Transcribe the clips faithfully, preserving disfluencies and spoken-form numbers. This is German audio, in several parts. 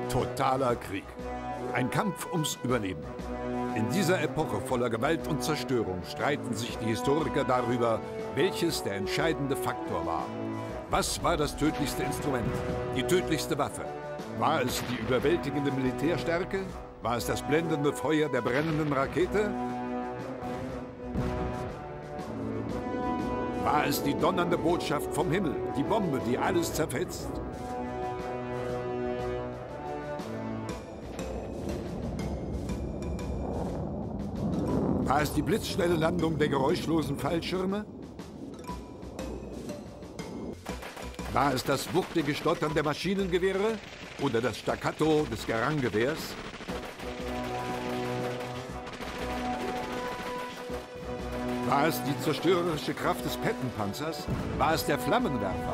Totaler Krieg. Ein Kampf ums Überleben. In dieser Epoche voller Gewalt und Zerstörung streiten sich die Historiker darüber, welches der entscheidende Faktor war. Was war das tödlichste Instrument, die tödlichste Waffe? War es die überwältigende Militärstärke? War es das blendende Feuer der brennenden Rakete? War es die donnernde Botschaft vom Himmel, die Bombe, die alles zerfetzt? War es die blitzschnelle Landung der geräuschlosen Fallschirme? War es das wuchtige Stottern der Maschinengewehre oder das Staccato des Garangewehrs? War es die zerstörerische Kraft des Pettenpanzers? War es der Flammenwerfer?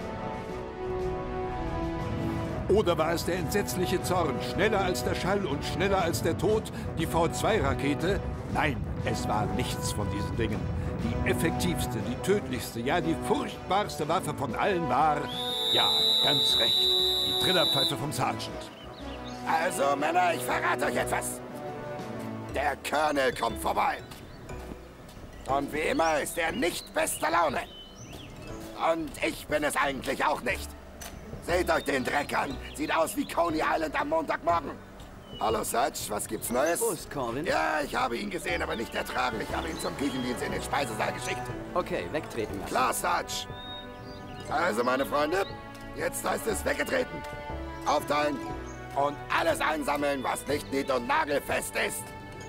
Oder war es der entsetzliche Zorn, schneller als der Schall und schneller als der Tod, die V zwei Rakete? Nein, es war nichts von diesen Dingen. Die effektivste, die tödlichste, ja die furchtbarste Waffe von allen war, ja, ganz recht, die Trillerpfeife vom Sergeant. Also, Männer, ich verrate euch etwas. Der Colonel kommt vorbei. Und wie immer ist er nicht bester Laune. Und ich bin es eigentlich auch nicht. Seht euch den Dreck an. Sieht aus wie Coney Island am Montagmorgen. Hallo, Sarge, was gibt's Neues? Wo ist Corwin? Ja, ich habe ihn gesehen, aber nicht ertragen. Ich habe ihn zum Küchendienst in den Speisesaal geschickt. Okay, wegtreten lassen. Klar, Sarge. Also, meine Freunde, jetzt heißt es weggetreten. Aufteilen und alles einsammeln, was nicht nied- und nagelfest ist.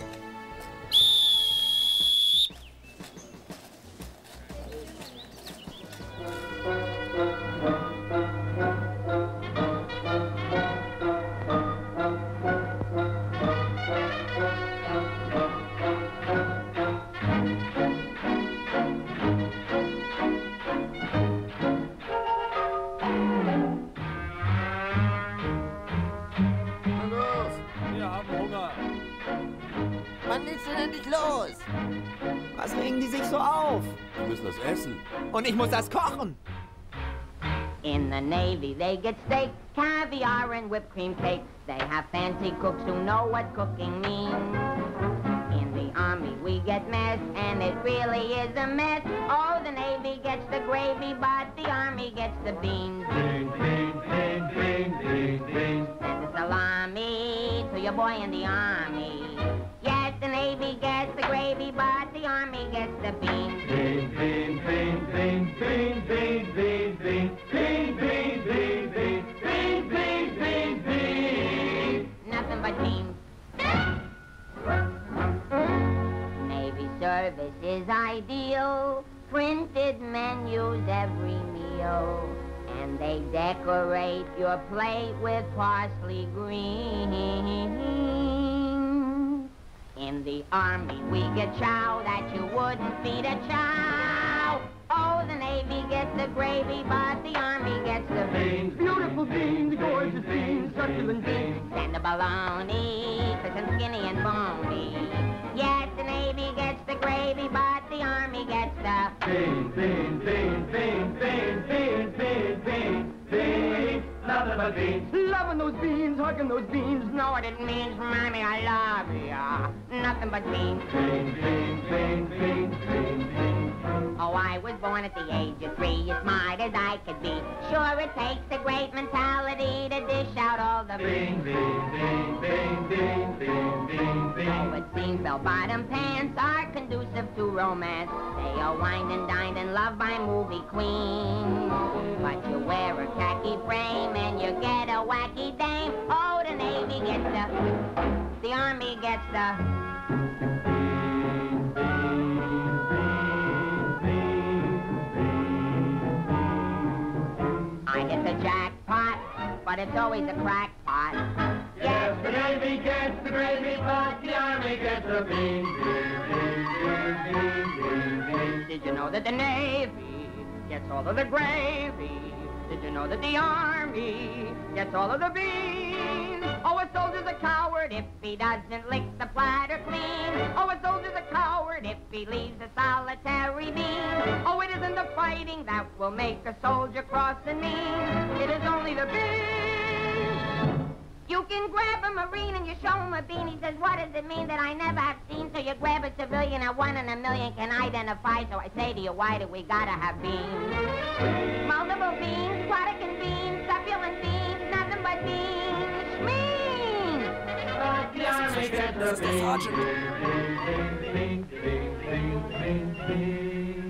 Was regen die sich so auf? Wir müssen das essen. Und ich muss das kochen. In the Navy they get steak, caviar and whipped cream cake. They have fancy cooks who know what cooking means. In the Army we get mess, and it really is a mess. Oh, the Navy gets the gravy, but the Army gets the beans. Beans, beans, beans, beans, beans, beans. Send the salami to your boy in the Army. Yes, the Navy gets the gravy, but the Army gets the beans. Beans, beans, beans, beans, beans, beans, beans, beans, beans, beans, beans, beans, beans, beans, beans, beans. Nothing but beans. Navy service is ideal. Printed menus every meal. And they decorate your plate with parsley green. In the Army, we get chow that you wouldn't feed a chow. Oh, the Navy gets the gravy, but the Army gets the Beans, beautiful beans, gorgeous beans, succulent beans. And the bologna, crisp and skinny and bony. Yes, the Navy gets the gravy, but the Army gets the Beans, beans, beans, beans, beans, beans, beans, beans, beans. Nothing but beans. Loving those beans, hugging those beans. know what it means, mommy, I love ya. Nothing but beans. Beans, beans, beans, beans, beans, beans. Oh, I was born at the age of three, as smart as I could be. Sure, it takes a great mentality to dish out all the Beans, beans, beans, beans, beans, beans, beans, beans. Oh, it seems bell-bottom pants are conducive to romance. They are wined and dined and loved by movie queens. But you wear a khaki frame and you get a wacky dame. Oh, the Navy gets the, the Army gets the. I hit the jackpot, but it's always a crackpot. Yes, the Navy gets the gravy, but the Army gets the beans. Beans, beans, beans, beans, beans. Did you know that the Navy gets all of the gravy? Did you know that the Army gets all of the beans? Oh, a soldier's a coward if he doesn't lick the platter clean. Oh, a soldier's a coward if he leaves a solitary bean. Oh, it isn't the fighting that will make a soldier cross the knee. It is only the beans. You can grab a Marine and you show him a bean. He says, what does it mean that I never have seen? So you grab a civilian and one in a million can identify. So I say to you, why do we gotta have beans? Multiple beans, Quadecan beans, succulent beans, nothing but beans. Schmeans! Johnny get the beans. Beans, beans, beans, beans, beans.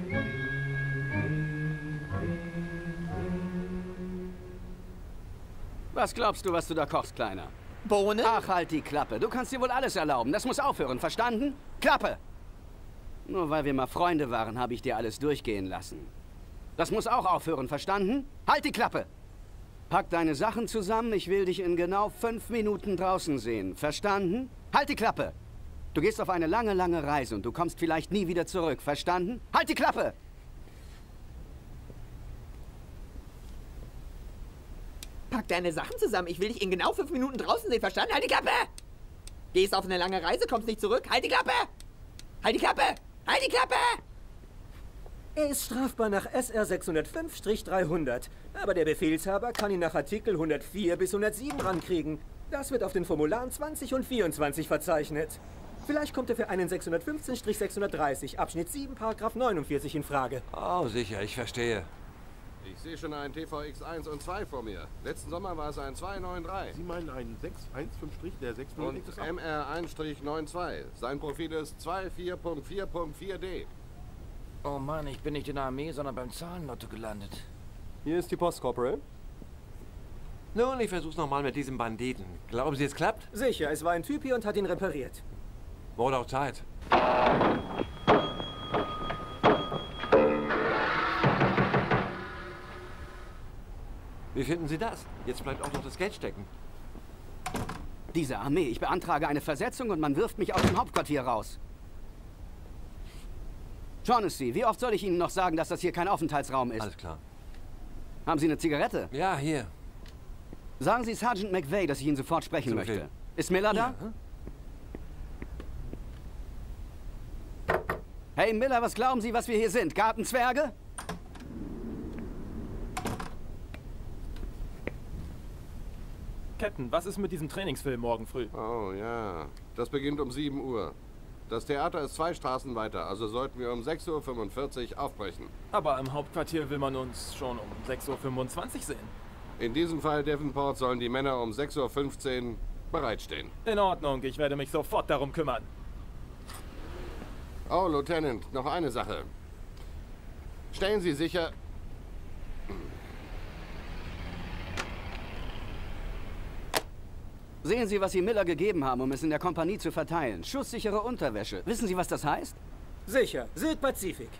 Was glaubst du, was du da kochst, Kleiner? Bohnen? Ach, halt die Klappe. Du kannst dir wohl alles erlauben. Das muss aufhören, verstanden? Klappe! Nur weil wir mal Freunde waren, habe ich dir alles durchgehen lassen. Das muss auch aufhören, verstanden? Halt die Klappe! Pack deine Sachen zusammen, ich will dich in genau fünf Minuten draußen sehen. Verstanden? Halt die Klappe! Du gehst auf eine lange, lange Reise und du kommst vielleicht nie wieder zurück. Verstanden? Halt die Klappe! Pack deine Sachen zusammen. Ich will dich in genau fünf Minuten draußen sehen. Verstanden? Halt die Klappe! Gehst auf eine lange Reise, kommst nicht zurück. Halt die Klappe! Halt die Klappe! Halt die Klappe! Er ist strafbar nach S R sechshundertfünf dreihundert. Aber der Befehlshaber kann ihn nach Artikel hundertvier bis hundertsieben rankriegen. Das wird auf den Formularen zwanzig und vierundzwanzig verzeichnet. Vielleicht kommt er für einen sechshundertfünfzehn sechshundertdreißig, Abschnitt sieben, Paragraph neunundvierzig in Frage. Oh, sicher, ich verstehe. Ich sehe schon einen T V X eins und zwei vor mir. Letzten Sommer war es ein zwei neun drei. Sie meinen einen sechs eins fünf, der sechs null Und M R eins neun zwei. Sein Profil ist zwei vier Punkt vier Punkt vier D. Oh Mann, ich bin nicht in der Armee, sondern beim Zahlenlotto gelandet. Hier ist die Post, Corporal. Nun, ich versuch's nochmal mit diesem Banditen. Glauben Sie, es klappt? Sicher, es war ein Typi und hat ihn repariert. Wurde auch Zeit. Wie finden Sie das? Jetzt bleibt auch noch das Geld stecken. Diese Armee, ich beantrage eine Versetzung und man wirft mich aus dem Hauptquartier raus. Shaughnessy, wie oft soll ich Ihnen noch sagen, dass das hier kein Aufenthaltsraum ist? Alles klar. Haben Sie eine Zigarette? Ja, hier. Sagen Sie Sergeant McVeigh, dass ich ihn sofort sprechen Zum möchte. Befehl. Ist Miller da? Ja. Hey Miller, was glauben Sie, was wir hier sind? Gartenzwerge? Captain, was ist mit diesem Trainingsfilm morgen früh? Oh ja, das beginnt um sieben Uhr. Das Theater ist zwei Straßen weiter, also sollten wir um sechs Uhr fünfundvierzig aufbrechen. Aber im Hauptquartier will man uns schon um sechs Uhr fünfundzwanzig sehen. In diesem Fall, Davenport, sollen die Männer um sechs Uhr fünfzehn bereitstehen. In Ordnung, ich werde mich sofort darum kümmern. Oh, Lieutenant, noch eine Sache. Stellen Sie sicher... Sehen Sie, was Sie Miller gegeben haben, um es in der Kompanie zu verteilen. Schusssichere Unterwäsche. Wissen Sie, was das heißt? Sicher, Südpazifik.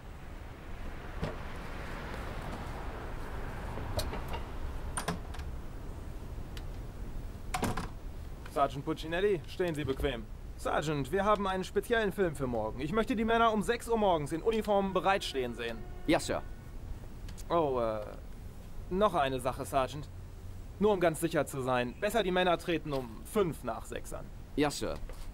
Sergeant Puccinelli, stehen Sie bequem. Sergeant, wir haben einen speziellen Film für morgen. Ich möchte die Männer um sechs Uhr morgens in Uniform bereitstehen sehen. Ja, Sir. Oh, äh... noch eine Sache, Sergeant. Nur um ganz sicher zu sein. Besser die Männer treten um fünf nach sechs an. Ja, Sir.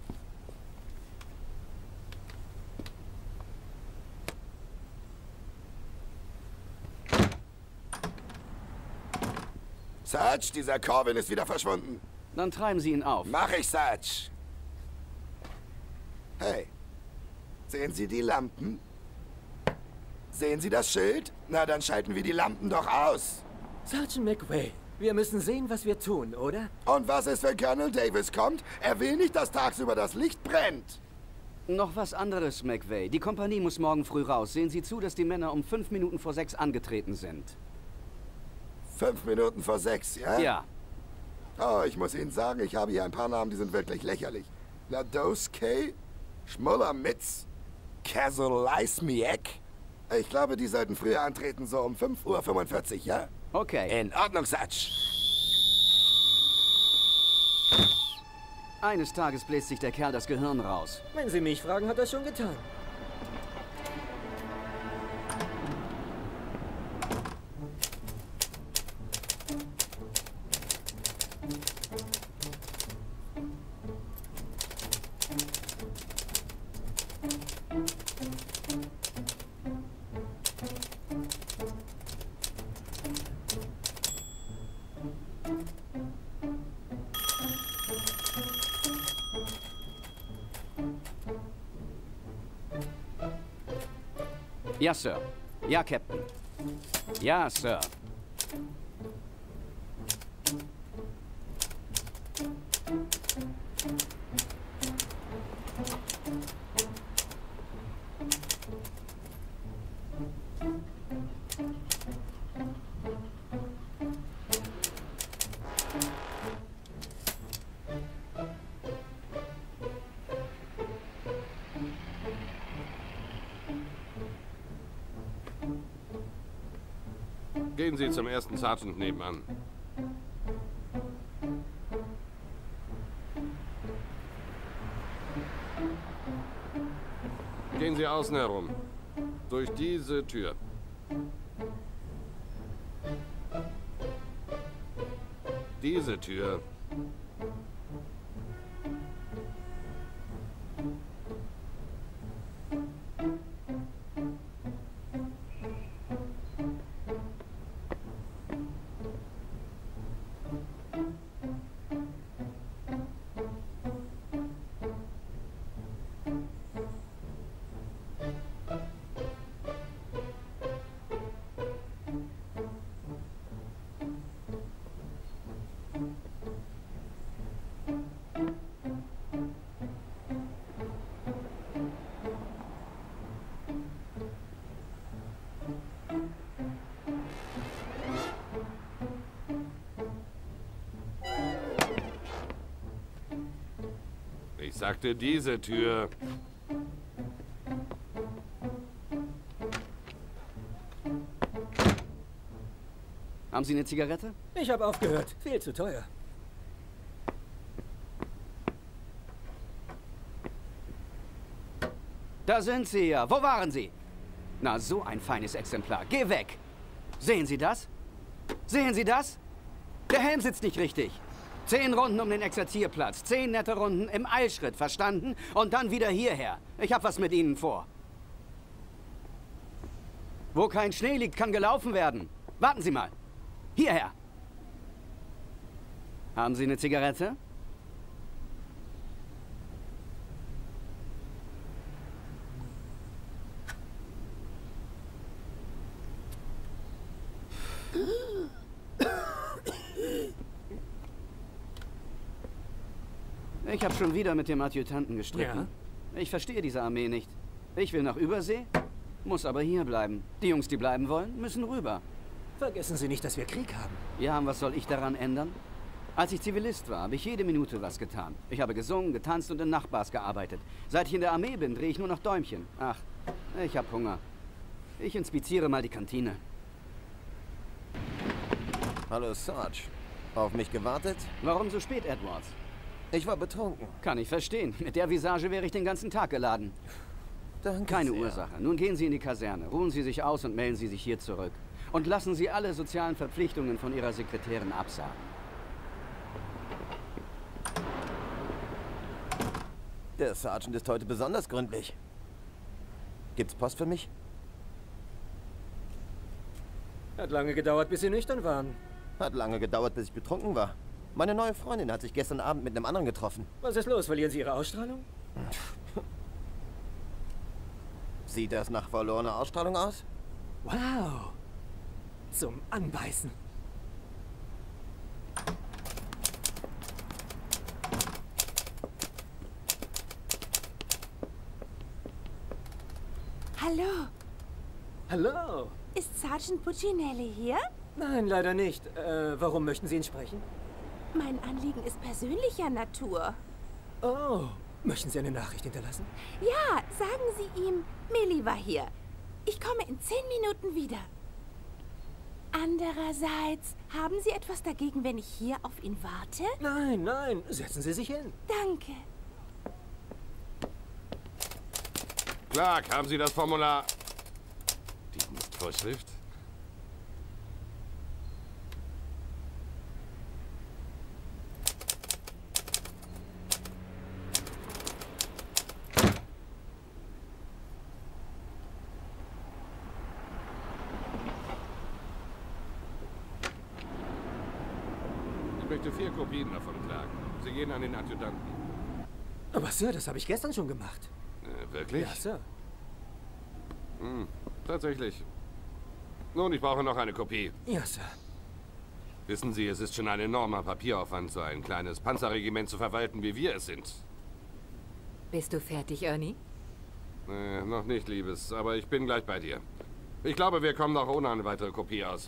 Sarge, dieser Corvin ist wieder verschwunden. Dann treiben Sie ihn auf. Mach ich, Sarge. Hey, sehen Sie die Lampen? Sehen Sie das Schild? Na, dann schalten wir die Lampen doch aus. Sergeant McVeigh, wir müssen sehen, was wir tun, oder? Und was ist, wenn Colonel Davis kommt? Er will nicht, dass tagsüber das Licht brennt. Noch was anderes, McVeigh. Die Kompanie muss morgen früh raus. Sehen Sie zu, dass die Männer um fünf Minuten vor sechs angetreten sind. Fünf Minuten vor sechs, ja? Ja. Oh, ich muss Ihnen sagen, ich habe hier ein paar Namen, die sind wirklich lächerlich. Ladowski, Schmuller Mitz, Kasolais-Miek. Ich glaube, die sollten früher antreten, so um fünf Uhr fünfundvierzig, ja? Okay. In Ordnung, Sarge. Eines Tages bläst sich der Kerl das Gehirn raus. Wenn Sie mich fragen, hat er schon getan. Ja, Sir. Ja, Captain. Ja, Sir. Gehen Sie zum ersten Sergeant nebenan. Gehen Sie außen herum. Durch diese Tür. Diese Tür. Ich sagte diese Tür. Haben Sie eine Zigarette? Ich habe aufgehört. Viel zu teuer. Da sind Sie ja. Wo waren Sie? Na, so ein feines Exemplar. Geh weg! Sehen Sie das? Sehen Sie das? Der Helm sitzt nicht richtig. Zehn Runden um den Exerzierplatz, zehn nette Runden im Eilschritt, verstanden? Und dann wieder hierher. Ich hab was mit Ihnen vor. Wo kein Schnee liegt, kann gelaufen werden. Warten Sie mal. Hierher. Haben Sie eine Zigarette? Ich habe schon wieder mit dem Adjutanten gestritten. Ja? Ich verstehe diese Armee nicht. Ich will nach Übersee, muss aber hier bleiben. Die Jungs, die bleiben wollen, müssen rüber. Vergessen Sie nicht, dass wir Krieg haben. Ja, und was soll ich daran ändern? Als ich Zivilist war, habe ich jede Minute was getan. Ich habe gesungen, getanzt und in Nachtbars gearbeitet. Seit ich in der Armee bin, drehe ich nur noch Däumchen. Ach, ich habe Hunger. Ich inspiziere mal die Kantine. Hallo, Sarge. Auf mich gewartet? Warum so spät, Edwards? Ich war betrunken. Kann ich verstehen. Mit der Visage wäre ich den ganzen Tag geladen. Danke Keine sehr. Ursache. Nun gehen Sie in die Kaserne, ruhen Sie sich aus und melden Sie sich hier zurück. Und lassen Sie alle sozialen Verpflichtungen von Ihrer Sekretärin absagen. Der Sergeant ist heute besonders gründlich. Gibt's Post für mich? Hat lange gedauert, bis Sie nüchtern waren. Hat lange gedauert, bis ich betrunken war. Meine neue Freundin hat sich gestern Abend mit einem anderen getroffen. Was ist los? Verlieren Sie Ihre Ausstrahlung? Sieht das nach verlorener Ausstrahlung aus? Wow. Zum Anbeißen. Hallo. Hallo. Ist Sergeant Puccinelli hier? Nein, leider nicht. Äh, warum möchten Sie ihn sprechen? Mein Anliegen ist persönlicher Natur. Oh, möchten Sie eine Nachricht hinterlassen? Ja, sagen Sie ihm, Millie war hier. Ich komme in zehn Minuten wieder. Andererseits, haben Sie etwas dagegen, wenn ich hier auf ihn warte? Nein, nein, setzen Sie sich hin. Danke. Clark, haben Sie das Formular? Dienstvorschrift? Ich möchte vier Kopien davon, Clark. Sie gehen an den Adjutanten. Aber Sir, das habe ich gestern schon gemacht. Äh, wirklich? Ja, Sir. Hm. Tatsächlich. Nun, ich brauche noch eine Kopie. Ja, Sir. Wissen Sie, es ist schon ein enormer Papieraufwand, so ein kleines Panzerregiment zu verwalten, wie wir es sind. Bist du fertig, Ernie? Äh, noch nicht, Liebes, aber ich bin gleich bei dir. Ich glaube, wir kommen auch ohne eine weitere Kopie aus.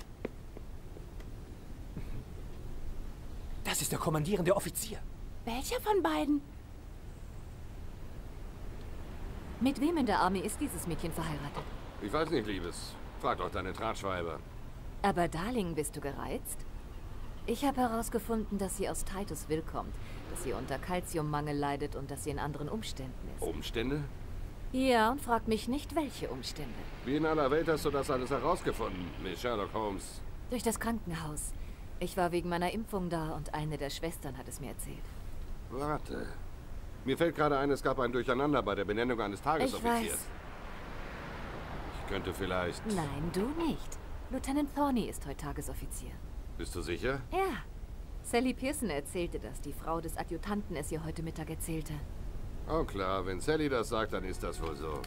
Das ist der kommandierende Offizier. Welcher von beiden? Mit wem in der Armee ist dieses Mädchen verheiratet? Ich weiß nicht, Liebes. Frag doch deine Drahtschweiber. Aber Darling, bist du gereizt? Ich habe herausgefunden, dass sie aus Titusville kommt, dass sie unter Kalziummangel leidet und dass sie in anderen Umständen ist. Umstände? Ja, und frag mich nicht, welche Umstände. Wie in aller Welt hast du das alles herausgefunden, Miss Sherlock Holmes? Durch das Krankenhaus. Ich war wegen meiner Impfung da und eine der Schwestern hat es mir erzählt. Warte. Mir fällt gerade ein, es gab ein Durcheinander bei der Benennung eines Tagesoffiziers. Ich weiß. Ich könnte vielleicht... Nein, du nicht. Lieutenant Thorny ist heute Tagesoffizier. Bist du sicher? Ja. Sally Pearson erzählte das. Die Frau des Adjutanten es ihr heute Mittag erzählte. Oh klar, wenn Sally das sagt, dann ist das wohl so.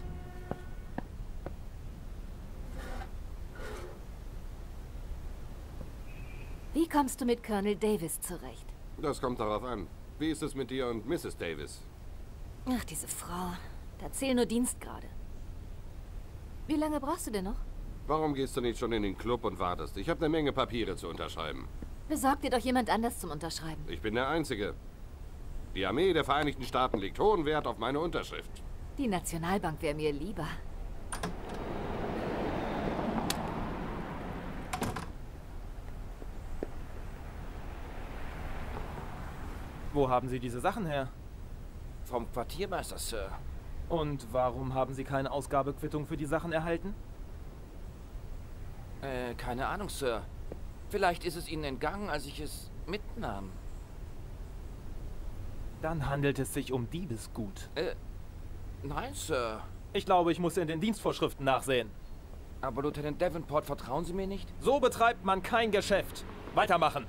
Wie kommst du mit Colonel Davis zurecht? Das kommt darauf an. Wie ist es mit dir und Misses Davis? Ach, diese Frau. Da zählen nur Dienstgrade. Wie lange brauchst du denn noch? Warum gehst du nicht schon in den Club und wartest? Ich habe eine Menge Papiere zu unterschreiben. Besorg dir doch jemand anders zum Unterschreiben. Ich bin der Einzige. Die Armee der Vereinigten Staaten legt hohen Wert auf meine Unterschrift. Die Nationalbank wäre mir lieber. Wo haben Sie diese Sachen her? Vom Quartiermeister, Sir. Und warum haben Sie keine Ausgabequittung für die Sachen erhalten? Äh, keine Ahnung, Sir. Vielleicht ist es Ihnen entgangen, als ich es mitnahm. Dann handelt es sich um Diebesgut. Äh, nein, Sir. Ich glaube, ich muss in den Dienstvorschriften nachsehen. Aber Lieutenant Davenport, vertrauen Sie mir nicht? So betreibt man kein Geschäft. Weitermachen.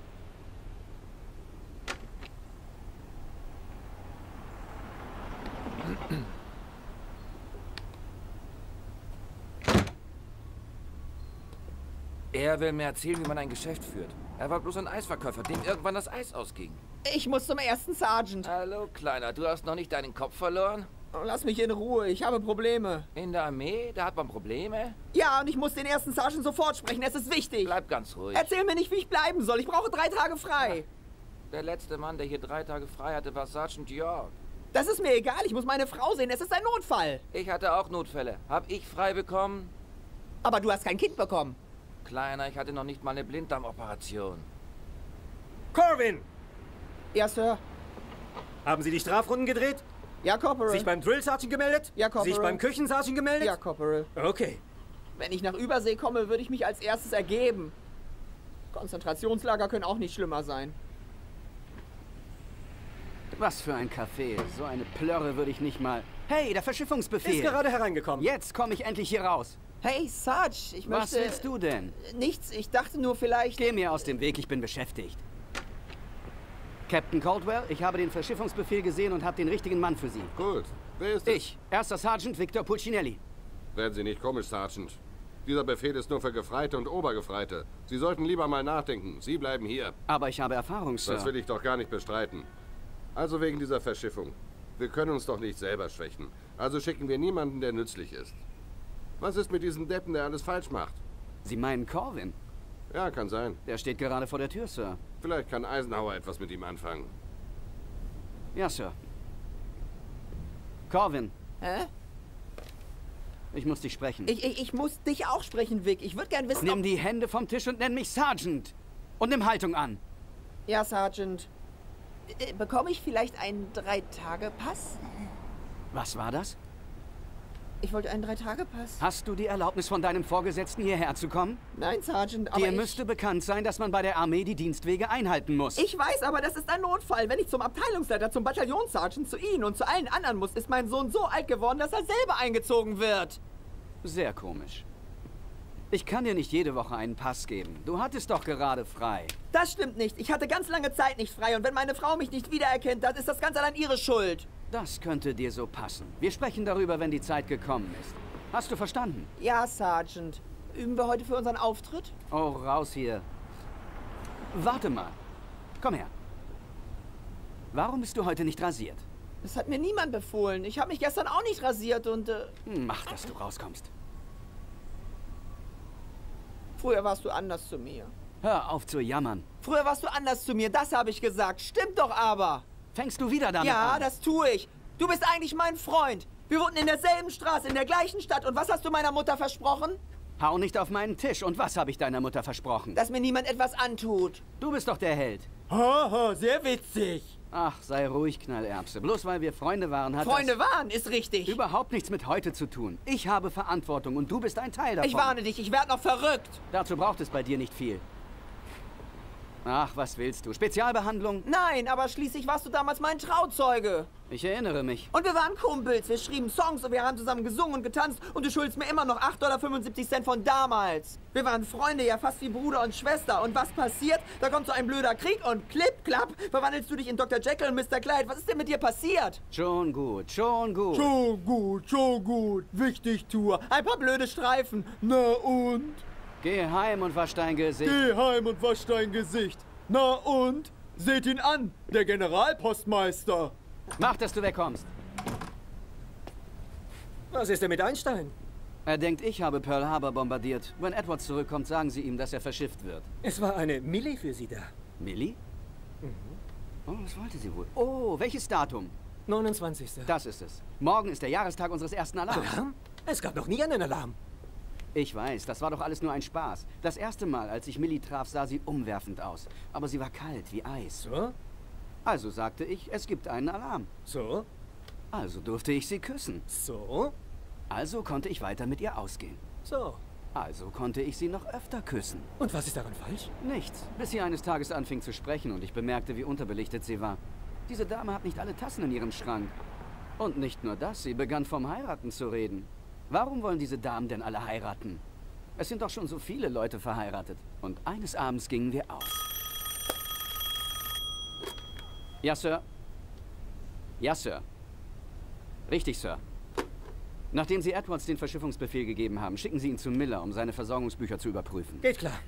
Er will mir erzählen, wie man ein Geschäft führt. Er war bloß ein Eisverkäufer, dem irgendwann das Eis ausging. Ich muss zum ersten Sergeant. Hallo, Kleiner. Du hast noch nicht deinen Kopf verloren? Lass mich in Ruhe. Ich habe Probleme. In der Armee? Da hat man Probleme? Ja, und ich muss den ersten Sergeant sofort sprechen. Es ist wichtig. Bleib ganz ruhig. Erzähl mir nicht, wie ich bleiben soll. Ich brauche drei Tage frei. Der letzte Mann, der hier drei Tage frei hatte, war Sergeant York. Das ist mir egal. Ich muss meine Frau sehen. Es ist ein Notfall. Ich hatte auch Notfälle. Hab ich frei bekommen? Aber du hast kein Kind bekommen. Kleiner, ich hatte noch nicht mal eine Blinddarmoperation. Corwin! Ja, Sir. Haben Sie die Strafrunden gedreht? Ja, Corporal. Sich beim Drill Sergeant gemeldet? Ja, Corporal. Sich beim Küchensergeant gemeldet? Ja, Corporal. Okay. Wenn ich nach Übersee komme, würde ich mich als erstes ergeben. Konzentrationslager können auch nicht schlimmer sein. Was für ein Café. So eine Plörre würde ich nicht mal... Hey, der Verschiffungsbefehl. Ist gerade hereingekommen. Jetzt komme ich endlich hier raus. Hey, Sarge, ich möchte... Was willst du denn? Nichts, ich dachte nur vielleicht... Geh mir aus dem Weg, ich bin beschäftigt. Captain Caldwell, ich habe den Verschiffungsbefehl gesehen und habe den richtigen Mann für Sie. Gut. Wer ist es? Ich, Erster Sergeant Victor Pulcinelli. Werden Sie nicht komisch, Sergeant. Dieser Befehl ist nur für Gefreite und Obergefreite. Sie sollten lieber mal nachdenken. Sie bleiben hier. Aber ich habe Erfahrung, Sir. Das will ich doch gar nicht bestreiten. Also wegen dieser Verschiffung. Wir können uns doch nicht selber schwächen. Also schicken wir niemanden, der nützlich ist. Was ist mit diesem Deppen, der alles falsch macht? Sie meinen Corwin? Ja, kann sein. Der steht gerade vor der Tür, Sir. Vielleicht kann Eisenhower etwas mit ihm anfangen. Ja, Sir. Corwin. Hä? Ich muss dich sprechen. Ich, ich, ich muss dich auch sprechen, Vic. Ich würde gern wissen, Nimm die Hände vom Tisch und nenn mich Sergeant. Und nimm Haltung an. Ja, Sergeant. Äh, Bekomme ich vielleicht einen Drei-Tage-Pass? Was war das? Ich wollte einen Drei-Tage-Pass. Hast du die Erlaubnis von deinem Vorgesetzten, hierher zu kommen? Nein, Sergeant, aber Dir ich... müsste bekannt sein, dass man bei der Armee die Dienstwege einhalten muss. Ich weiß, aber das ist ein Notfall. Wenn ich zum Abteilungsleiter, zum Bataillonssergeant, zu Ihnen und zu allen anderen muss, ist mein Sohn so alt geworden, dass er selber eingezogen wird. Sehr komisch. Ich kann dir nicht jede Woche einen Pass geben. Du hattest doch gerade frei. Das stimmt nicht. Ich hatte ganz lange Zeit nicht frei. Und wenn meine Frau mich nicht wiedererkennt, dann ist das ganz allein ihre Schuld. Das könnte dir so passen. Wir sprechen darüber, wenn die Zeit gekommen ist. Hast du verstanden? Ja, Sergeant. Üben wir heute für unseren Auftritt? Oh, raus hier. Warte mal. Komm her. Warum bist du heute nicht rasiert? Das hat mir niemand befohlen. Ich habe mich gestern auch nicht rasiert und... Äh Mach, dass du rauskommst. Früher warst du anders zu mir. Hör auf zu jammern. Früher warst du anders zu mir, das habe ich gesagt. Stimmt doch aber. Fängst du wieder damit ja, an? Ja, das tue ich. Du bist eigentlich mein Freund. Wir wohnten in derselben Straße, in der gleichen Stadt. Und was hast du meiner Mutter versprochen? Hau nicht auf meinen Tisch. Und was habe ich deiner Mutter versprochen? Dass mir niemand etwas antut. Du bist doch der Held. Haha, sehr witzig. Ach, sei ruhig, Knallerbse. Bloß weil wir Freunde waren, hat Freunde das waren, ist richtig. Überhaupt nichts mit heute zu tun. Ich habe Verantwortung und du bist ein Teil davon. Ich warne dich, ich werde noch verrückt. Dazu braucht es bei dir nicht viel. Ach, was willst du? Spezialbehandlung? Nein, aber schließlich warst du damals mein Trauzeuge. Ich erinnere mich. Und wir waren Kumpels. Wir schrieben Songs und wir haben zusammen gesungen und getanzt. Und du schuldest mir immer noch acht Komma fünfundsiebzig Dollar von damals. Wir waren Freunde, ja fast wie Bruder und Schwester. Und was passiert? Da kommt so ein blöder Krieg und klipp, klapp, verwandelst du dich in Doktor Jekyll und Mister Clyde. Was ist denn mit dir passiert? Schon gut, schon gut. Schon gut, schon gut. Wichtig, Tour. Ein paar blöde Streifen. Na und? Geh heim und wasch dein Gesicht. Geh heim und wasch dein Gesicht. Na und? Seht ihn an, der Generalpostmeister. Mach, dass du wegkommst. Was ist denn mit Einstein? Er denkt, ich habe Pearl Harbor bombardiert. Wenn Edwards zurückkommt, sagen sie ihm, dass er verschifft wird. Es war eine Millie für Sie da. Millie? Mhm. Oh, was wollte sie wohl? Oh, welches Datum? neunundzwanzigster Das ist es. Morgen ist der Jahrestag unseres ersten Alarms. Alarm? Es gab noch nie einen Alarm. Ich weiß, das war doch alles nur ein Spaß. Das erste Mal, als ich Millie traf, sah sie umwerfend aus. Aber sie war kalt wie Eis. So? Also sagte ich, es gibt einen Alarm. So? Also durfte ich sie küssen. So? Also konnte ich weiter mit ihr ausgehen. So? Also konnte ich sie noch öfter küssen. Und was ist daran falsch? Nichts, bis sie eines Tages anfing zu sprechen und ich bemerkte, wie unterbelichtet sie war. Diese Dame hat nicht alle Tassen in ihrem Schrank. Und nicht nur das, sie begann vom Heiraten zu reden. Warum wollen diese Damen denn alle heiraten? Es sind doch schon so viele Leute verheiratet. Und eines Abends gingen wir aus. Ja, Sir. Ja, Sir. Richtig, Sir. Nachdem Sie Edwards den Verschiffungsbefehl gegeben haben, schicken Sie ihn zu Miller, um seine Versorgungsbücher zu überprüfen. Geht klar.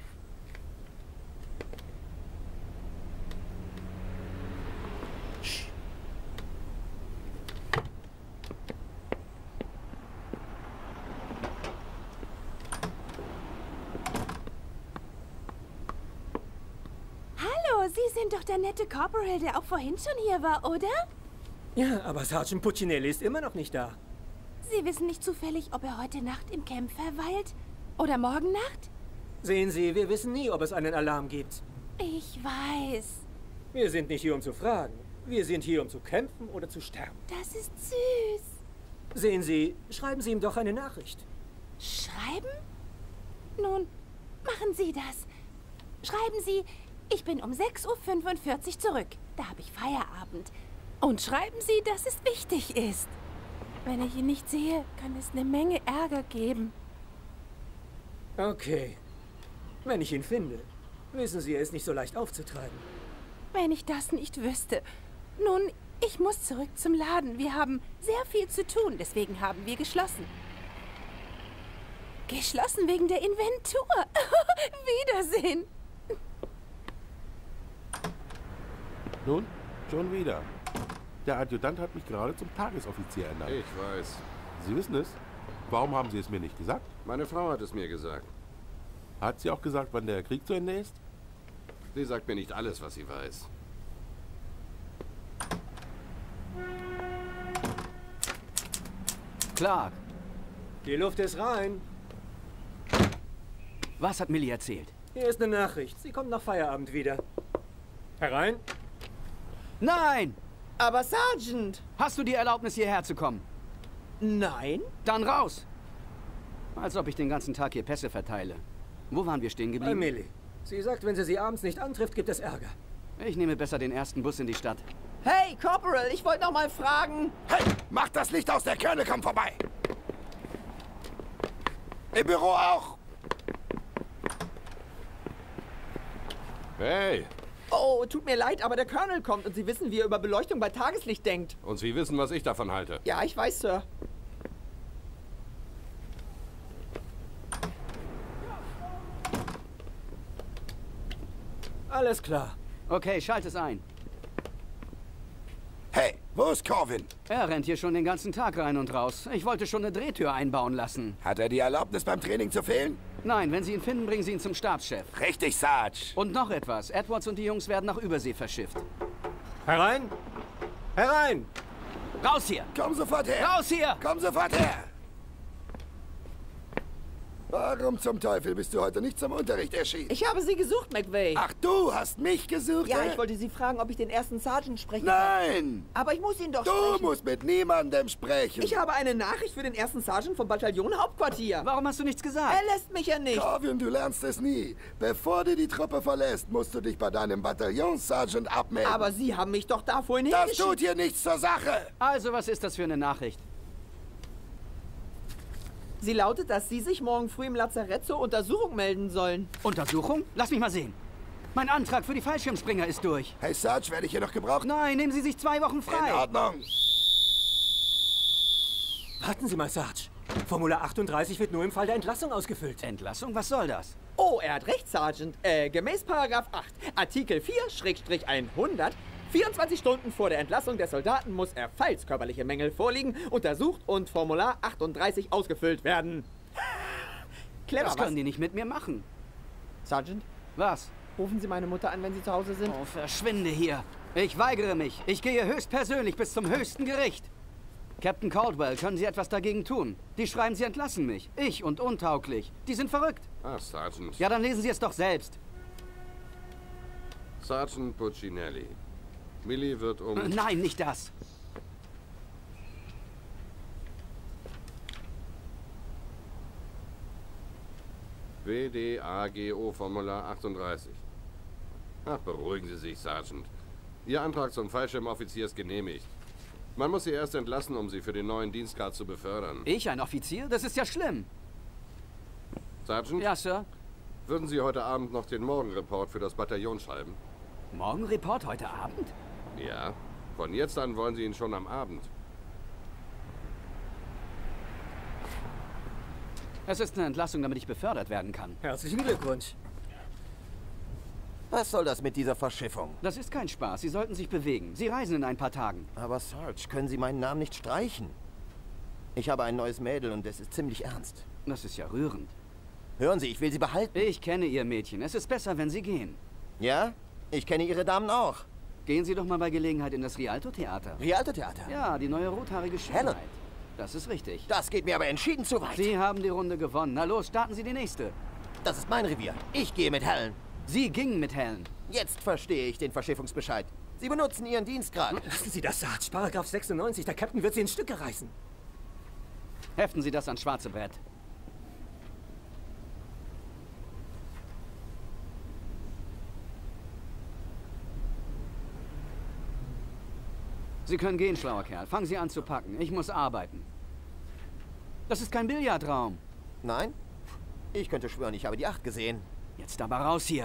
Sie sind doch der nette Corporal, der auch vorhin schon hier war, oder? Ja, aber Sergeant Puccinelli ist immer noch nicht da. Sie wissen nicht zufällig, ob er heute Nacht im Camp verweilt? Oder morgen Nacht? Sehen Sie, wir wissen nie, ob es einen Alarm gibt. Ich weiß. Wir sind nicht hier, um zu fragen. Wir sind hier, um zu kämpfen oder zu sterben. Das ist süß. Sehen Sie, schreiben Sie ihm doch eine Nachricht. Schreiben? Nun, machen Sie das. Schreiben Sie... Ich bin um sechs Uhr fünfundvierzig zurück. Da habe ich Feierabend. Und schreiben Sie, dass es wichtig ist. Wenn ich ihn nicht sehe, kann es eine Menge Ärger geben. Okay. Wenn ich ihn finde, wissen Sie, er ist nicht so leicht aufzutreiben. Wenn ich das nicht wüsste. Nun, ich muss zurück zum Laden. Wir haben sehr viel zu tun, deswegen haben wir geschlossen. Geschlossen wegen der Inventur. Wiedersehen. Nun, schon wieder. Der Adjutant hat mich gerade zum Tagesoffizier ernannt. Ich weiß. Sie wissen es. Warum haben Sie es mir nicht gesagt? Meine Frau hat es mir gesagt. Hat sie auch gesagt, wann der Krieg zu Ende ist? Sie sagt mir nicht alles, was sie weiß. Clark. Die Luft ist rein. Was hat Millie erzählt? Hier ist eine Nachricht. Sie kommt nach Feierabend wieder. Herein. Nein! Aber Sergeant! Hast du die Erlaubnis, hierher zu kommen? Nein. Dann raus! Als ob ich den ganzen Tag hier Pässe verteile. Wo waren wir stehen geblieben? Bei Millie. Sie sagt, wenn sie sie abends nicht antrifft, gibt es Ärger. Ich nehme besser den ersten Bus in die Stadt. Hey, Corporal, ich wollte noch mal fragen... Hey, mach das Licht aus, der Colonel kommt vorbei! Im Büro auch! Hey! Oh, tut mir leid, aber der Colonel kommt und Sie wissen, wie er über Beleuchtung bei Tageslicht denkt. Und Sie wissen, was ich davon halte. Ja, ich weiß, Sir. Alles klar. Okay, schalt es ein. Hey, wo ist Corvin? Er rennt hier schon den ganzen Tag rein und raus. Ich wollte schon eine Drehtür einbauen lassen. Hat er die Erlaubnis, beim Training zu fehlen? Nein, wenn Sie ihn finden, bringen Sie ihn zum Stabschef. Richtig, Sarge. Und noch etwas. Edwards und die Jungs werden nach Übersee verschifft. Herein! Herein! Raus hier! Komm sofort her! Raus hier! Komm sofort her! Warum zum Teufel bist du heute nicht zum Unterricht erschienen? Ich habe Sie gesucht, McVeigh. Ach, du hast mich gesucht? Ja, äh? ich wollte Sie fragen, ob ich den ersten Sergeant sprechen Nein! kann. Aber ich muss ihn doch Du sprechen. musst mit niemandem sprechen. Ich habe eine Nachricht für den ersten Sergeant vom Bataillon Hauptquartier. Warum hast du nichts gesagt? Er lässt mich ja nicht. Corvin, du lernst es nie. Bevor du die Truppe verlässt, musst du dich bei deinem Bataillonssergeant abmelden. Aber Sie haben mich doch da vorhin Das hingeschickt. tut hier nichts zur Sache. Also, was ist das für eine Nachricht? Sie lautet, dass Sie sich morgen früh im Lazarett zur Untersuchung melden sollen. Untersuchung? Lass mich mal sehen. Mein Antrag für die Fallschirmspringer ist durch. Hey, Sarge, werde ich hier noch gebraucht? Nein, nehmen Sie sich zwei Wochen frei. In Ordnung. Warten Sie mal, Sarge. Formular achtunddreißig wird nur im Fall der Entlassung ausgefüllt. Entlassung? Was soll das? Oh, er hat recht, Sergeant. Äh, gemäß Paragraph acht, Artikel vier hundert, vierundzwanzig Stunden vor der Entlassung des Soldaten muss er, falls körperliche Mängel vorliegen, untersucht und Formular achtunddreißig ausgefüllt werden. Clever, Das können was? die nicht mit mir machen. Sergeant, Was? rufen Sie meine Mutter an, wenn Sie zu Hause sind. Oh, verschwinde hier. Ich weigere mich. Ich gehe höchstpersönlich bis zum höchsten Gericht. Captain Caldwell, können Sie etwas dagegen tun? Die schreiben, Sie entlassen mich. Ich und untauglich. Die sind verrückt. Ah, Sergeant. Ja, dann lesen Sie es doch selbst. Sergeant Puccinelli. Millie wird um... Nein, nicht das. W D A G O Formular achtunddreißig. Ach, beruhigen Sie sich, Sergeant. Ihr Antrag zum Fallschirmoffizier ist genehmigt. Man muss Sie erst entlassen, um Sie für den neuen Dienstgrad zu befördern. Ich, ein Offizier? Das ist ja schlimm. Sergeant? Ja, Sir. Würden Sie heute Abend noch den Morgenreport für das Bataillon schreiben? Morgenreport heute Abend? Ja. Von jetzt an wollen Sie ihn schon am Abend. Es ist eine Entlassung, damit ich befördert werden kann. Herzlichen Glückwunsch. Was soll das mit dieser Verschiffung? Das ist kein Spaß. Sie sollten sich bewegen. Sie reisen in ein paar Tagen. Aber Sarge, können Sie meinen Namen nicht streichen? Ich habe ein neues Mädel und es ist ziemlich ernst. Das ist ja rührend. Hören Sie, ich will Sie behalten. Ich kenne Ihr Mädchen. Es ist besser, wenn Sie gehen. Ja? Ich kenne Ihre Damen auch. Gehen Sie doch mal bei Gelegenheit in das Rialto-Theater. Rialto-Theater? Ja, die neue rothaarige Schönheit. Das ist richtig. Das geht mir aber entschieden zu weit. Sie haben die Runde gewonnen. Na los, starten Sie die nächste. Das ist mein Revier. Ich gehe mit Helen. Sie gingen mit Helen. Jetzt verstehe ich den Verschiffungsbescheid. Sie benutzen Ihren Dienstgrad. Lassen Sie das, Sarge. Paragraph sechsundneunzig. Der Captain wird Sie in Stücke reißen. Heften Sie das ans schwarze Brett. Sie können gehen, schlauer Kerl. Fangen Sie an zu packen. Ich muss arbeiten. Das ist kein Billardraum. Nein? Ich könnte schwören, ich habe die acht gesehen. Jetzt aber raus hier.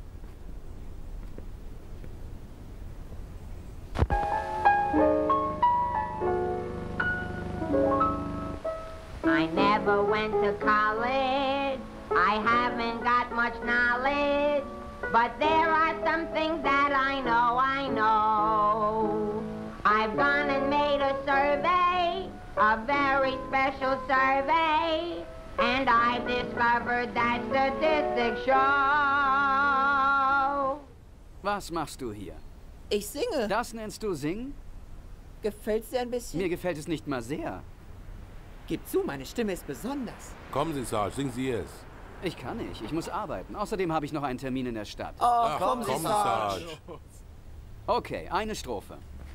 I never went to college. I haven't got much knowledge. But there are some things that I know, I know. I've gone and made a survey, a very special survey. And I've discovered that statistics show. Was machst du hier? Ich singe. Das nennst du singen? Gefällt's dir ein bisschen? Mir gefällt es nicht mal sehr. Gib zu, meine Stimme ist besonders. Kommen Sie, Sarge, singen Sie es. Ich kann nicht. Ich muss arbeiten. Außerdem habe ich noch einen Termin in der Stadt. Oh, Ach, komm, komm, Sarge. Sarge. Okay, eine Strophe.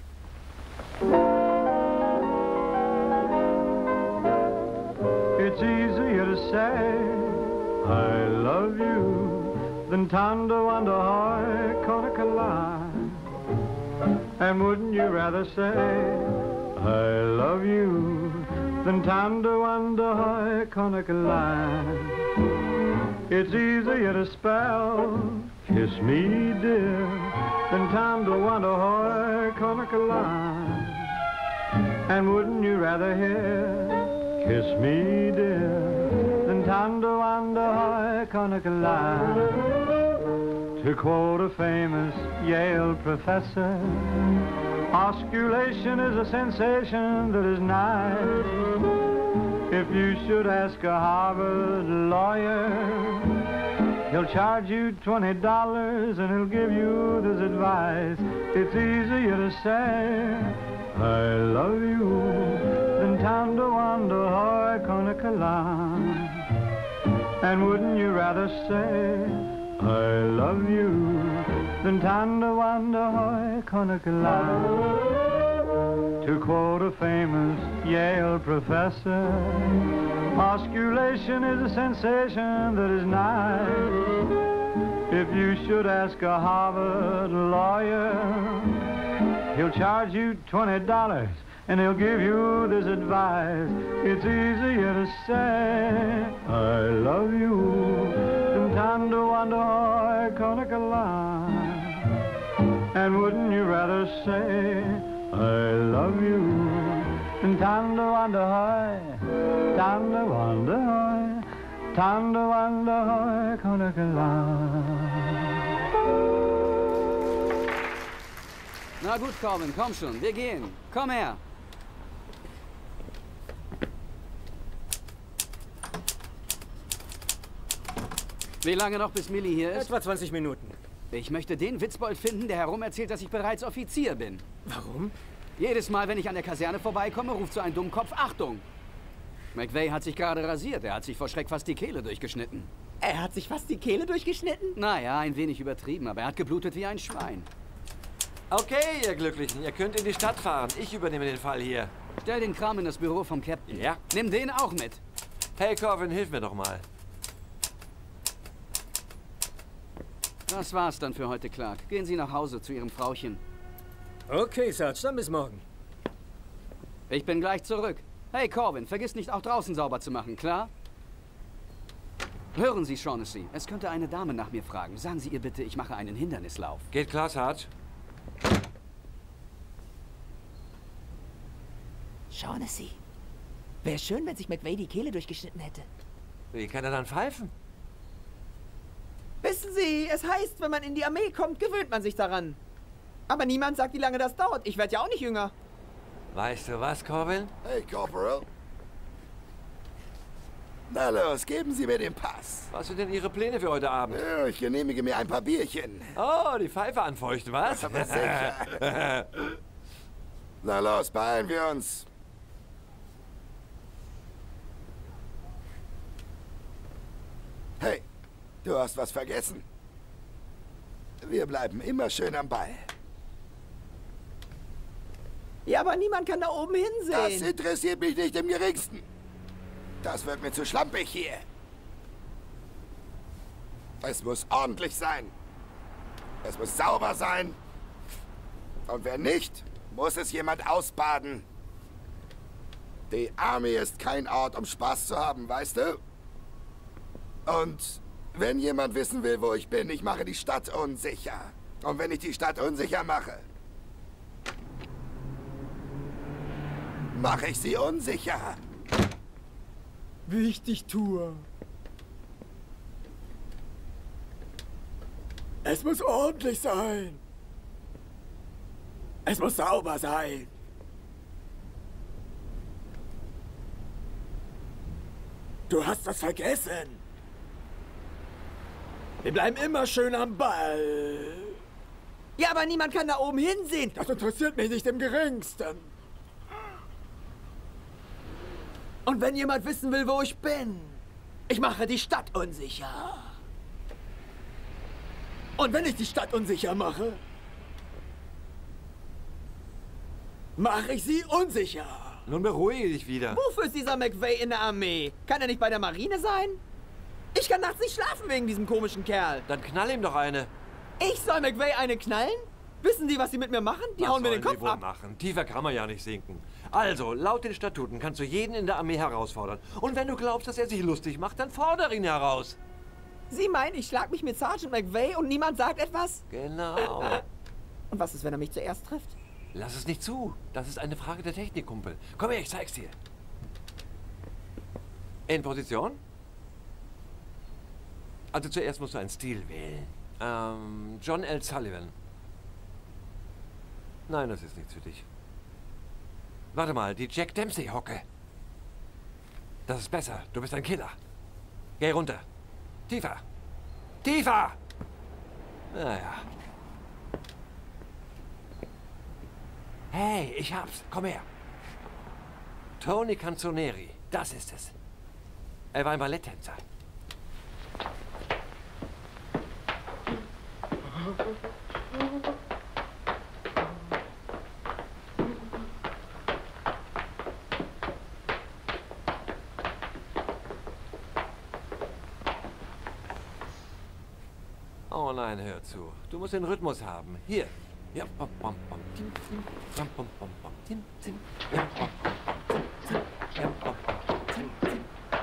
It's easier to say I love you than time to wonder how I caught a line. And wouldn't you rather say I love you than time to wonder how I caught a line? It's easier to spell kiss me dear than time to wonder how I caught a line. And wouldn't you rather hear kiss me, dear, than time to wonder how I caught a line. To quote a famous Yale professor, osculation is a sensation that is nice. If you should ask a Harvard lawyer, he'll charge you twenty dollars and he'll give you this advice. It's easier to say, I love you, than tanda wanda hoi konakala. And wouldn't you rather say, I love you, than tanda wanda hoi konakala. To quote a famous Yale professor, osculation is a sensation that is nice. If you should ask a Harvard lawyer, he'll charge you twenty dollars and he'll give you this advice. It's easier to say, I love you, than tanda wanda hoi konakala. And wouldn't you rather say, I love you, and tanda wanda hoi, tanda wanda hoi, tanda wanda hoi konakala. Na gut, Corbin, komm schon, wir gehen. Komm her. Wie lange noch, bis Millie hier ist? Etwa zwanzig Minuten. Ich möchte den Witzbold finden, der herum erzählt, dass ich bereits Offizier bin. Warum? Jedes Mal, wenn ich an der Kaserne vorbeikomme, ruft so ein Dummkopf Achtung. McVeigh hat sich gerade rasiert. Er hat sich vor Schreck fast die Kehle durchgeschnitten. Er hat sich fast die Kehle durchgeschnitten? Naja, ein wenig übertrieben, aber er hat geblutet wie ein Schwein. Okay, ihr Glücklichen, ihr könnt in die Stadt fahren. Ich übernehme den Fall hier. Stell den Kram in das Büro vom Captain. Ja. Nimm den auch mit. Hey, Corbin, hilf mir doch mal. Das war's dann für heute, Clark. Gehen Sie nach Hause zu Ihrem Frauchen. Okay, Sarge, dann bis morgen. Ich bin gleich zurück. Hey, Corbin, vergiss nicht, auch draußen sauber zu machen, klar? Hören Sie, Shaughnessy, es könnte eine Dame nach mir fragen. Sagen Sie ihr bitte, ich mache einen Hindernislauf. Geht klar, Sarge. Shaughnessy, wäre schön, wenn sich McVeigh die Kehle durchgeschnitten hätte. Wie kann er dann pfeifen? Wissen Sie, es heißt, wenn man in die Armee kommt, gewöhnt man sich daran. Aber niemand sagt, wie lange das dauert. Ich werde ja auch nicht jünger. Weißt du was, Corbin? Hey, Corporal. Na los, geben Sie mir den Pass. Was sind denn Ihre Pläne für heute Abend? Ja, ich genehmige mir ein paar Bierchen. Oh, die Pfeife anfeuchten, was? Aber sicher. Na los, beeilen wir uns. Hey, du hast was vergessen. Wir bleiben immer schön am Ball. Ja, aber niemand kann da oben hinsehen. Das interessiert mich nicht im Geringsten. Das wird mir zu schlampig hier. Es muss ordentlich sein. Es muss sauber sein. Und wenn nicht, muss es jemand ausbaden. Die Army ist kein Ort, um Spaß zu haben, weißt du? Und wenn jemand wissen will, wo ich bin, ich mache die Stadt unsicher. Und wenn ich die Stadt unsicher mache, mache ich sie unsicher. Wichtig, Tour. Es muss ordentlich sein. Es muss sauber sein. Du hast was vergessen. Wir bleiben immer schön am Ball. Ja, aber niemand kann da oben hinsehen. Das interessiert mich nicht im Geringsten. Und wenn jemand wissen will, wo ich bin, ich mache die Stadt unsicher. Und wenn ich die Stadt unsicher mache, mache ich sie unsicher. Nun beruhige dich wieder. Wofür ist dieser McVeigh in der Armee? Kann er nicht bei der Marine sein? Ich kann nachts nicht schlafen wegen diesem komischen Kerl. Dann knall ihm doch eine. Ich soll McVeigh eine knallen? Wissen die, was sie mit mir machen? Die was hauen mir den Kopf die wohl ab. machen? Tiefer kann man ja nicht sinken. Also, laut den Statuten kannst du jeden in der Armee herausfordern. Und wenn du glaubst, dass er sich lustig macht, dann fordere ihn heraus. Sie meinen, ich schlag mich mit Sergeant McVeigh und niemand sagt etwas? Genau. Und was ist, wenn er mich zuerst trifft? Lass es nicht zu. Das ist eine Frage der Technik, Kumpel. Komm her, ich zeig's dir. In Position. Also zuerst musst du einen Stil wählen. Ähm, John L. Sullivan. Nein, das ist nichts für dich. Warte mal, die Jack Dempsey-Hocke. Das ist besser. Du bist ein Killer. Geh runter. Tiefer. Tiefer! Naja. Hey, ich hab's. Komm her. Tony Canzoneri. Das ist es. Er war ein Balletttänzer. Oh nein, hör zu. Du musst den Rhythmus haben. Hier. Ja, bom, bom, bom, tim, tim, bom, bom, bom, bom, tim, tim, ja, bom, bom, bom, tim, tim, ja, bom, bom, bom, tim, tim.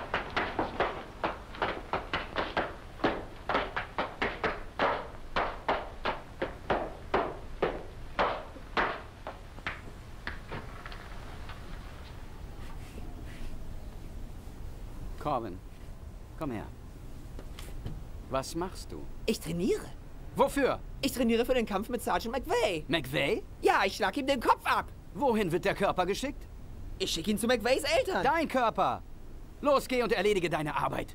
Corbin, komm her. Was machst du? Ich trainiere. Wofür? Ich trainiere für den Kampf mit Sergeant McVay. McVay? Ja, ich schlag ihm den Kopf ab. Wohin wird der Körper geschickt? Ich schicke ihn zu McVays Eltern. Dein Körper. Los, geh und erledige deine Arbeit.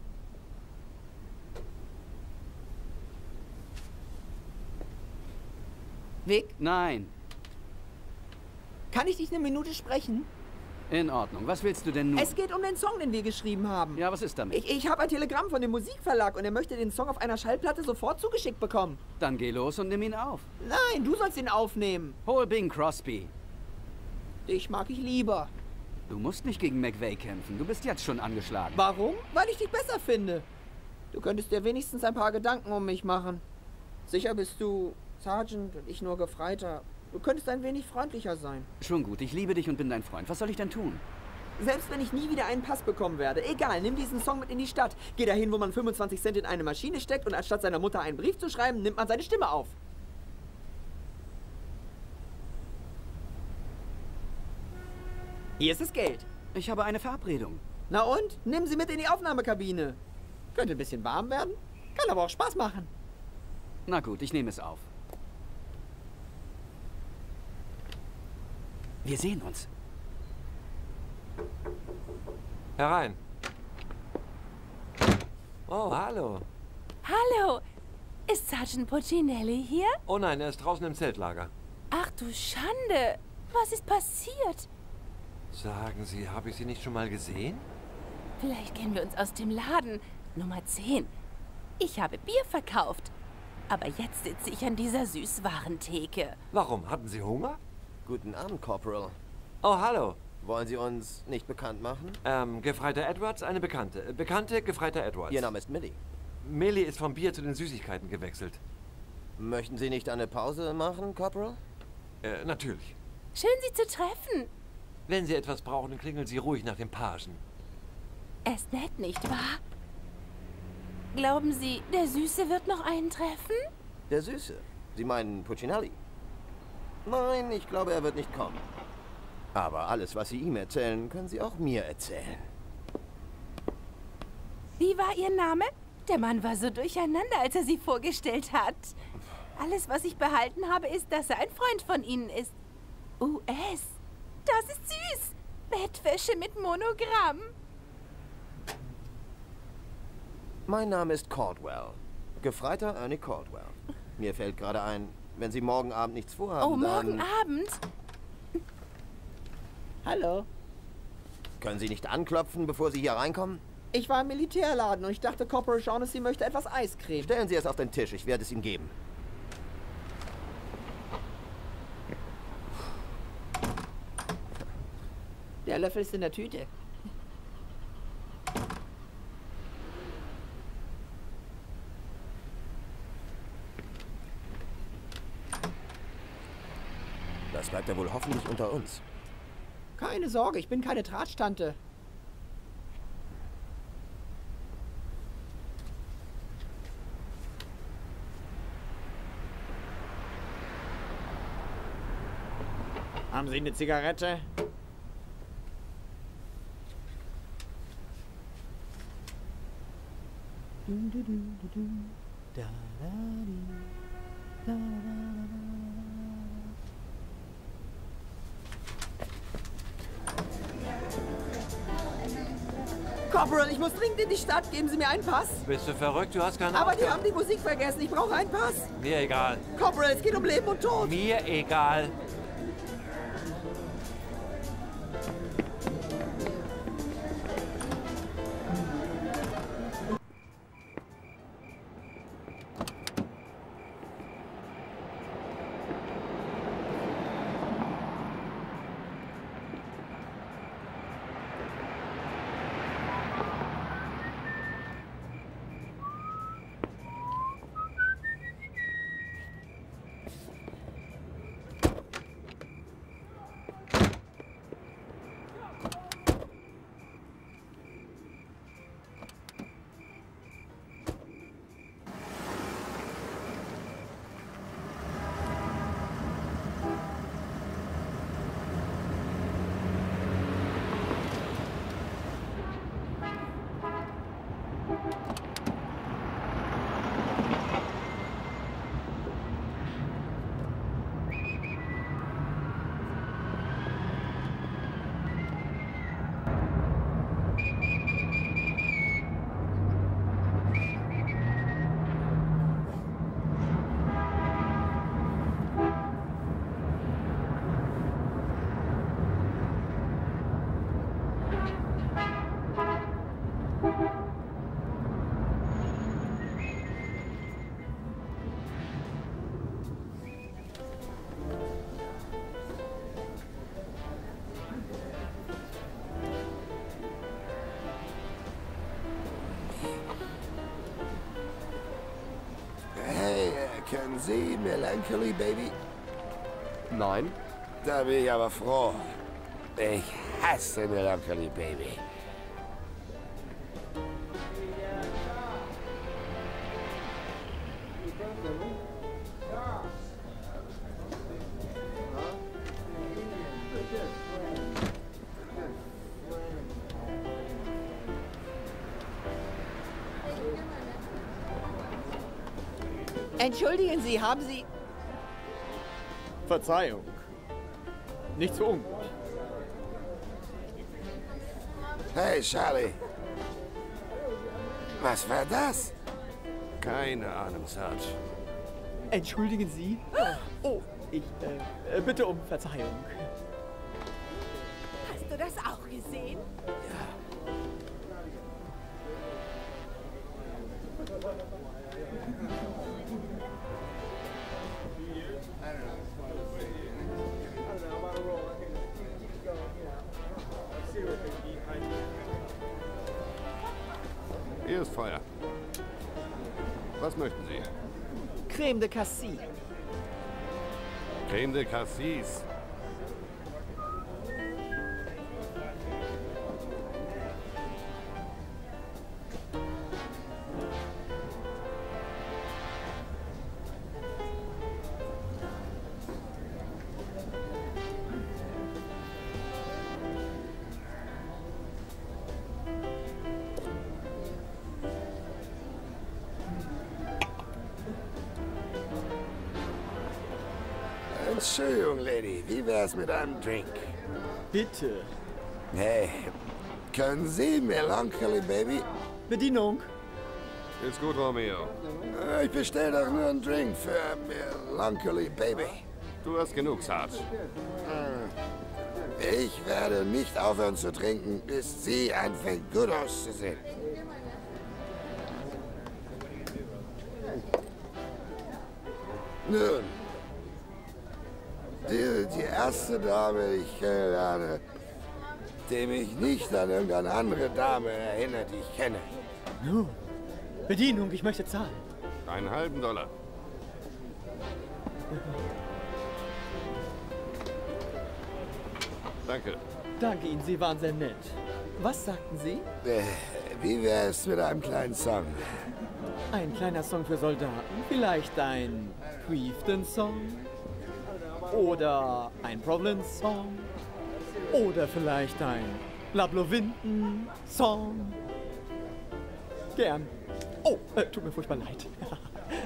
Vic? Nein. Kann ich dich eine Minute sprechen? In Ordnung. Was willst du denn nun? Es geht um den Song, den wir geschrieben haben. Ja, was ist damit? Ich, ich habe ein Telegramm von dem Musikverlag und er möchte den Song auf einer Schallplatte sofort zugeschickt bekommen. Dann geh los und nimm ihn auf. Nein, du sollst ihn aufnehmen. Hol Bing Crosby. Dich mag ich lieber. Du musst nicht gegen McVay kämpfen. Du bist jetzt schon angeschlagen. Warum? Weil ich dich besser finde. Du könntest dir wenigstens ein paar Gedanken um mich machen. Sicher bist du Sergeant und ich nur Gefreiter. Du könntest ein wenig freundlicher sein. Schon gut, ich liebe dich und bin dein Freund. Was soll ich denn tun? Selbst wenn ich nie wieder einen Pass bekommen werde, egal, nimm diesen Song mit in die Stadt. Geh dahin, wo man fünfundzwanzig Cent in eine Maschine steckt und anstatt seiner Mutter einen Brief zu schreiben, nimmt man seine Stimme auf. Hier ist das Geld. Ich habe eine Verabredung. Na und? Nimm sie mit in die Aufnahmekabine. Könnte ein bisschen warm werden, kann aber auch Spaß machen. Na gut, ich nehme es auf. Wir sehen uns. Herein. Oh, hallo. Hallo. Ist Sergeant Puccinelli hier? Oh nein, er ist draußen im Zeltlager. Ach du Schande. Was ist passiert? Sagen Sie, habe ich Sie nicht schon mal gesehen? Vielleicht kennen wir uns aus dem Laden. Nummer zehn. Ich habe Bier verkauft. Aber jetzt sitze ich an dieser Süßwarentheke. Warum? Hatten Sie Hunger? Guten Abend, Corporal. Oh, hallo. Wollen Sie uns nicht bekannt machen? Ähm, Gefreiter Edwards, eine Bekannte. Bekannte, Gefreiter Edwards. Ihr Name ist Millie. Millie ist vom Bier zu den Süßigkeiten gewechselt. Möchten Sie nicht eine Pause machen, Corporal? Äh, natürlich. Schön, Sie zu treffen. Wenn Sie etwas brauchen, dann klingeln Sie ruhig nach dem Pagen. Er ist nett, nicht wahr? Glauben Sie, der Süße wird noch eintreffen? Der Süße? Sie meinen Puccinelli? Nein, ich glaube, er wird nicht kommen. Aber alles, was Sie ihm erzählen, können Sie auch mir erzählen. Wie war Ihr Name? Der Mann war so durcheinander, als er Sie vorgestellt hat. Alles, was ich behalten habe, ist, dass er ein Freund von Ihnen ist. U S. Das ist süß. Bettwäsche mit Monogramm. Mein Name ist Caldwell. Gefreiter Ernie Caldwell. Mir fällt gerade ein, wenn Sie morgen Abend nichts vorhaben, Oh, morgen dann... Abend? Hallo. Können Sie nicht anklopfen, bevor Sie hier reinkommen? Ich war im Militärladen und ich dachte, Corporal Shaughnessy möchte etwas Eiscreme. Stellen Sie es auf den Tisch, ich werde es ihm geben. Der Löffel ist in der Tüte. Das bleibt ja wohl hoffentlich unter uns. Keine Sorge, ich bin keine Drahtstante. Haben Sie eine Zigarette? Corporal, ich muss dringend in die Stadt. Geben Sie mir einen Pass. Bist du verrückt? Du hast keinen Aber Auftrag. die haben die Musik vergessen. Ich brauche einen Pass. Mir egal. Corporal, es geht um Leben und Tod. Mir egal. Kennen Sie Melancholy Baby? Nein. Da bin ich aber froh. Ich hasse Melancholy Baby. Entschuldigen Sie, haben Sie... Verzeihung. Nichts für ungut. Hey, Charlie. Was war das? Keine Ahnung, Sarge. Entschuldigen Sie? Oh, ich äh, bitte um Verzeihung. Hast du das auch gesehen? Hier ist Feuer. Was möchten Sie? Creme de Cassis. Creme de Cassis. Entschuldigung, Lady. Wie wär's mit einem Drink? Bitte. Hey, können Sie Melancholy Baby? Bedienung. Ist gut, Romeo. Ich bestell doch nur einen Drink für Melancholy Baby. Du hast genug, Sarge. Ich werde nicht aufhören zu trinken, bis sie anfängt, gut auszusehen. Nun, die ist die erste Dame, die ich kennenlerne, die mich nicht an irgendeine andere Dame erinnert, die ich kenne. Nun, Bedienung, ich möchte zahlen. Einen halben Dollar. Danke. Danke Ihnen, Sie waren sehr nett. Was sagten Sie? Äh, wie wäre es mit einem kleinen Song? Ein kleiner Song für Soldaten? Vielleicht ein Chieftain-Song? Oder ein Province-Song? Oder vielleicht ein Lablovinten-Song? Gern. Oh, äh, tut mir furchtbar leid.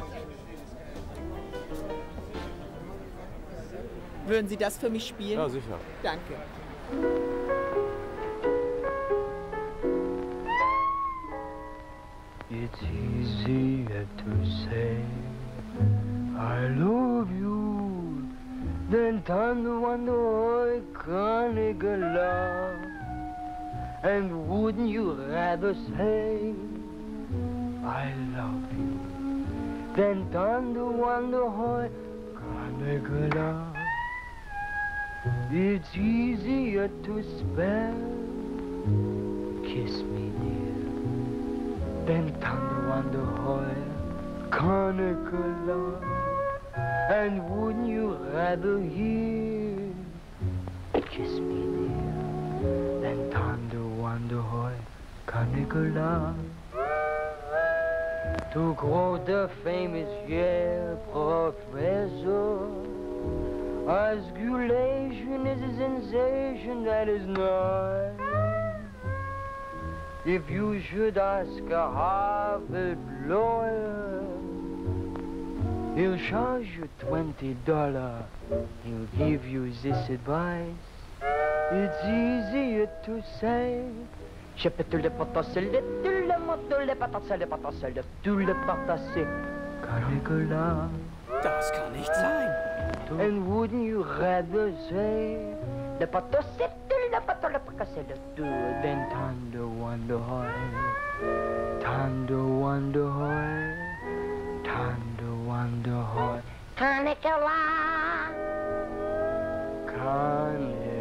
Würden Sie das für mich spielen? Ja, sicher. Danke. It's easier to say I love you than to wonder I can't get love. And wouldn't you rather say I love you than to wonder how I can't get love? It's easier to spell kiss me dear than to wonder how I can't get love. And wouldn't you rather hear kiss me dear than to wonder how I can't get love? To quote the famous Yale professor, osculation is a sensation that is nice. If you should ask a Harvard lawyer, he'll charge you twenty dollars. He'll give you this advice. It's easier to say. Je peux tout le potasser, tout le monde, tout le potasser, le potasser, tout le potasser. Caligula. Das kann nicht sein. And wouldn't you rather say le potasser, tout le potasser, le potasser, tout than tender wonder hoy, tender wonder hoy, tender wonder hoy. Caligula. Caligula.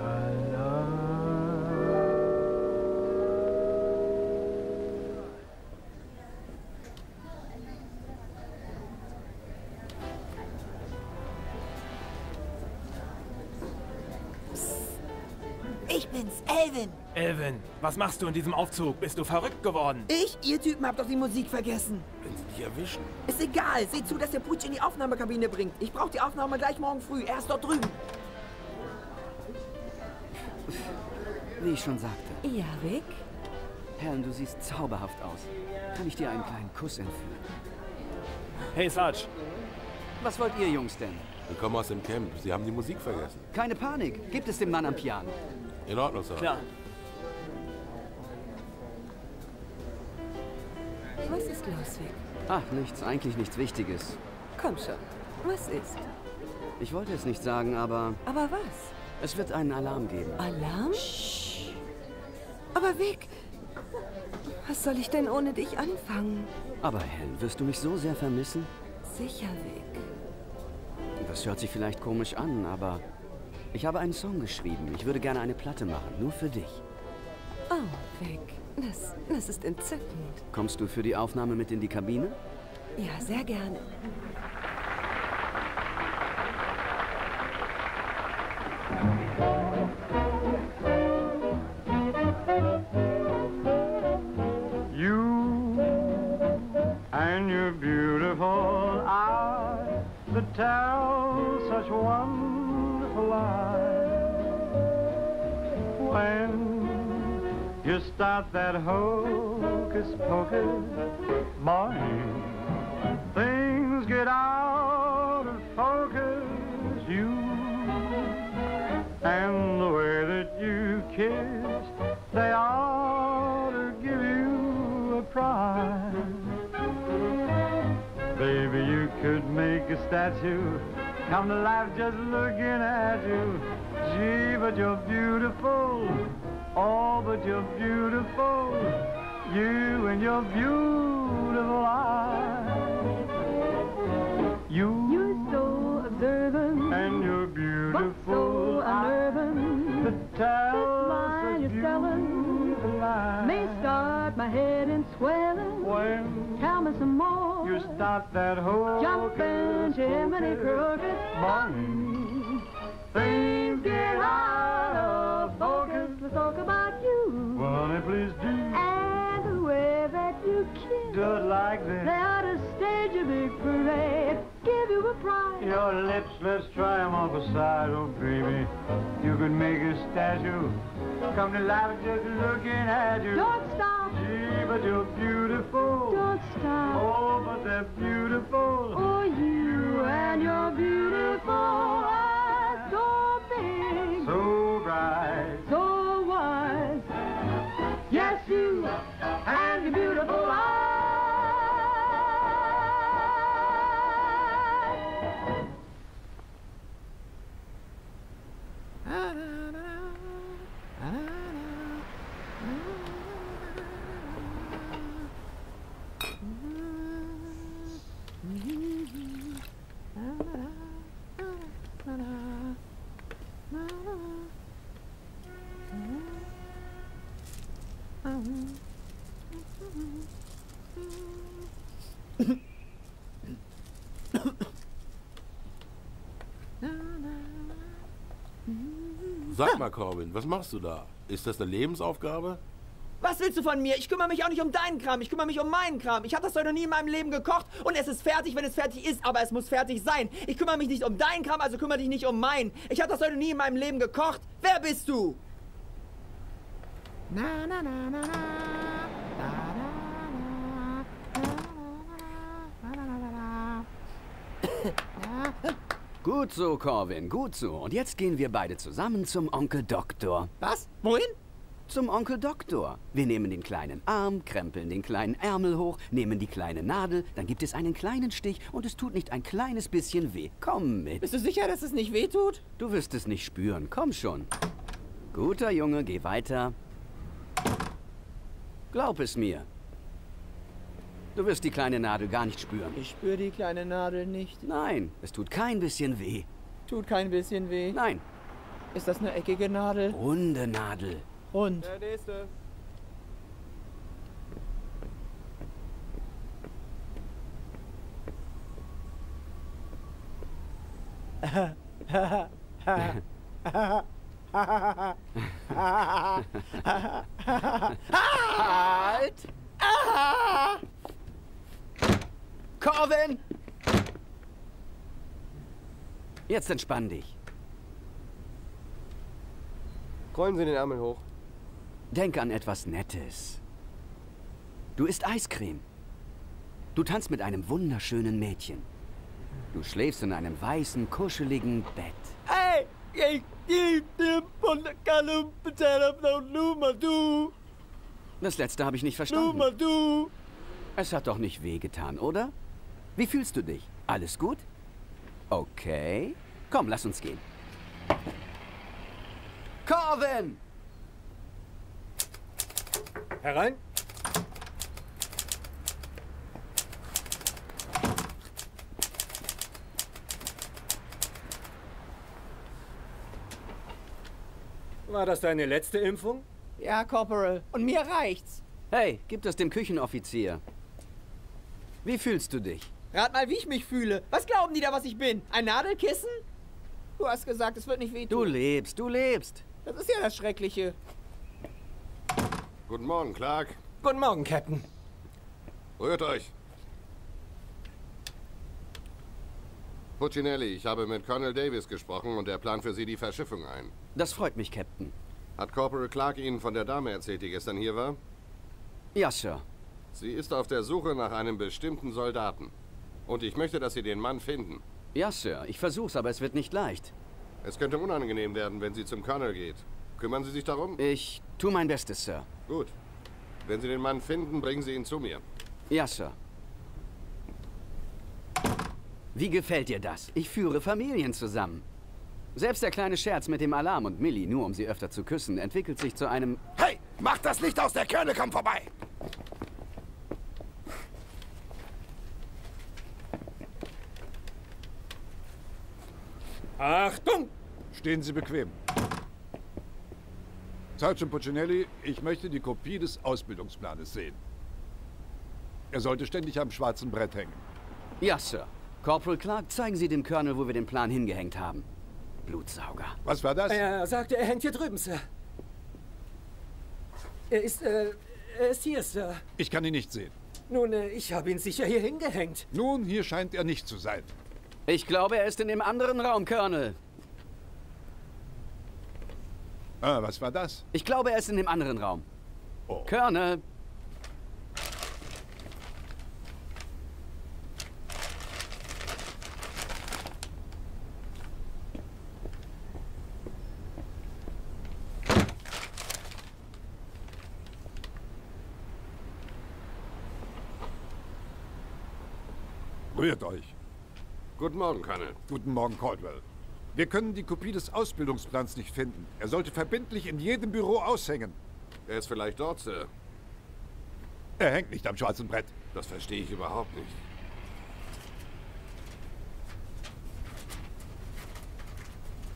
Ich bin's, Elvin. Elvin, was machst du in diesem Aufzug? Bist du verrückt geworden? Ich? Ihr Typen habt doch die Musik vergessen. Wenn sie dich erwischen. Ist egal. Seht zu, dass der Putsch in die Aufnahmekabine bringt. Ich brauche die Aufnahme gleich morgen früh. Er ist dort drüben. Wie ich schon sagte. Ja, Vic? Helen, du siehst zauberhaft aus. Kann ich dir einen kleinen Kuss entführen? Hey, Sarge. Was wollt ihr Jungs denn? Wir kommen aus dem Camp. Sie haben die Musik vergessen. Keine Panik. Gibt es den Mann am Piano? In Ordnung, Sir. Klar. Was ist los, Vic? Ach, nichts. Eigentlich nichts Wichtiges. Komm schon. Was ist? Ich wollte es nicht sagen, aber... Aber was? Es wird einen Alarm geben. Alarm? Shh. Aber Vic, was soll ich denn ohne dich anfangen? Aber Helen, wirst du mich so sehr vermissen? Sicher, Vic. Das hört sich vielleicht komisch an, aber ich habe einen Song geschrieben. Ich würde gerne eine Platte machen, nur für dich. Oh, Vic, das, das ist entzückend. Kommst du für die Aufnahme mit in die Kabine? Ja, sehr gerne. You and your beautiful eyes that tell such wonderful lies. When you start that hocus pocus, morning, things get out of focus. You and the way that you kiss, they ought to give you a prize. Baby, you could make a statue come to life just looking at you. Gee, but you're beautiful. Oh, but you're beautiful. You and your beautiful eyes. You, You're so observant and your beautiful so unnerving. The tell line you're telling may start my head in swelling. When tell me some more. You start that whole jumping Jiminy Crooked morning. Things get out of focus. Let's talk about you. Well, honey, please do. And the way that you kiss. Do it like this. They ought to stage a big parade. Give you a prize. Your lips, let's try them off a side, oh baby. You could make a statue come to life just looking at you. Don't stop. Gee, but you're beautiful. Don't stop. Oh, but they're beautiful. Oh, you and your beautiful eyes. Sag mal, Corbin, was machst du da? Ist das eine Lebensaufgabe? Was willst du von mir? Ich kümmere mich auch nicht um deinen Kram, ich kümmere mich um meinen Kram. Ich habe das doch noch nie in meinem Leben gekocht und es ist fertig, wenn es fertig ist, aber es muss fertig sein. Ich kümmere mich nicht um deinen Kram, also kümmere dich nicht um meinen. Ich habe das doch noch nie in meinem Leben gekocht. Wer bist du? Na, na, na, na, na. Gut so, Corvin, gut so. Und jetzt gehen wir beide zusammen zum Onkel Doktor. Was? Wohin? Zum Onkel Doktor. Wir nehmen den kleinen Arm, krempeln den kleinen Ärmel hoch, nehmen die kleine Nadel, dann gibt es einen kleinen Stich und es tut nicht ein kleines bisschen weh. Komm mit. Bist du sicher, dass es nicht weh tut? Du wirst es nicht spüren. Komm schon. Guter Junge, geh weiter. Glaub es mir. Du wirst die kleine Nadel gar nicht spüren. Ich spüre die kleine Nadel nicht. Nein, es tut kein bisschen weh. Tut kein bisschen weh? Nein. Ist das eine eckige Nadel? Runde Nadel. Und? Der nächste. Halt! Corvin! Jetzt entspann dich. Rollen Sie den Ärmel hoch. Denk an etwas Nettes. Du isst Eiscreme. Du tanzt mit einem wunderschönen Mädchen. Du schläfst in einem weißen, kuscheligen Bett. Hey, ich geb dir von der Kalle bezahlen nur mal du. Das letzte habe ich nicht verstanden. Nur mal du. Es hat doch nicht wehgetan, oder? Wie fühlst du dich? Alles gut? Okay. Komm, lass uns gehen. Corvin! Herein. War das deine letzte Impfung? Ja, Corporal. Und mir reicht's. Hey, gib das dem Küchenoffizier. Wie fühlst du dich? Rat mal, wie ich mich fühle. Was glauben die da, was ich bin? Ein Nadelkissen? Du hast gesagt, es wird nicht wehtun. Du lebst, du lebst. Das ist ja das Schreckliche. Guten Morgen, Clark. Guten Morgen, Captain. Rührt euch. Puccinelli, ich habe mit Colonel Davis gesprochen und er plant für Sie die Verschiffung ein. Das freut mich, Captain. Hat Corporal Clark Ihnen von der Dame erzählt, die gestern hier war? Ja, Sir. Sie ist auf der Suche nach einem bestimmten Soldaten. Und ich möchte, dass Sie den Mann finden. Ja, Sir. Ich versuch's, aber es wird nicht leicht. Es könnte unangenehm werden, wenn sie zum Colonel geht. Kümmern Sie sich darum? Ich tue mein Bestes, Sir. Gut. Wenn Sie den Mann finden, bringen Sie ihn zu mir. Ja, Sir. Wie gefällt dir das? Ich führe Familien zusammen. Selbst der kleine Scherz mit dem Alarm und Millie, nur um sie öfter zu küssen, entwickelt sich zu einem... Hey, mach das Licht aus, der Colonel kommt vorbei! Achtung! Stehen Sie bequem. Sergeant Puccinelli, ich möchte die Kopie des Ausbildungsplanes sehen. Er sollte ständig am schwarzen Brett hängen. Ja, Sir. Corporal Clark, zeigen Sie dem Colonel, wo wir den Plan hingehängt haben. Blutsauger. Was war das? Er sagte, er hängt hier drüben, Sir. Er ist, äh, er ist hier, Sir. Ich kann ihn nicht sehen. Nun, äh, ich habe ihn sicher hier hingehängt. Nun, hier scheint er nicht zu sein. Ich glaube, er ist in dem anderen Raum, Colonel. Ah, was war das? Ich glaube, er ist in dem anderen Raum. Oh. Colonel. Rührt euch. Guten Morgen, Colonel. Guten Morgen, Caldwell. Wir können die Kopie des Ausbildungsplans nicht finden. Er sollte verbindlich in jedem Büro aushängen. Er ist vielleicht dort, Sir. Er hängt nicht am schwarzen Brett. Das verstehe ich überhaupt nicht.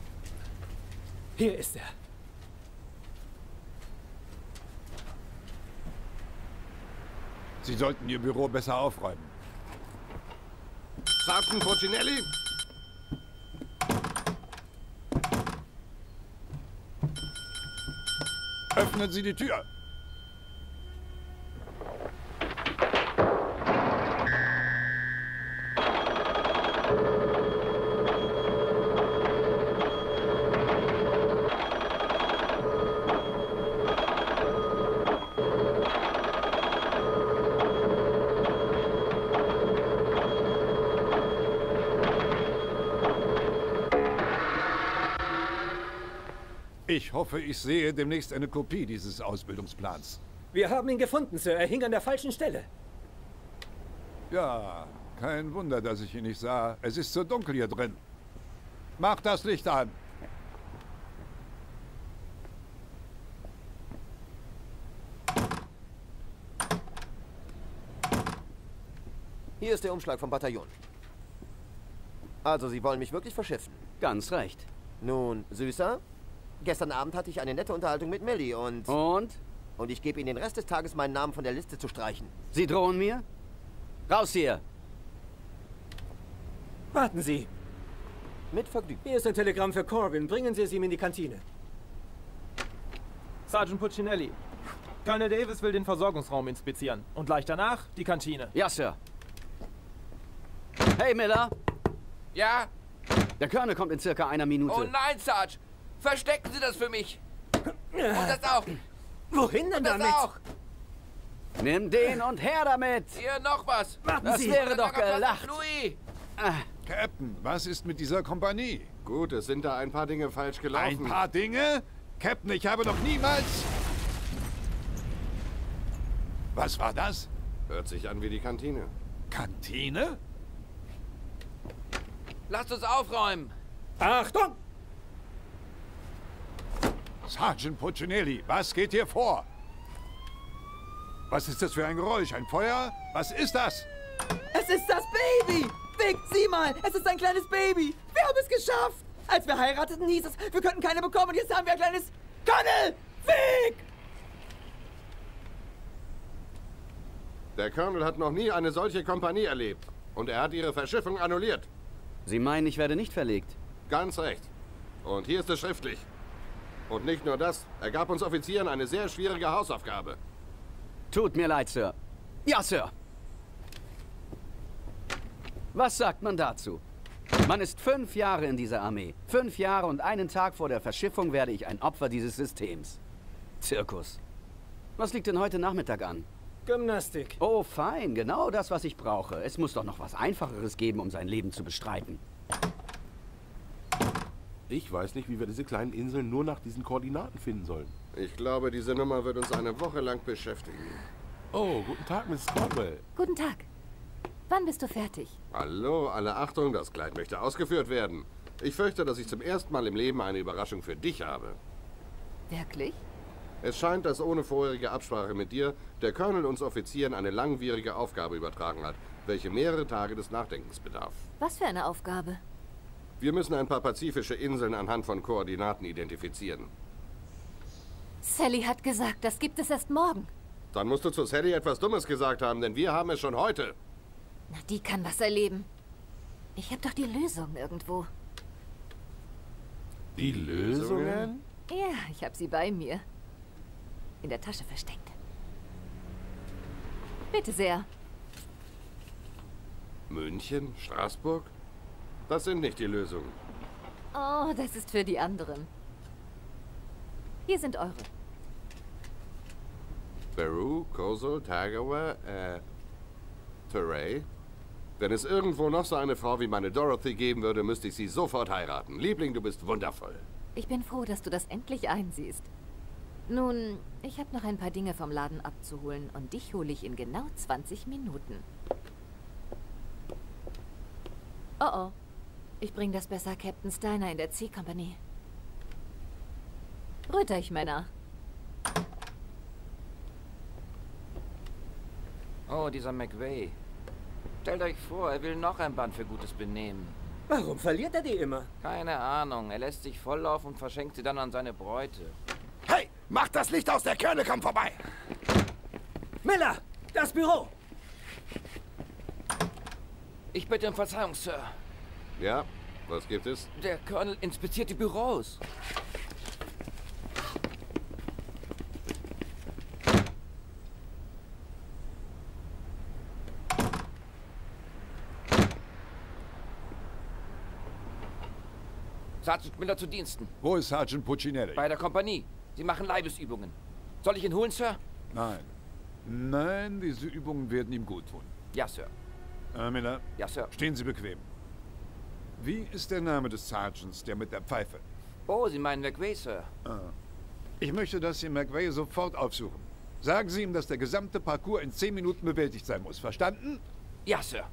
Hier ist er. Sie sollten Ihr Büro besser aufräumen. Sergeant Puccinelli? Öffnen Sie die Tür! Ich hoffe, ich sehe demnächst eine Kopie dieses Ausbildungsplans. Wir haben ihn gefunden, Sir. Er hing an der falschen Stelle. Ja, kein Wunder, dass ich ihn nicht sah. Es ist so dunkel hier drin. Mach das Licht an. Hier ist der Umschlag vom Bataillon. Also, Sie wollen mich wirklich verschiffen? Ganz recht. Nun, Süßer, gestern Abend hatte ich eine nette Unterhaltung mit Millie und... Und? Und ich gebe Ihnen den Rest des Tages, meinen Namen von der Liste zu streichen. Sie drohen mir? Raus hier! Warten Sie. Mit Vergnügen. Hier ist ein Telegramm für Corbin. Bringen Sie es ihm in die Kantine. Sergeant Puccinelli. Colonel Davis will den Versorgungsraum inspizieren. Und gleich danach die Kantine. Ja, Sir. Hey, Miller. Ja? Der Colonel kommt in circa einer Minute. Oh nein, Sarge! Verstecken Sie das für mich! Und das auch! Wohin denn und das damit? auch! Nimm den und her damit! Hier noch was! Warten das Sie. wäre doch gelacht! Louis! Ah. Captain, was ist mit dieser Kompanie? Gut, es sind da ein paar Dinge falsch gelaufen. Ein paar Dinge? Captain, ich habe noch niemals... Was war das? Hört sich an wie die Kantine. Kantine? Lasst uns aufräumen! Achtung! Sergeant Puccinelli, was geht hier vor? Was ist das für ein Geräusch? Ein Feuer? Was ist das? Es ist das Baby! Vic, sieh mal! Es ist ein kleines Baby! Wir haben es geschafft! Als wir heirateten, hieß es, wir könnten keine bekommen und jetzt haben wir ein kleines... Colonel! Vic! Der Colonel hat noch nie eine solche Kompanie erlebt. Und er hat ihre Verschiffung annulliert. Sie meinen, ich werde nicht verlegt? Ganz recht. Und hier ist es schriftlich. Und nicht nur das, er gab uns Offizieren eine sehr schwierige Hausaufgabe. Tut mir leid, Sir. Ja, Sir. Was sagt man dazu? Man ist fünf Jahre in dieser Armee. Fünf Jahre und einen Tag vor der Verschiffung werde ich ein Opfer dieses Systems. Zirkus. Was liegt denn heute Nachmittag an? Gymnastik. Oh, fein. Genau das, was ich brauche. Es muss doch noch was Einfacheres geben, um sein Leben zu bestreiten. Ich weiß nicht, wie wir diese kleinen Inseln nur nach diesen Koordinaten finden sollen. Ich glaube, diese Nummer wird uns eine Woche lang beschäftigen. Oh, guten Tag, Misses Caldwell. Guten Tag. Wann bist du fertig? Hallo, alle Achtung, das Kleid möchte ausgeführt werden. Ich fürchte, dass ich zum ersten Mal im Leben eine Überraschung für dich habe. Wirklich? Es scheint, dass ohne vorherige Absprache mit dir der Colonel uns Offizieren eine langwierige Aufgabe übertragen hat, welche mehrere Tage des Nachdenkens bedarf. Was für eine Aufgabe? Wir müssen ein paar pazifische Inseln anhand von Koordinaten identifizieren. Sally hat gesagt, das gibt es erst morgen. Dann musst du zu Sally etwas Dummes gesagt haben, denn wir haben es schon heute. Na, die kann was erleben. Ich habe doch die Lösung irgendwo. Die Lösungen? Ja, ich habe sie bei mir. In der Tasche versteckt. Bitte sehr. München? Straßburg? Das sind nicht die Lösungen. Oh, das ist für die anderen. Hier sind eure. Peru, Kosovo, Tagawa, äh, Teray. Wenn es irgendwo noch so eine Frau wie meine Dorothy geben würde, müsste ich sie sofort heiraten. Liebling, du bist wundervoll. Ich bin froh, dass du das endlich einsiehst. Nun, ich habe noch ein paar Dinge vom Laden abzuholen und dich hole ich in genau zwanzig Minuten. Oh oh. Ich bring das besser Captain Steiner in der C-Kompanie. Rührt euch, Männer. Oh, dieser McVay. Stellt euch vor, er will noch ein Band für gutes Benehmen. Warum verliert er die immer? Keine Ahnung. Er lässt sich volllaufen und verschenkt sie dann an seine Bräute. Hey, macht das Licht aus, der Colonel kommt vorbei! Miller! Das Büro! Ich bitte um Verzeihung, Sir. Ja, was gibt es? Der Colonel inspiziert die Büros. Sergeant Miller zu Diensten. Wo ist Sergeant Puccinelli? Bei der Kompanie. Sie machen Leibesübungen. Soll ich ihn holen, Sir? Nein. Nein, diese Übungen werden ihm gut tun. Ja, Sir. Äh, Miller? Ja, Sir. Stehen Sie bequem. Wie ist der Name des Sergeants, der mit der Pfeife? Oh, Sie meinen McVay, Sir. Ah. Ich möchte, dass Sie McVay sofort aufsuchen. Sagen Sie ihm, dass der gesamte Parcours in zehn Minuten bewältigt sein muss. Verstanden? Ja, Sir.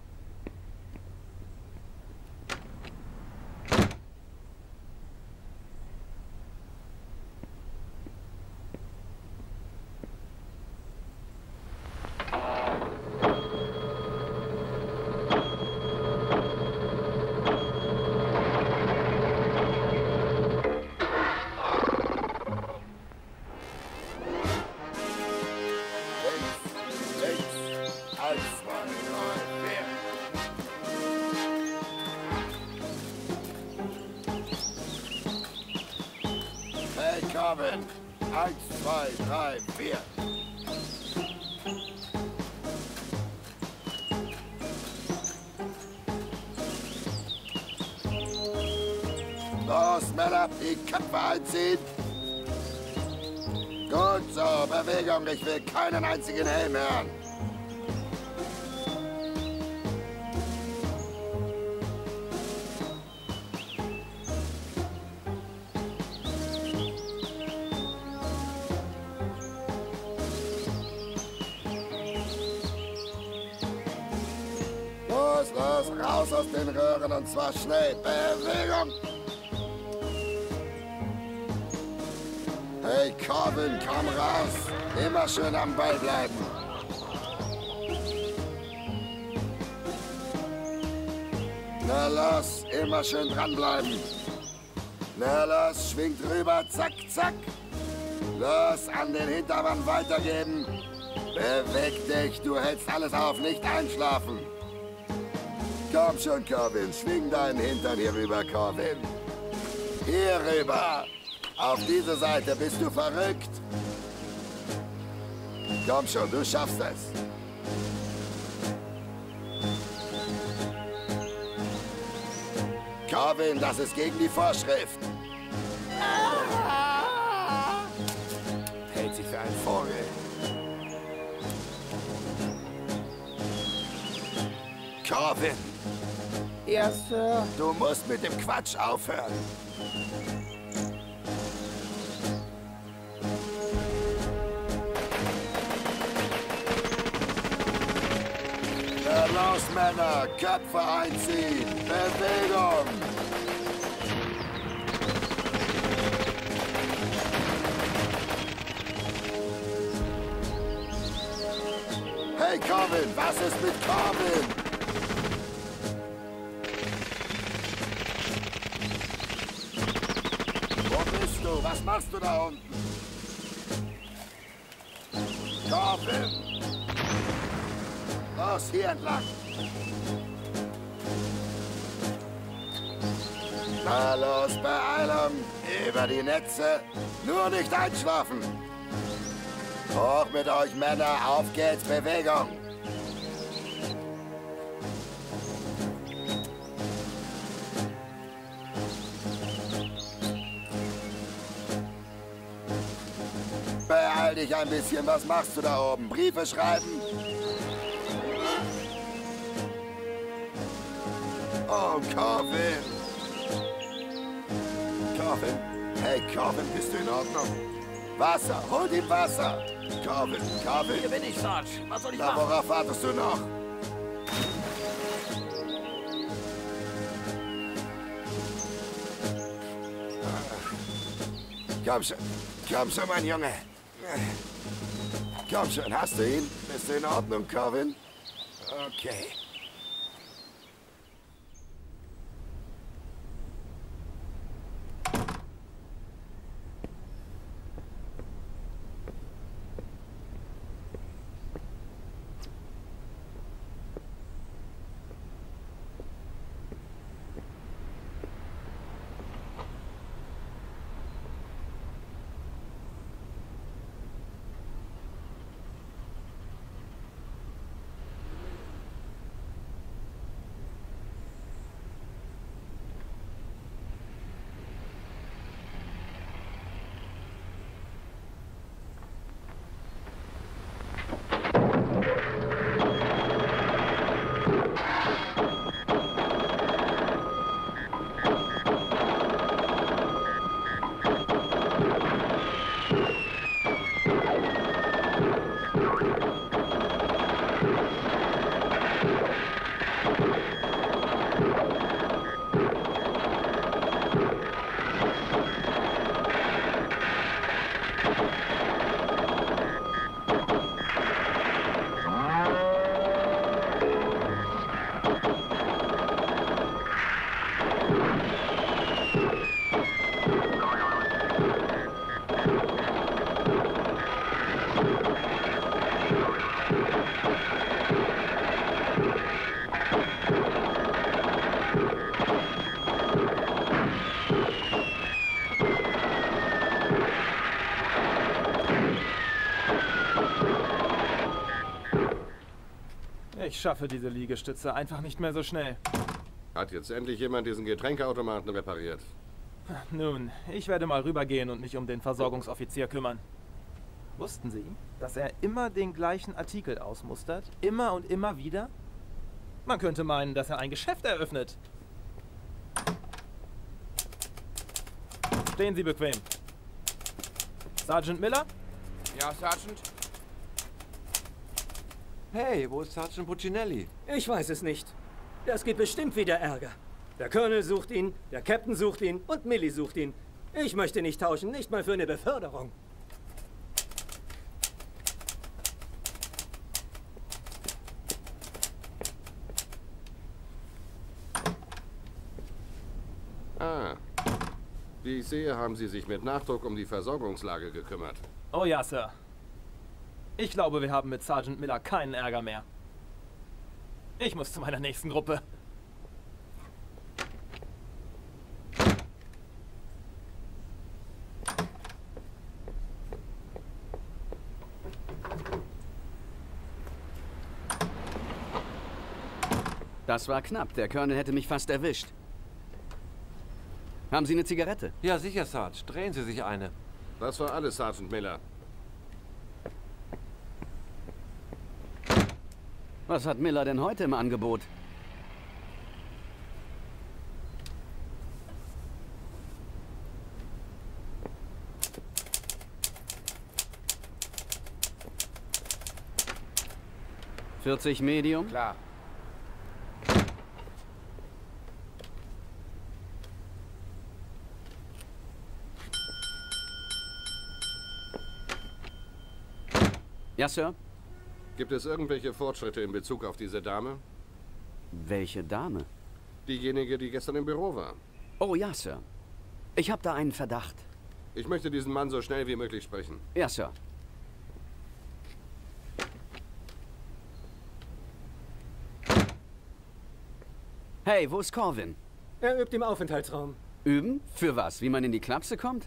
Carvin. Eins, zwei, drei, vier. Los, Männer, die Köpfe einziehen. Gut so, Bewegung. Ich will keinen einzigen Helm hören. Los, los, raus aus den Röhren und zwar schnell. Bewegung! Hey, Corbin, komm raus. Immer schön am Ball bleiben. Na los, immer schön dranbleiben. Na los, schwingt rüber, zack, zack. Los, an den Hintermann weitergeben. Beweg dich, du hältst alles auf, nicht einschlafen. Komm schon, Corbin, schwing deinen Hintern hier rüber, Corbin. Hier rüber. Auf diese Seite, bist du verrückt? Komm schon, du schaffst es. Corbin, das ist gegen die Vorschrift. Hält sich für einen Vogel. Corbin. Ja, Sir. Du musst mit dem Quatsch aufhören. Na los, Männer, Köpfe einziehen. Bewegung. Hey, Corbin, was ist mit Corbin? Was machst du da unten? Corbin! Los, hier entlang! Na los, Beeilung! Über die Netze! Nur nicht einschlafen! Hoch mit euch, Männer! Auf geht's! Bewegung! Beeil dich ein bisschen. Was machst du da oben? Briefe schreiben? Oh, Corbin. Corbin? Hey, Corbin, bist du in Ordnung? Wasser. Holt ihm Wasser. Corbin, Corbin. Hier bin ich, Sarge. Was soll ich Na, machen? worauf wartest du noch? Komm schon. Komm schon, mein Junge. Komm schon, hast du ihn? Bist du in Ordnung, Corbin? Okay. Ich schaffe diese Liegestütze einfach nicht mehr so schnell. Hat jetzt endlich jemand diesen Getränkeautomaten repariert? Nun, ich werde mal rübergehen und mich um den Versorgungsoffizier kümmern. Wussten Sie, dass er immer den gleichen Artikel ausmustert? Immer und immer wieder? Man könnte meinen, dass er ein Geschäft eröffnet. Stehen Sie bequem. Sergeant Miller? Ja, Sergeant? Hey, wo ist Sergeant Puccinelli? Ich weiß es nicht. Das gibt bestimmt wieder Ärger. Der Colonel sucht ihn, der Captain sucht ihn und Millie sucht ihn. Ich möchte nicht tauschen, nicht mal für eine Beförderung. Ah. Wie ich sehe, haben Sie sich mit Nachdruck um die Versorgungslage gekümmert. Oh ja, Sir. Ich glaube, wir haben mit Sergeant Miller keinen Ärger mehr. Ich muss zu meiner nächsten Gruppe. Das war knapp. Der Colonel hätte mich fast erwischt. Haben Sie eine Zigarette? Ja, sicher, Sarge. Drehen Sie sich eine. Das war alles, Sergeant Miller. Was hat Miller denn heute im Angebot? vierzig Medium? Klar. Ja, Sir? Gibt es irgendwelche Fortschritte in Bezug auf diese Dame? Welche Dame? Diejenige, die gestern im Büro war. Oh ja, Sir. Ich habe da einen Verdacht. Ich möchte diesen Mann so schnell wie möglich sprechen. Ja, Sir. Hey, wo ist Corvin? Er übt im Aufenthaltsraum. Üben? Für was? Wie man in die Klapse kommt?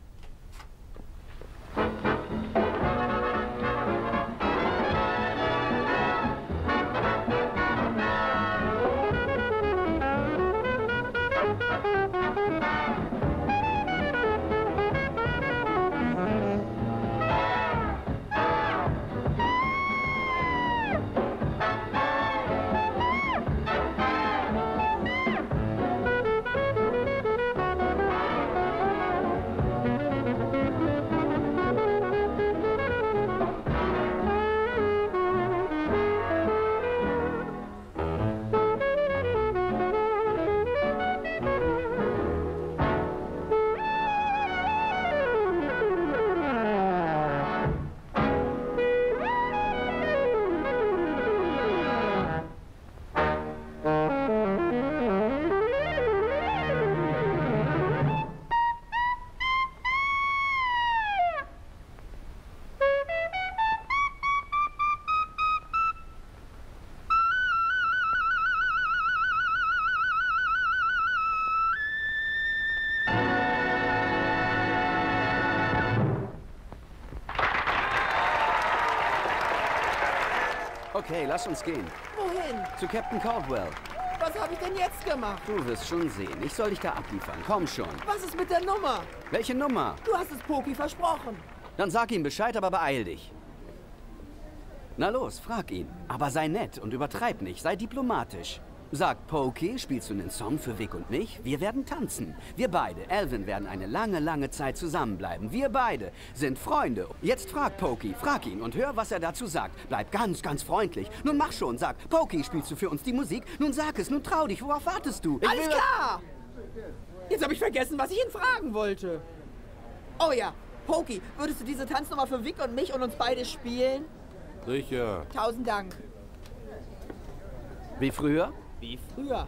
Okay, lass uns gehen. Wohin? Zu Captain Caldwell. Was habe ich denn jetzt gemacht? Du wirst schon sehen. Ich soll dich da abliefern. Komm schon. Was ist mit der Nummer? Welche Nummer? Du hast es Poki versprochen. Dann sag ihm Bescheid, aber beeil dich. Na los, frag ihn. Aber sei nett und übertreib nicht. Sei diplomatisch. Sag, Pokey, spielst du einen Song für Vic und mich? Wir werden tanzen. Wir beide, Alvin, werden eine lange, lange Zeit zusammenbleiben. Wir beide sind Freunde. Jetzt frag Pokey, frag ihn und hör, was er dazu sagt. Bleib ganz, ganz freundlich. Nun mach schon, sag, Pokey, spielst du für uns die Musik? Nun sag es, nun trau dich, worauf wartest du? Ich Alles will... klar! Jetzt habe ich vergessen, was ich ihn fragen wollte. Oh ja, Pokey, würdest du diese Tanznummer für Vic und mich und uns beide spielen? Sicher. Tausend Dank. Wie früher? Wie früher.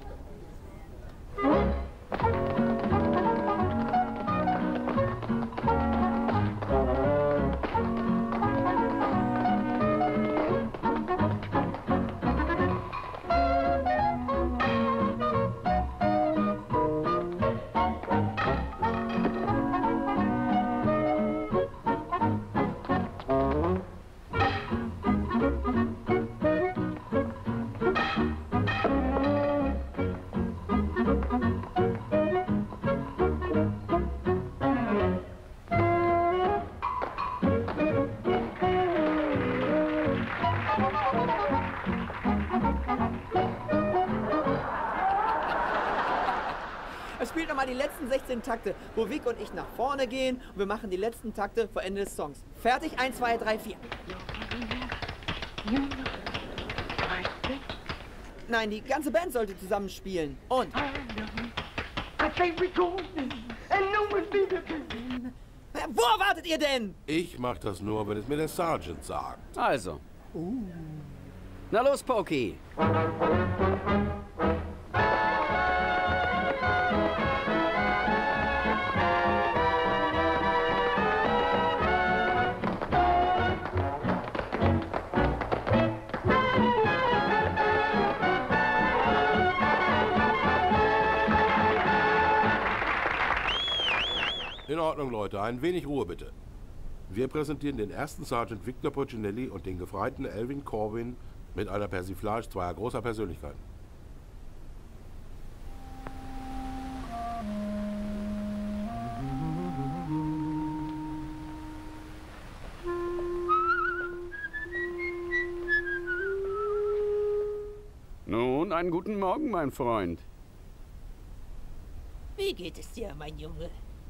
mal die letzten sechzehn Takte, wo Vic und ich nach vorne gehen und wir machen die letzten Takte vor Ende des Songs. Fertig? eins, zwei, drei, vier. Nein, die ganze Band sollte zusammenspielen. Und... Wo wartet ihr denn? Ich mach das nur, wenn es mir der Sergeant sagt. Also. Uh. Na los, Pokey. In Ordnung, Leute. Ein wenig Ruhe, bitte. Wir präsentieren den ersten Sergeant Victor Puccinelli und den Gefreiten Alvin Corwin mit einer Persiflage zweier großer Persönlichkeiten. Nun, einen guten Morgen, mein Freund. Wie geht es dir, mein Junge?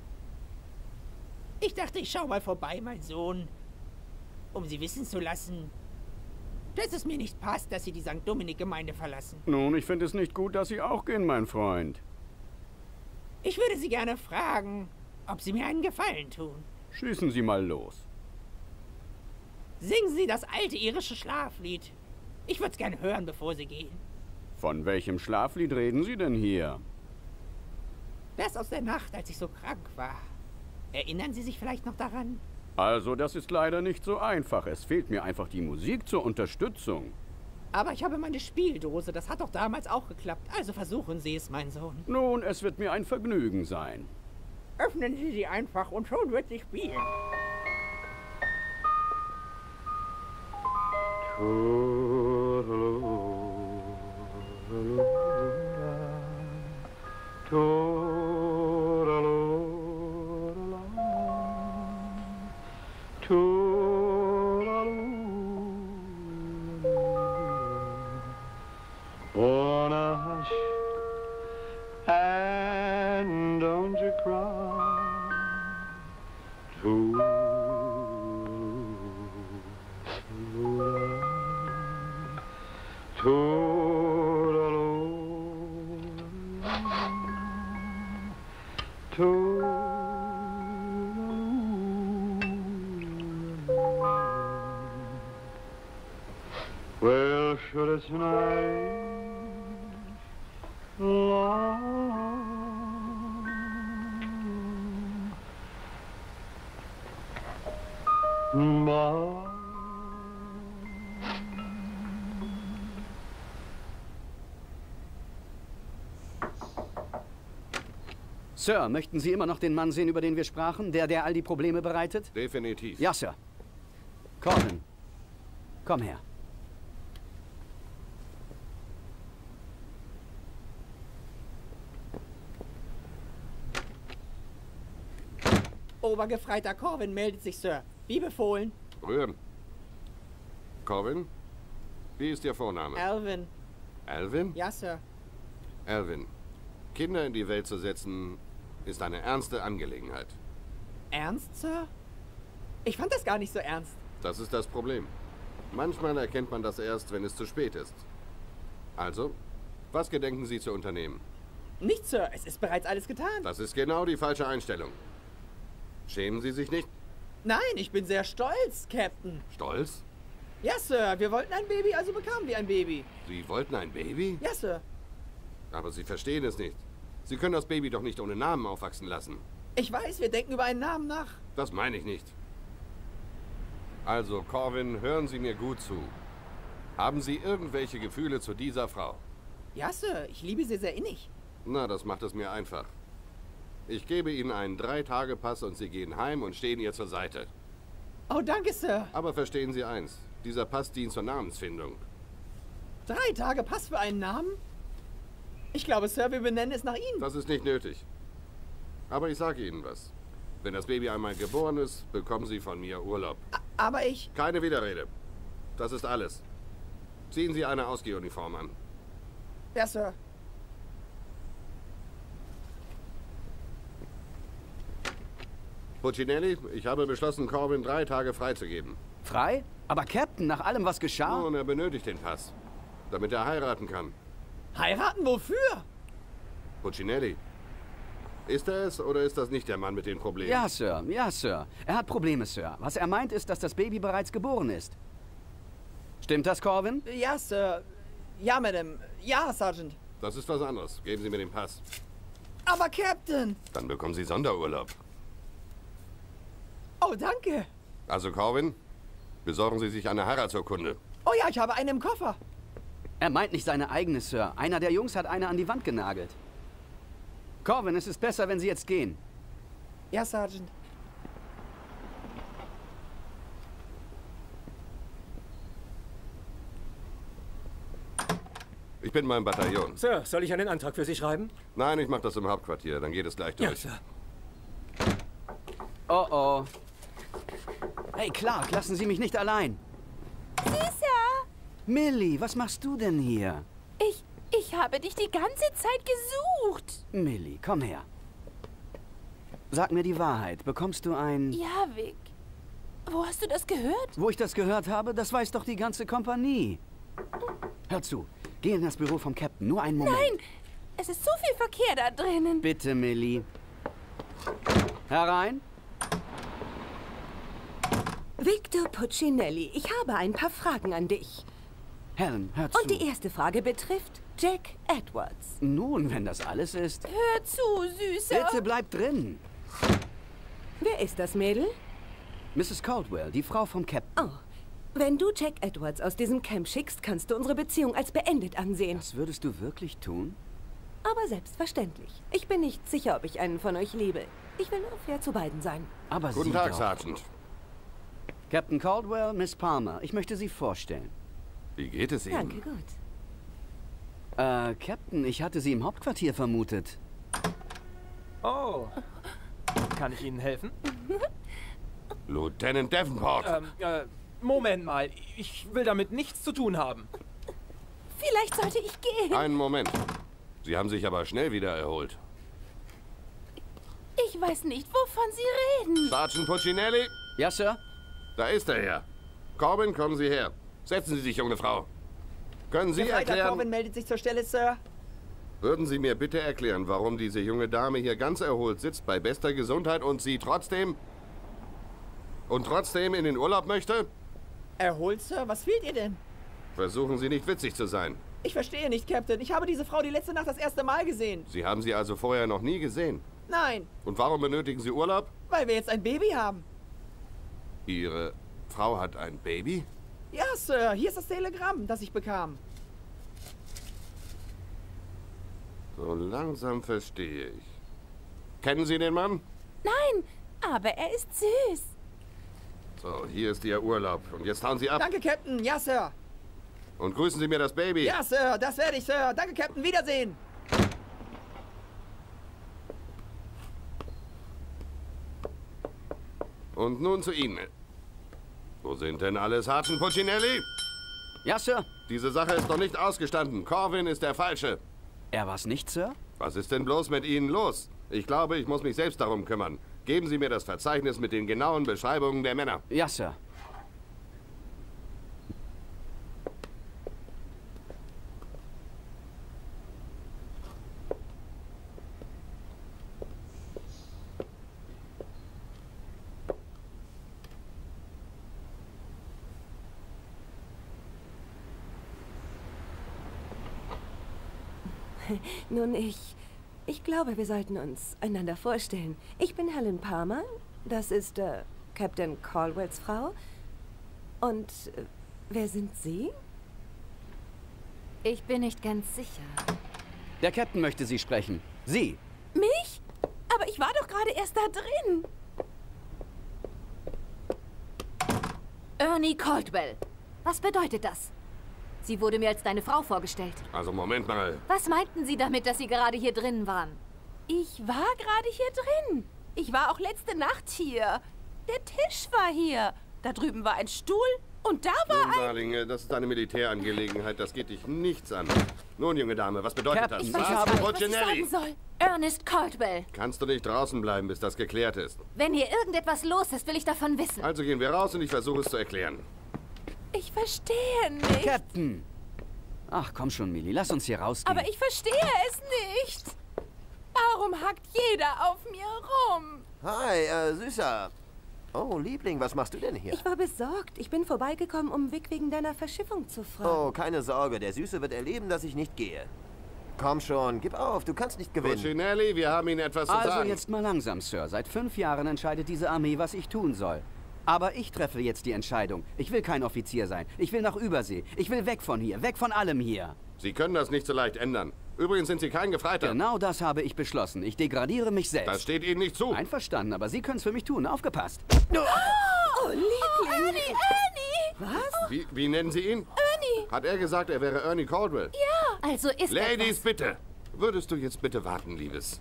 Ich dachte, ich schau mal vorbei, mein Sohn, um Sie wissen zu lassen, dass es mir nicht passt, dass Sie die Sankt Dominik-Gemeinde verlassen. Nun, ich finde es nicht gut, dass Sie auch gehen, mein Freund. Ich würde Sie gerne fragen, ob Sie mir einen Gefallen tun. Schießen Sie mal los. Singen Sie das alte irische Schlaflied. Ich würde es gerne hören, bevor Sie gehen. Von welchem Schlaflied reden Sie denn hier? Das aus der Nacht, als ich so krank war. Erinnern Sie sich vielleicht noch daran? Also, das ist leider nicht so einfach. Es fehlt mir einfach die Musik zur Unterstützung. Aber ich habe meine Spieldose. Das hat doch damals auch geklappt. Also versuchen Sie es, mein Sohn. Nun, es wird mir ein Vergnügen sein. Öffnen Sie sie einfach und schon wird sie spielen. Oh, now hush, and don't you cry. Too Well, should it tonight long by? Sir, möchten Sie immer noch den Mann sehen, über den wir sprachen? Der, der all die Probleme bereitet? Definitiv. Ja, Sir. Corbin, komm her. Obergefreiter Corwin meldet sich, Sir. Wie befohlen. Rühren. Corwin? Wie ist Ihr Vorname? Alvin. Alvin? Ja, Sir. Alvin. Kinder in die Welt zu setzen, ist eine ernste Angelegenheit. Ernst, Sir? Ich fand das gar nicht so ernst. Das ist das Problem. Manchmal erkennt man das erst, wenn es zu spät ist. Also, was gedenken Sie zu unternehmen? Nicht, Sir. Es ist bereits alles getan. Das ist genau die falsche Einstellung. Schämen Sie sich nicht? Nein, ich bin sehr stolz, Captain. Stolz? Ja, Sir. Wir wollten ein Baby, also bekamen wir ein Baby. Sie wollten ein Baby? Ja, Sir. Aber Sie verstehen es nicht. Sie können das Baby doch nicht ohne Namen aufwachsen lassen. Ich weiß, wir denken über einen Namen nach. Das meine ich nicht. Also, Corwin, hören Sie mir gut zu. Haben Sie irgendwelche Gefühle zu dieser Frau? Ja, Sir. Ich liebe sie sehr innig. Na, das macht es mir einfach. Ich gebe Ihnen einen Drei-Tage-Pass und Sie gehen heim und stehen ihr zur Seite. Oh, danke, Sir. Aber verstehen Sie eins. Dieser Pass dient zur Namensfindung. Drei Tage Pass für einen Namen? Ich glaube, Sir, wir benennen es nach Ihnen. Das ist nicht nötig. Aber ich sage Ihnen was. Wenn das Baby einmal geboren ist, bekommen Sie von mir Urlaub. Aber ich... Keine Widerrede. Das ist alles. Ziehen Sie eine Ausgehuniform an. Ja, Sir. Puccinelli, ich habe beschlossen, Corbin drei Tage freizugeben. Frei? Aber Captain, nach allem, was geschah... Nun, er benötigt den Pass, damit er heiraten kann. Heiraten wofür? Puccinelli, ist er es oder ist das nicht der Mann mit den Problemen? Ja, Sir. Ja, Sir. Er hat Probleme, Sir. Was er meint, ist, dass das Baby bereits geboren ist. Stimmt das, Corvin? Ja, Sir. Ja, Madame. Ja, Sergeant. Das ist was anderes. Geben Sie mir den Pass. Aber, Captain! Dann bekommen Sie Sonderurlaub. Oh, danke. Also, Corvin, besorgen Sie sich eine Heiratsurkunde. Oh ja, ich habe eine im Koffer. Er meint nicht seine eigene, Sir. Einer der Jungs hat eine an die Wand genagelt. Corvin, es ist besser, wenn Sie jetzt gehen. Ja, Sergeant. Ich bin beim Bataillon. Sir, soll ich einen Antrag für Sie schreiben? Nein, ich mache das im Hauptquartier. Dann geht es gleich durch. Ja, Sir. Oh, oh. Hey, Clark, lassen Sie mich nicht allein. Süßer! Millie, was machst du denn hier? Ich, ich habe dich die ganze Zeit gesucht. Millie, komm her. Sag mir die Wahrheit. Bekommst du ein... Ja, Vic. Wo hast du das gehört? Wo ich das gehört habe, das weiß doch die ganze Kompanie. Hör zu. Geh in das Büro vom Captain. Nur einen Moment. Nein! Es ist so viel Verkehr da drinnen. Bitte, Millie. Herein. Victor Puccinelli, ich habe ein paar Fragen an dich. Helen, hör zu. Und die erste Frage betrifft Jack Edwards. Nun, wenn das alles ist... Hör zu, Süßer. Bitte bleib drin. Wer ist das Mädel? Misses Caldwell, die Frau vom Captain. Oh. Wenn du Jack Edwards aus diesem Camp schickst, kannst du unsere Beziehung als beendet ansehen. Das würdest du wirklich tun? Aber selbstverständlich. Ich bin nicht sicher, ob ich einen von euch liebe. Ich will nur fair zu beiden sein. Aber Guten Sie Tag, doch. Sergeant. Captain Caldwell, Miss Palmer. Ich möchte Sie vorstellen. Wie geht es Ihnen? Danke, gut. Äh, Captain, ich hatte Sie im Hauptquartier vermutet. Oh. Kann ich Ihnen helfen? Lieutenant Davenport. Ähm, äh, Moment mal. Ich will damit nichts zu tun haben. Vielleicht sollte ich gehen. Einen Moment. Sie haben sich aber schnell wieder erholt. Ich weiß nicht, wovon Sie reden. Sergeant Puccinelli? Ja, Sir? Da ist er her. Corbin, kommen Sie her. Setzen Sie sich, junge Frau. Können Sie Der Freitag erklären... Corbin meldet sich zur Stelle, Sir. Würden Sie mir bitte erklären, warum diese junge Dame hier ganz erholt sitzt, bei bester Gesundheit und sie trotzdem... und trotzdem in den Urlaub möchte? Erholt, Sir? Was fehlt ihr denn? Versuchen Sie nicht witzig zu sein. Ich verstehe nicht, Captain. Ich habe diese Frau die letzte Nacht das erste Mal gesehen. Sie haben sie also vorher noch nie gesehen. Nein, Und warum benötigen Sie Urlaub? weil wir jetzt ein Baby haben. Ihre Frau hat ein Baby? Ja, Sir. Hier ist das Telegramm, das ich bekam. So langsam verstehe ich. Kennen Sie den Mann? Nein, aber er ist süß. So, hier ist Ihr Urlaub. Und jetzt hauen Sie ab. Danke, Captain. Ja, Sir. Und grüßen Sie mir das Baby. Ja, Sir. Das werde ich, Sir. Danke, Captain. Wiedersehen. Und nun zu Ihnen. Wo sind denn alle, Sergeant Puccinelli? Ja, Sir. Diese Sache ist noch nicht ausgestanden. Corvin ist der Falsche. Er war's nicht, Sir? Was ist denn bloß mit Ihnen los? Ich glaube, ich muss mich selbst darum kümmern. Geben Sie mir das Verzeichnis mit den genauen Beschreibungen der Männer. Ja, Sir. Nun, ich... Ich glaube, wir sollten uns einander vorstellen. Ich bin Helen Palmer. Das ist äh, Captain Caldwells Frau. Und äh, wer sind Sie? Ich bin nicht ganz sicher. Der Captain möchte Sie sprechen. Sie. Mich? Aber ich war doch gerade erst da drin. Ernie Caldwell. Was bedeutet das? Sie wurde mir als deine Frau vorgestellt. Also Moment mal. Was meinten Sie damit, dass Sie gerade hier drinnen waren? Ich war gerade hier drin. Ich war auch letzte Nacht hier. Der Tisch war hier. Da drüben war ein Stuhl und da war Nun, ein... Darling, das ist eine Militärangelegenheit. Das geht dich nichts an. Nun, junge Dame, was bedeutet Captain, das? ich Was, weiß nicht, was ich Puccinelli? sagen soll. Ernest Caldwell. Kannst du nicht draußen bleiben, bis das geklärt ist? Wenn hier irgendetwas los ist, will ich davon wissen. Also gehen wir raus und ich versuche es zu erklären. Ich verstehe nicht. Captain! Ach, komm schon, Millie, lass uns hier rausgehen. Aber ich verstehe es nicht. Warum hackt jeder auf mir rum? Hi, äh, Süßer. Oh, Liebling, was machst du denn hier? Ich war besorgt. Ich bin vorbeigekommen, um Vic wegen deiner Verschiffung zu fragen. Oh, keine Sorge. Der Süße wird erleben, dass ich nicht gehe. Komm schon, gib auf. Du kannst nicht gewinnen. Puccinelli, wir haben Ihnen etwas zu also sagen. Also jetzt mal langsam, Sir. Seit fünf Jahren entscheidet diese Armee, was ich tun soll. Aber ich treffe jetzt die Entscheidung. Ich will kein Offizier sein. Ich will nach Übersee. Ich will weg von hier. Weg von allem hier. Sie können das nicht so leicht ändern. Übrigens sind Sie kein Gefreiter. Genau das habe ich beschlossen. Ich degradiere mich selbst. Das steht Ihnen nicht zu. Einverstanden, aber Sie können es für mich tun. Aufgepasst. Oh, oh Liebling. Oh, Ernie, Ernie. Was? Wie, wie nennen Sie ihn? Ernie. Hat er gesagt, er wäre Ernie Caldwell? Ja. Also ist Ladies, etwas. bitte. Würdest du jetzt bitte warten, Liebes?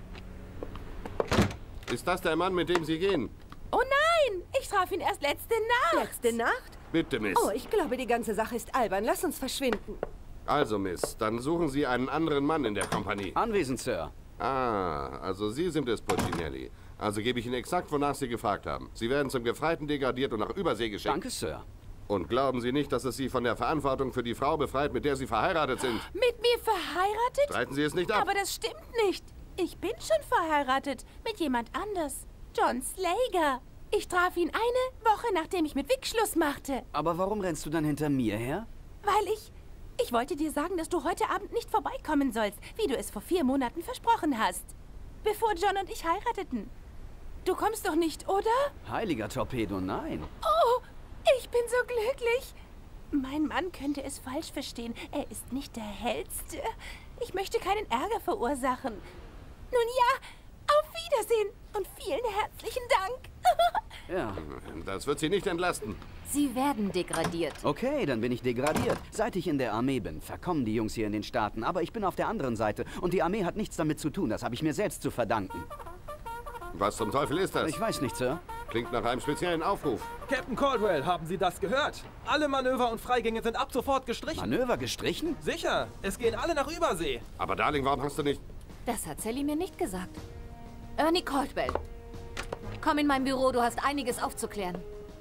Ist das der Mann, mit dem Sie gehen? Oh nein, ich traf ihn erst letzte Nacht. Letzte Nacht? Bitte, Miss. Oh, ich glaube, die ganze Sache ist albern. Lass uns verschwinden. Also, Miss, dann suchen Sie einen anderen Mann in der Kompanie. Anwesend, Sir. Ah, also Sie sind es, Puccinelli. Also gebe ich Ihnen exakt, wonach Sie gefragt haben. Sie werden zum Gefreiten degradiert und nach Übersee geschickt. Danke, Sir. Und glauben Sie nicht, dass es Sie von der Verantwortung für die Frau befreit, mit der Sie verheiratet sind? Mit mir verheiratet? Streiten Sie es nicht ab. Aber das stimmt nicht. Ich bin schon verheiratet mit jemand anders. John Slager. Ich traf ihn eine Woche, nachdem ich mit Vic Schluss machte. Aber warum rennst du dann hinter mir her? Weil ich... Ich wollte dir sagen, dass du heute Abend nicht vorbeikommen sollst, wie du es vor vier Monaten versprochen hast. Bevor John und ich heirateten. Du kommst doch nicht, oder? Heiliger Torpedo, nein. Oh, ich bin so glücklich. Mein Mann könnte es falsch verstehen. Er ist nicht der Hellste. Ich möchte keinen Ärger verursachen. Nun ja, auf Wiedersehen und vielen herzlichen Dank. Ja. Das wird Sie nicht entlasten. Sie werden degradiert. Okay, dann bin ich degradiert. Seit ich in der Armee bin, verkommen die Jungs hier in den Staaten. Aber ich bin auf der anderen Seite und die Armee hat nichts damit zu tun. Das habe ich mir selbst zu verdanken. Was zum Teufel ist das? Ich weiß nicht, Sir. Klingt nach einem speziellen Aufruf. Captain Caldwell, haben Sie das gehört? Alle Manöver und Freigänge sind ab sofort gestrichen. Manöver gestrichen? Sicher. Es gehen alle nach Übersee. Aber Darling, warum hast du nicht... Das hat Sally mir nicht gesagt. Ernie Caldwell. Komm in mein Büro, du hast einiges aufzuklären.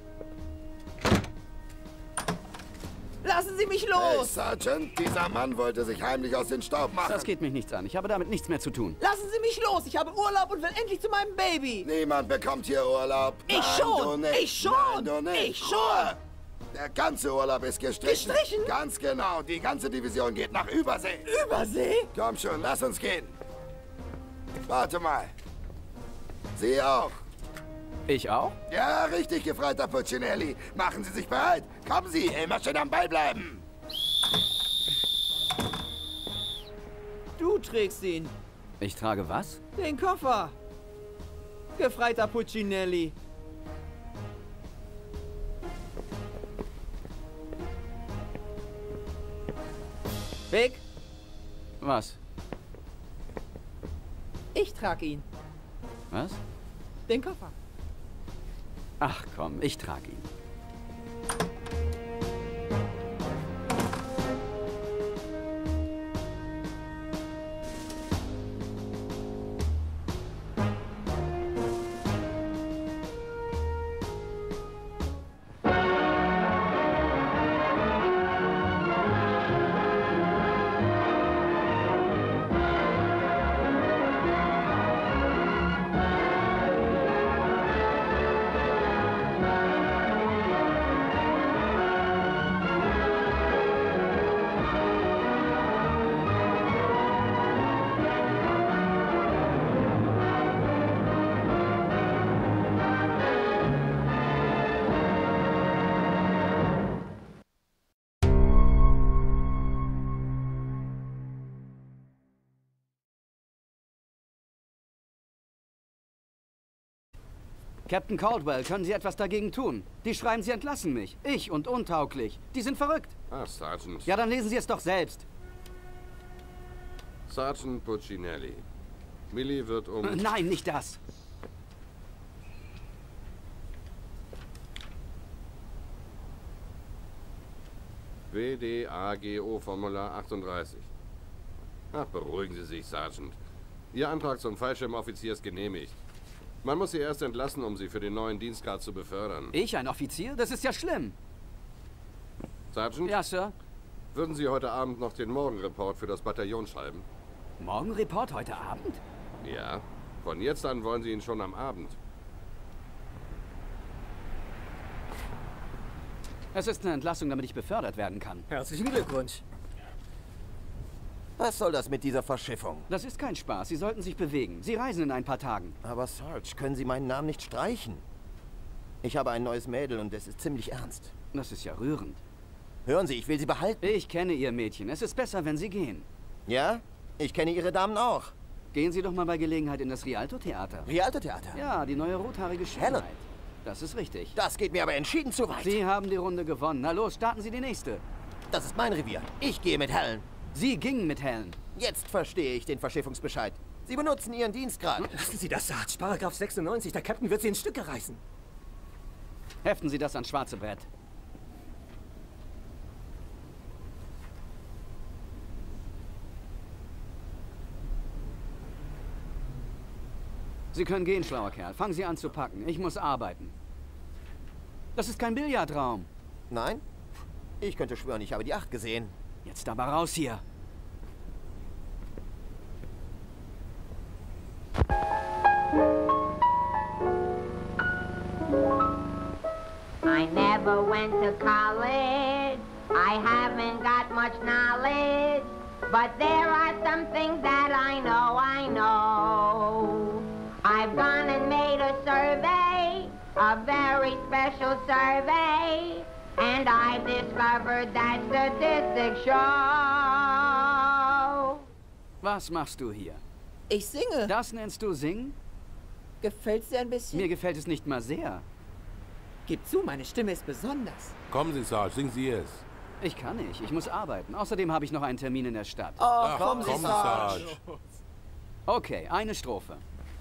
Lassen Sie mich los! Hey, Sergeant, dieser Mann wollte sich heimlich aus dem Staub machen. Das geht mich nichts an. Ich habe damit nichts mehr zu tun. Lassen Sie mich los! Ich habe Urlaub und will endlich zu meinem Baby! Niemand bekommt hier Urlaub. Ich Nein, schon! Du nicht. Ich schon! Nein, du nicht. Ich schon! Ruhe. Der ganze Urlaub ist gestrichen. Gestrichen? Ganz genau. Die ganze Division geht nach Übersee. Übersee? Komm schon, lass uns gehen. Warte mal. Sie auch. Ich auch? Ja, richtig, Gefreiter Puccinelli. Machen Sie sich bereit. Kommen Sie, immer schön am Ball bleiben. Du trägst ihn. Ich trage was? Den Koffer. Gefreiter Puccinelli. Weg. Was? Ich trage ihn. Was? Den Koffer. Ach komm, ich trage ihn. Captain Caldwell, können Sie etwas dagegen tun? Die schreiben, Sie entlassen mich. Ich und untauglich. Die sind verrückt. Ah, Sergeant. Ja, dann lesen Sie es doch selbst. Sergeant Puccinelli. Millie wird um... Nein, nicht das. W D A G O Formular achtunddreißig. Ach, beruhigen Sie sich, Sergeant. Ihr Antrag zum Fallschirmoffizier ist genehmigt. Man muss Sie erst entlassen, um Sie für den neuen Dienstgrad zu befördern. Ich, ein Offizier? Das ist ja schlimm. Sergeant? Ja, Sir? Würden Sie heute Abend noch den Morgenreport für das Bataillon schreiben? Morgenreport heute Abend? Ja. Von jetzt an wollen Sie ihn schon am Abend. Es ist eine Entlassung, damit ich befördert werden kann. Herzlichen Glückwunsch. Was soll das mit dieser Verschiffung? Das ist kein Spaß. Sie sollten sich bewegen. Sie reisen in ein paar Tagen. Aber Sarge, können Sie meinen Namen nicht streichen? Ich habe ein neues Mädel und es ist ziemlich ernst. Das ist ja rührend. Hören Sie, ich will Sie behalten. Ich kenne Ihr Mädchen. Es ist besser, wenn Sie gehen. Ja? Ich kenne Ihre Damen auch. Gehen Sie doch mal bei Gelegenheit in das Rialto-Theater. Rialto-Theater? Ja, die neue rothaarige Schönheit. Das ist richtig. Das geht mir aber entschieden zu weit. Sie haben die Runde gewonnen. Na los, starten Sie die nächste. Das ist mein Revier. Ich gehe mit Helen. Sie gingen mit Helen. Jetzt verstehe ich den Verschiffungsbescheid. Sie benutzen Ihren Dienstgrad. Lassen Sie das, Sarge. Paragraph sechsundneunzig. Der Captain wird Sie in Stücke reißen. Heften Sie das ans schwarze Brett. Sie können gehen, schlauer Kerl. Fangen Sie an zu packen. Ich muss arbeiten. Das ist kein Billardraum. Nein? Ich könnte schwören, ich habe die acht gesehen. Jetzt aber raus hier. I never went to college. I haven't got much knowledge. But there are some things that I know, I know. I've gone and made a survey, a very special survey. And I've discovered that statistics show. Was machst du hier? Ich singe. Das nennst du singen? Gefällt's dir ein bisschen? Mir gefällt es nicht mal sehr. Gib zu, meine Stimme ist besonders. Kommen Sie, Sarge, singen Sie es. Ich kann nicht. Ich muss arbeiten. Außerdem habe ich noch einen Termin in der Stadt. Oh, Ach, kommen Sie, Sarge. Okay, eine Strophe.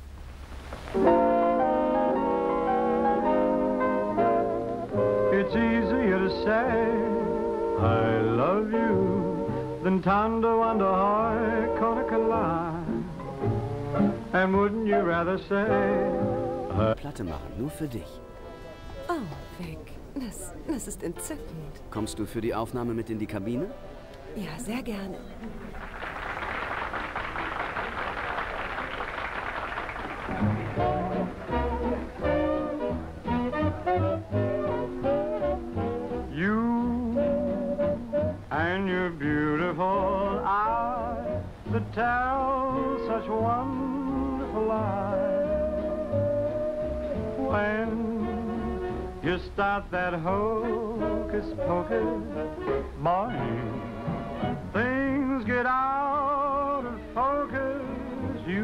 It's easier to say I love you than time to wonder how I caught a collide. And wouldn't you rather say Platte machen, nur für dich. Oh, Vic, das, das ist entzückend. Kommst du für die Aufnahme mit in die Kabine? Ja, sehr gerne. You and your beautiful eyes that tell such wonderful lies. When you start that hocus pocus, boy, things get out of focus. You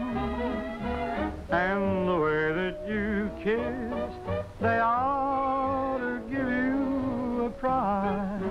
and the way that you kiss, they ought to give you a prize.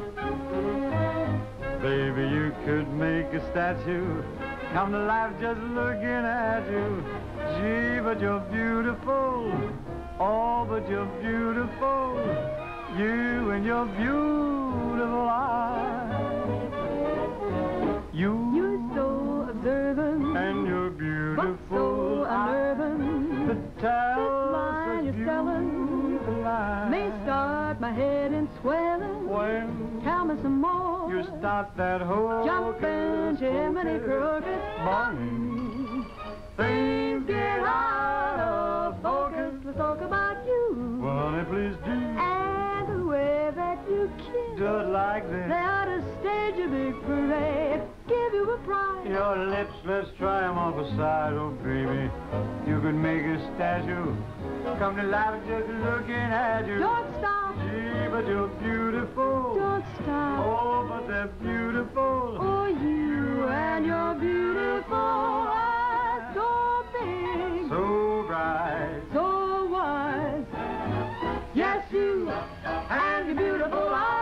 Baby, you could make a statue come to life just looking at you. Gee, but you're beautiful. Oh, but you're beautiful. You and your beautiful eyes. You. You're so observant. And you're beautiful. So unnerving. The tell line you're selling may start my head in swelling. When tell me some more. You start that whole jumping Jiminy Crooked. Morning. Things get out of focus. Let's talk about you. Well, honey, please do. And the way that you kiss. Just like this. They ought to stage a big parade. Give you a prize. Your lips, let's try them off a side, oh baby. You could make a statue come to life just looking at you. Don't stop. Gee, but you're beautiful. Don't stop. Oh, but they're beautiful. Oh, you and your beautiful eyes. So big. So bright. So wise. Yes, you and your beautiful eyes.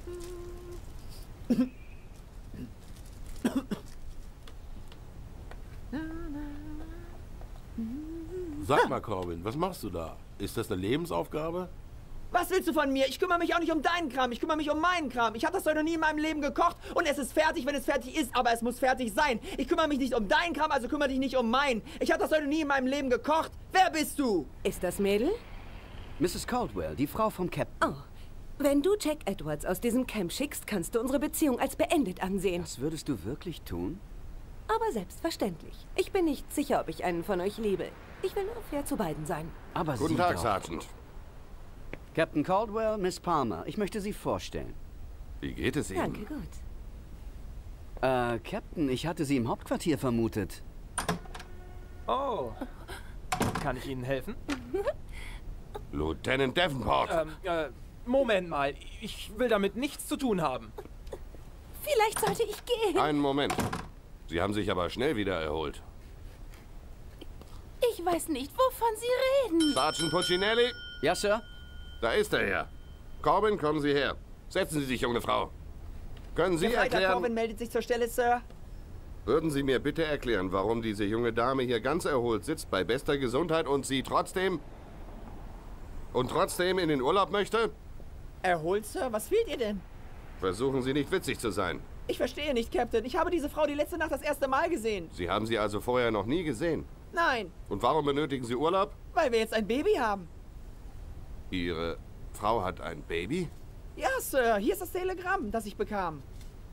Sag mal, Corbin, was machst du da? Ist das eine Lebensaufgabe? Was willst du von mir? Ich kümmere mich auch nicht um deinen Kram, ich kümmere mich um meinen Kram. Ich habe das doch noch nie in meinem Leben gekocht und es ist fertig, wenn es fertig ist, aber es muss fertig sein. Ich kümmere mich nicht um deinen Kram, also kümmere dich nicht um meinen. Ich habe das doch noch nie in meinem Leben gekocht. Wer bist du? Ist das Mädel? Misses Caldwell, die Frau vom Captain. Oh, wenn du Jack Edwards aus diesem Camp schickst, kannst du unsere Beziehung als beendet ansehen. Das würdest du wirklich tun? Aber selbstverständlich. Ich bin nicht sicher, ob ich einen von euch liebe. Ich will nur fair zu beiden sein. Aber Guten Sie Tag, doch. Sergeant. Captain Caldwell, Miss Palmer, ich möchte Sie vorstellen. Wie geht es Ihnen? Danke, gut. Äh, Captain, ich hatte Sie im Hauptquartier vermutet. Oh. Kann ich Ihnen helfen? Lieutenant Davenport. Ähm, äh, Moment mal. Ich will damit nichts zu tun haben. Vielleicht sollte ich gehen. Einen Moment. Sie haben sich aber schnell wieder erholt. Ich weiß nicht, wovon Sie reden. Sergeant Puccinelli? Ja, Sir? Da ist er ja. Corbin, kommen Sie her. Setzen Sie sich, junge Frau. Können Sie Der Freitag erklären... Corbin meldet sich zur Stelle, Sir. Würden Sie mir bitte erklären, warum diese junge Dame hier ganz erholt sitzt, bei bester Gesundheit und sie trotzdem... und trotzdem in den Urlaub möchte? Erholt, Sir? Was fehlt ihr denn? Versuchen Sie nicht witzig zu sein. Ich verstehe nicht, Captain. Ich habe diese Frau die letzte Nacht das erste Mal gesehen. Sie haben sie also vorher noch nie gesehen. Nein, Und warum benötigen Sie Urlaub? weil wir jetzt ein Baby haben. Ihre Frau hat ein Baby? Ja, Sir. Hier ist das Telegramm, das ich bekam.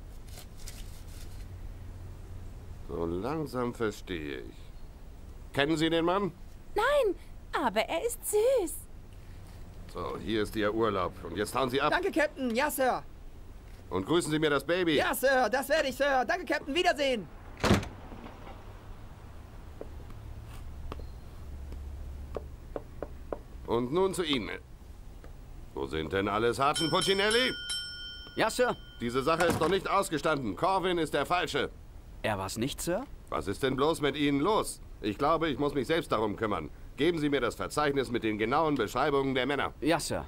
So langsam verstehe ich. Kennen Sie den Mann? Nein, aber er ist süß. So, hier ist Ihr Urlaub. Und jetzt hauen Sie ab. Danke, Captain. Ja, Sir. Und grüßen Sie mir das Baby. Ja, Sir. Das werde ich, Sir. Danke, Captain. Wiedersehen. Und nun zu Ihnen. Wo sind denn alle, Sergeant Puccinelli? Ja, Sir. Diese Sache ist noch nicht ausgestanden. Corvin ist der Falsche. Er war's nicht, Sir? Was ist denn bloß mit Ihnen los? Ich glaube, ich muss mich selbst darum kümmern. Geben Sie mir das Verzeichnis mit den genauen Beschreibungen der Männer. Ja, Sir.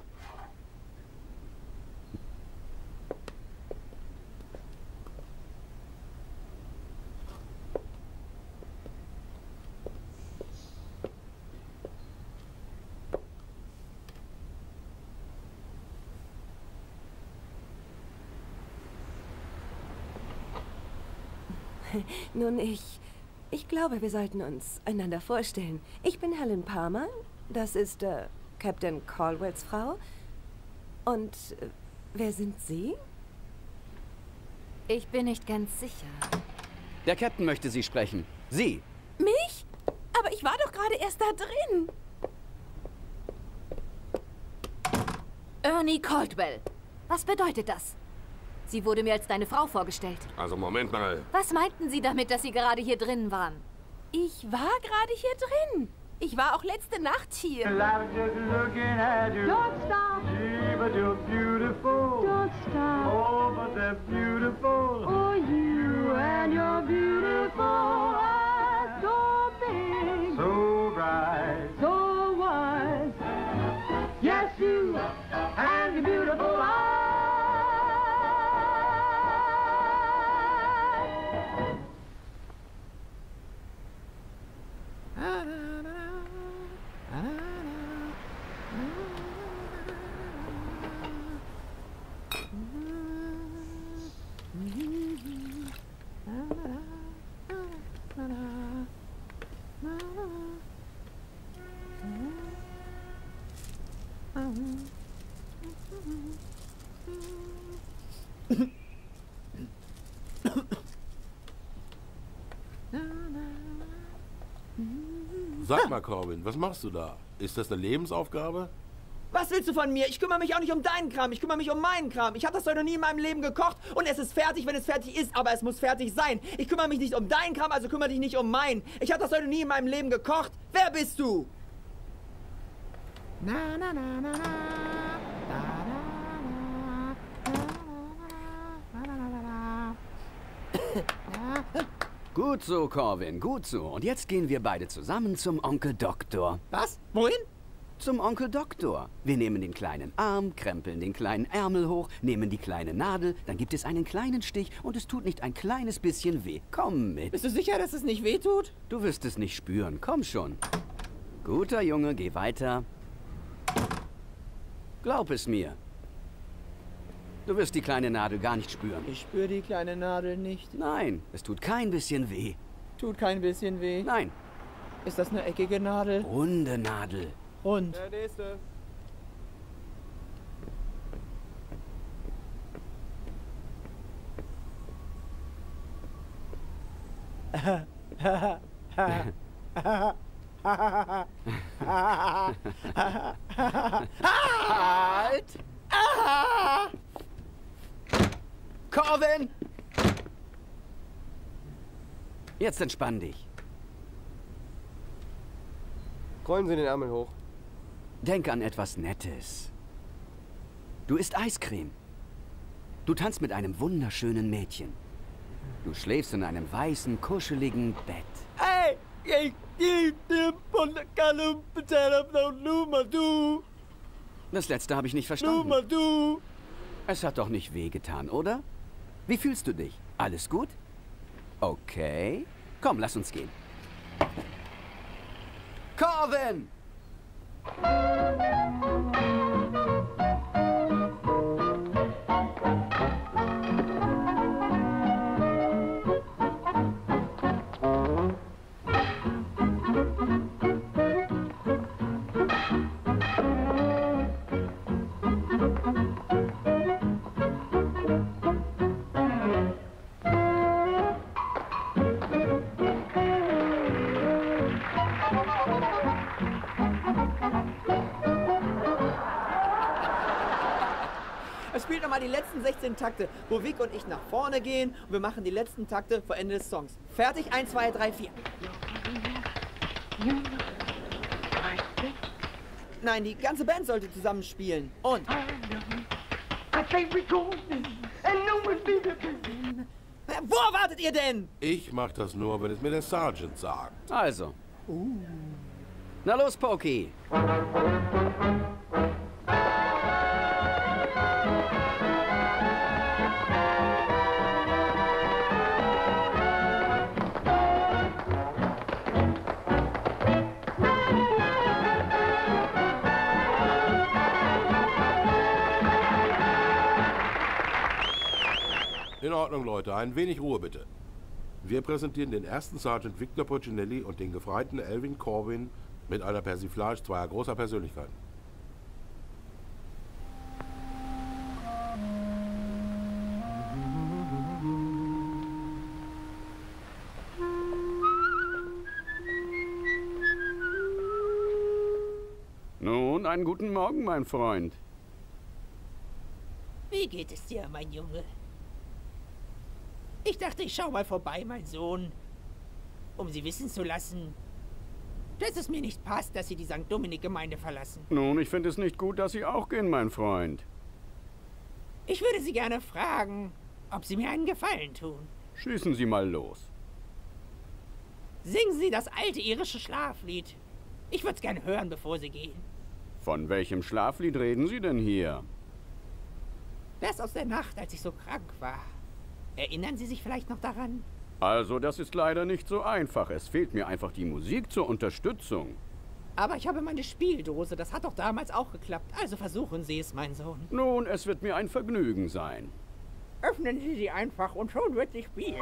Nun, ich... Ich glaube, wir sollten uns einander vorstellen. Ich bin Helen Palmer. Das ist äh, Captain Caldwells Frau. Und äh, wer sind Sie? Ich bin nicht ganz sicher. Der Captain möchte Sie sprechen. Sie. Mich? Aber ich war doch gerade erst da drin. Ernie Caldwell. Was bedeutet das? Sie wurde mir als deine Frau vorgestellt. Also Moment mal. Was meinten Sie damit, dass Sie gerade hier drin waren? Ich war gerade hier drin. Ich war auch letzte Nacht hier. Don't stop. Gee, but you're beautiful. Don't stop. Oh, but they're beautiful. Oh, you and your beautiful eyes, so big, So bright. so wide. Yes, you and your beautiful eyes. Sag mal, Corbin, was machst du da? Ist das eine Lebensaufgabe? Was willst du von mir? Ich kümmere mich auch nicht um deinen Kram, ich kümmere mich um meinen Kram. Ich habe das doch noch nie in meinem Leben gekocht und es ist fertig, wenn es fertig ist, aber es muss fertig sein. Ich kümmere mich nicht um deinen Kram, also kümmere dich nicht um meinen. Ich habe das doch noch nie in meinem Leben gekocht. Wer bist du? Na, na, na, na, na. Gut so, Corvin, gut so. Und jetzt gehen wir beide zusammen zum Onkel Doktor. Was? Wohin? Zum Onkel Doktor. Wir nehmen den kleinen Arm, krempeln den kleinen Ärmel hoch, nehmen die kleine Nadel, dann gibt es einen kleinen Stich und es tut nicht ein kleines bisschen weh. Komm mit. Bist du sicher, dass es nicht weh tut? Du wirst es nicht spüren. Komm schon. Guter Junge, geh weiter. Glaub es mir. Du wirst die kleine Nadel gar nicht spüren. Ich spüre die kleine Nadel nicht. Nein, es tut kein bisschen weh. Tut kein bisschen weh? Nein. Ist das eine eckige Nadel? Runde Nadel. Rund. Der nächste. Halt! Ah! Corvin! Jetzt entspann dich. Rollen Sie den Ärmel hoch. Denk an etwas Nettes. Du isst Eiscreme. Du tanzt mit einem wunderschönen Mädchen. Du schläfst in einem weißen, kuscheligen Bett. Hey! Ich geb dir von der Kalle bezahlen nur mal du. Das letzte habe ich nicht verstanden. Nur mal du. Es hat doch nicht wehgetan, oder? Wie fühlst du dich? Alles gut? Okay. Komm, lass uns gehen. Corvin! Spielt nochmal die letzten sechzehn Takte, wo Vic und ich nach vorne gehen und wir machen die letzten Takte vor Ende des Songs. Fertig? eins, zwei, drei, vier. Nein, die ganze Band sollte zusammen spielen. Und... Wo wartet ihr denn? Ich mach das nur, wenn es mir der Sergeant sagt. Also. Uh. Na los, Pokey. In Ordnung, Leute. Ein wenig Ruhe, bitte. Wir präsentieren den ersten Sergeant Victor Puccinelli und den Gefreiten Alvin Corbin mit einer Persiflage zweier großer Persönlichkeiten. Nun, einen guten Morgen, mein Freund. Wie geht es dir, mein Junge? Ich dachte, ich schau mal vorbei, mein Sohn, um Sie wissen zu lassen, dass es mir nicht passt, dass Sie die Sankt Dominik-Gemeinde verlassen. Nun, ich finde es nicht gut, dass Sie auch gehen, mein Freund. Ich würde Sie gerne fragen, ob Sie mir einen Gefallen tun. Schießen Sie mal los. Singen Sie das alte irische Schlaflied. Ich würde es gerne hören, bevor Sie gehen. Von welchem Schlaflied reden Sie denn hier? Das aus der Nacht, als ich so krank war. Erinnern Sie sich vielleicht noch daran? Also, das ist leider nicht so einfach. Es fehlt mir einfach die Musik zur Unterstützung. Aber ich habe meine Spieldose. Das hat doch damals auch geklappt. Also versuchen Sie es, mein Sohn. Nun, es wird mir ein Vergnügen sein. Öffnen Sie sie einfach und schon wird sie spielen.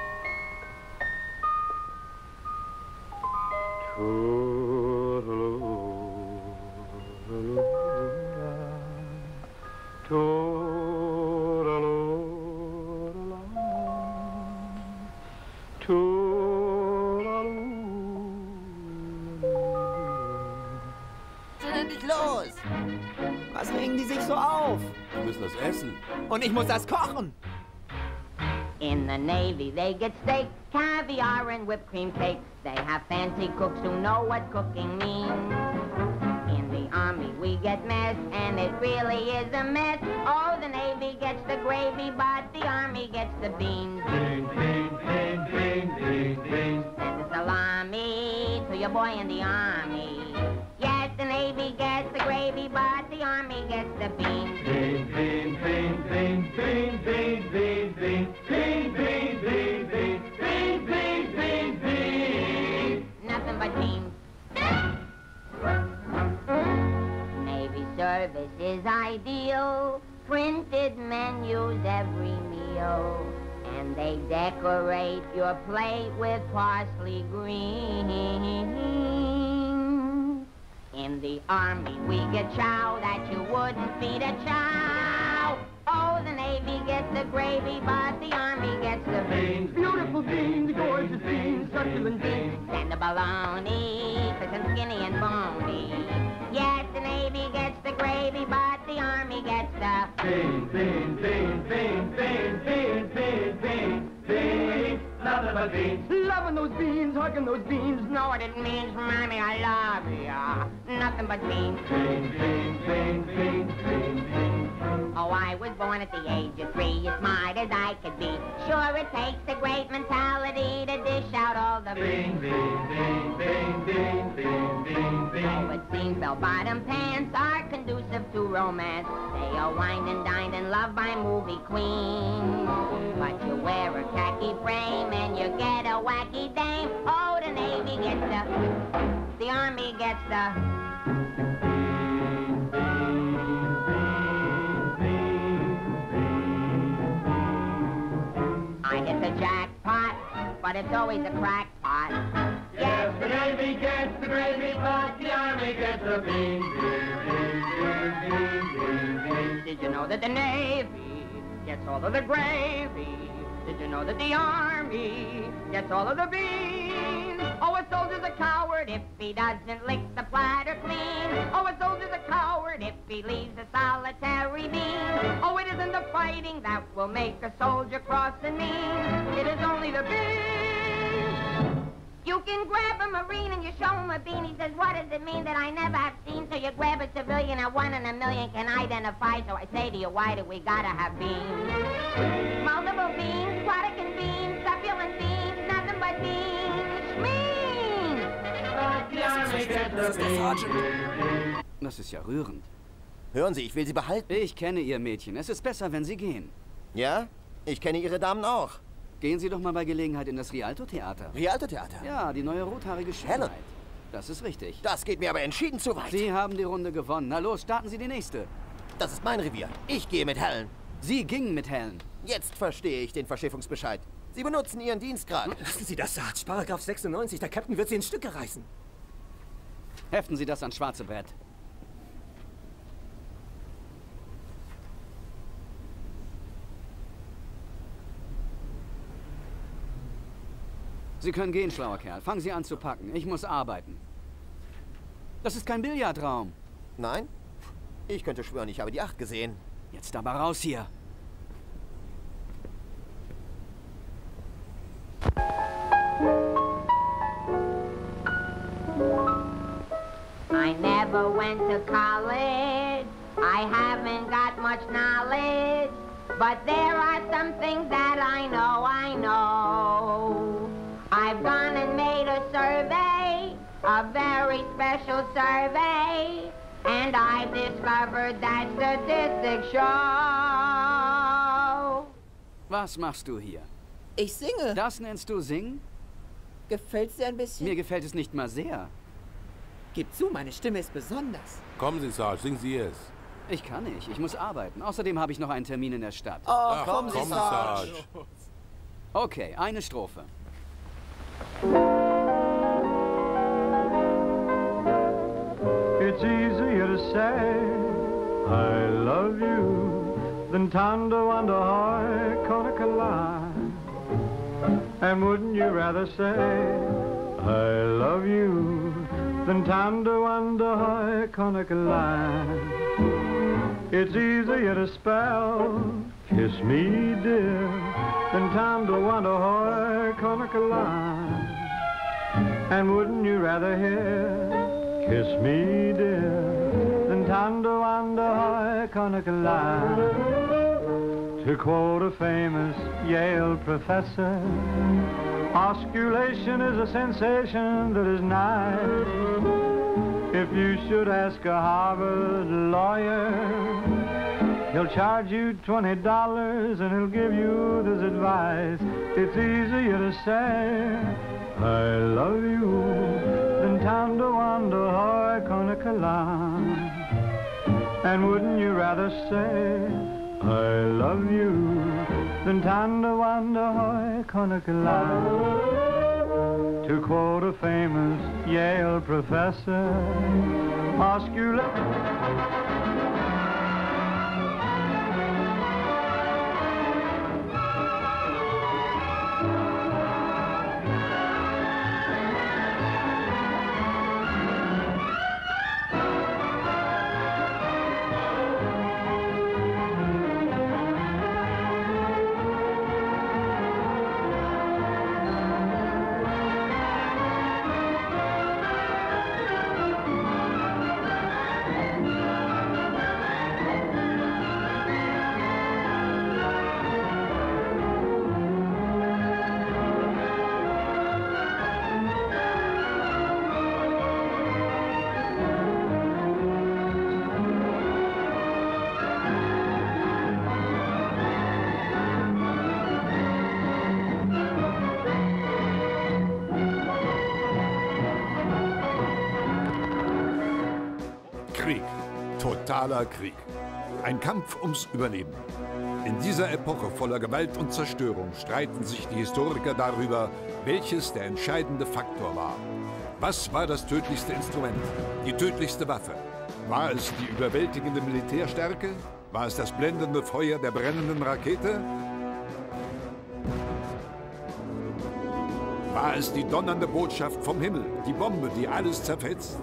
Nicht los! Was regen die sich so auf? Wir müssen das essen. Und ich muss das kochen! In the Navy, they get steak, caviar, and whipped cream cakes. They have fancy cooks who know what cooking means. In the Army, we get mess, and it really is a mess. Oh, the Navy gets the gravy, but the Army gets the beans. Beans, beans, beans, beans, beans, beans. Send a salami to your boy in the Army. Yes, the Navy Navy gets the gravy, but the Army gets the beans. Beans, beans, beans, beans, beans, beans, beans, beans, beans, beans, beans, beans, beans, beans, beans, beans. Nothing but beans. Navy service is ideal. Printed menus every meal. And they decorate your plate with parsley greens. In the Army we get chow that you wouldn't feed a chow. Oh, the Navy gets the gravy, but the Army gets the beans. Beautiful beans, gorgeous beans, succulent beans. And the bologna, crisp and skinny and bony. Yes, the Navy gets the gravy, but the Army gets the beans, beans, beans, beans, beans, beans, beans, beans, beans. Nothing but beans. Loving those beans, hugging those beans. Know what it means, Mommy, I love ya. Nothing but beans. Beans, beans, beans, beans, beans, beans. Oh, I was born at the age of three, as smart as I could be. Sure, it takes a great mentality to dish out all the beans. Beans, beans, beans, beans, beans, beans, beans. Oh, it seems bell-bottom pants are conducive to romance. They are wined and dined and loved by movie queens. But you wear a khaki frame and you get a wacky dame. Oh, the Navy gets the, the Army gets the. I hit the jackpot, but it's always a crackpot. Yes, the Navy gets the gravy, but the Army gets the beans. Beans, beans, beans, beans, beans. Did you know that the Navy gets all of the gravy? Did you know that the Army gets all of the beans? Oh, a soldier's a coward if he doesn't lick the platter clean. Oh, a soldier's a coward if he leaves a solitary bean. Oh, it isn't the fighting that will make a soldier cross the mean. It is only the beans. You can grab a Marine and you show him a bean. He says, what does it mean that I never have seen? So you grab a civilian and one in a million can identify. So I say to you, why do we gotta have beans? Multiple beans, Quadecan beans, succulent beans, nothing but beans. Schmeans! Das ist ja rührend. Hören Sie, ich will Sie behalten. Ich kenne Ihr Mädchen. Es ist besser, wenn Sie gehen. Ja? Ich kenne Ihre Damen auch. Gehen Sie doch mal bei Gelegenheit in das Rialto-Theater. Rialto-Theater? Ja, die neue rothaarige Schönheit. Das ist richtig. Das geht mir aber entschieden zu weit. Sie haben die Runde gewonnen. Na los, starten Sie die nächste. Das ist mein Revier. Ich gehe mit Helen. Sie gingen mit Helen. Jetzt verstehe ich den Verschiffungsbescheid. Sie benutzen Ihren Dienstgrad. Lassen Sie das, Sarge. Paragraph sechsundneunzig. Der Captain wird Sie in Stücke reißen. Heften Sie das ans schwarze Brett. Sie können gehen, schlauer Kerl. Fangen Sie an zu packen. Ich muss arbeiten. Das ist kein Billardraum. Nein? Ich könnte schwören, ich habe die acht gesehen. Jetzt aber raus hier. I never went to college. I haven't got much knowledge. But there are some things that I know, I know. I've gone and made a survey, a very special survey, and I've discovered that statistics show. Was machst du hier? Ich singe. Das nennst du singen? Gefällt's dir ein bisschen? Mir gefällt es nicht mal sehr. Gib zu, meine Stimme ist besonders. Kommen Sie, Sarge, singen Sie es. Ich kann nicht. Ich muss arbeiten. Außerdem habe ich noch einen Termin in der Stadt. Oh, Ach, kommen Sie, Sarge. Okay, eine Strophe. It's easier to say I love you than time to wonder how I caught a collide. And wouldn't you rather say I love you than time to wonder how I caught a collide? It's easier to spell kiss me dear than time to wonder how I caught a collide. And wouldn't you rather hear kiss me dear than time to wonder how I caught a collide? To quote a famous Yale professor, osculation is a sensation that is nice. If you should ask a Harvard lawyer, he'll charge you twenty dollars and he'll give you this advice. It's easier to say, I love you, than tanda wanda hoi konakala. And wouldn't you rather say, I love you, than tanda wanda hoi konakala? To quote a famous Yale professor, muscular. Krieg. Totaler Krieg. Ein Kampf ums Überleben. In dieser Epoche voller Gewalt und Zerstörung streiten sich die Historiker darüber, welches der entscheidende Faktor war. Was war das tödlichste Instrument? Die tödlichste Waffe? War es die überwältigende Militärstärke? War es das blendende Feuer der brennenden Rakete? War es die donnernde Botschaft vom Himmel, die Bombe, die alles zerfetzt?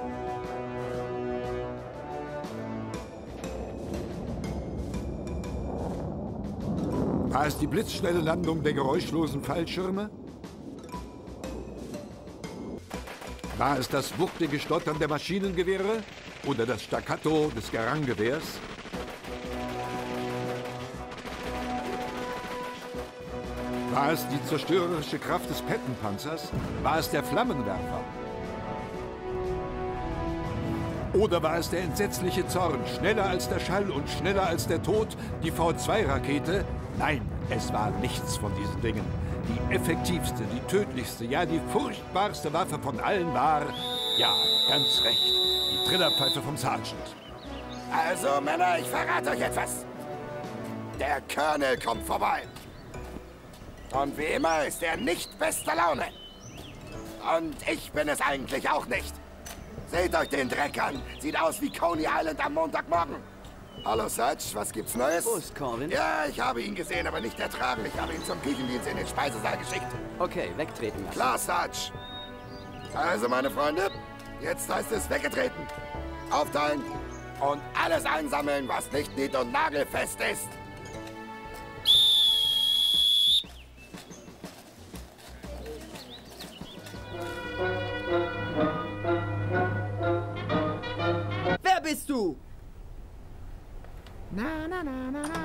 War es die blitzschnelle Landung der geräuschlosen Fallschirme? War es das wuchtige Stottern der Maschinengewehre oder das Staccato des Garangewehrs? War es die zerstörerische Kraft des Pettenpanzers? War es der Flammenwerfer? Oder war es der entsetzliche Zorn, schneller als der Schall und schneller als der Tod, die V zwei Rakete? Nein, es war nichts von diesen Dingen. Die effektivste, die tödlichste, ja die furchtbarste Waffe von allen war, ja, ganz recht, die Trillerpfeife vom Sergeant. Also, Männer, ich verrate euch etwas. Der Colonel kommt vorbei. Und wie immer ist er nicht bester Laune. Und ich bin es eigentlich auch nicht. Seht euch den Dreck an. Sieht aus wie Coney Island am Montagmorgen. Hallo, Sarge, was gibt's Neues? Wo ist Corwin? Ja, ich habe ihn gesehen, aber nicht ertragen. Ich habe ihn zum Küchendienst in den Speisesaal geschickt. Okay, wegtreten lassen. Klar, Sarge. Also, meine Freunde, jetzt heißt es weggetreten. Aufteilen und alles einsammeln, was nicht nied- und nagelfest ist. Wer bist du? Na, na, na, na, na.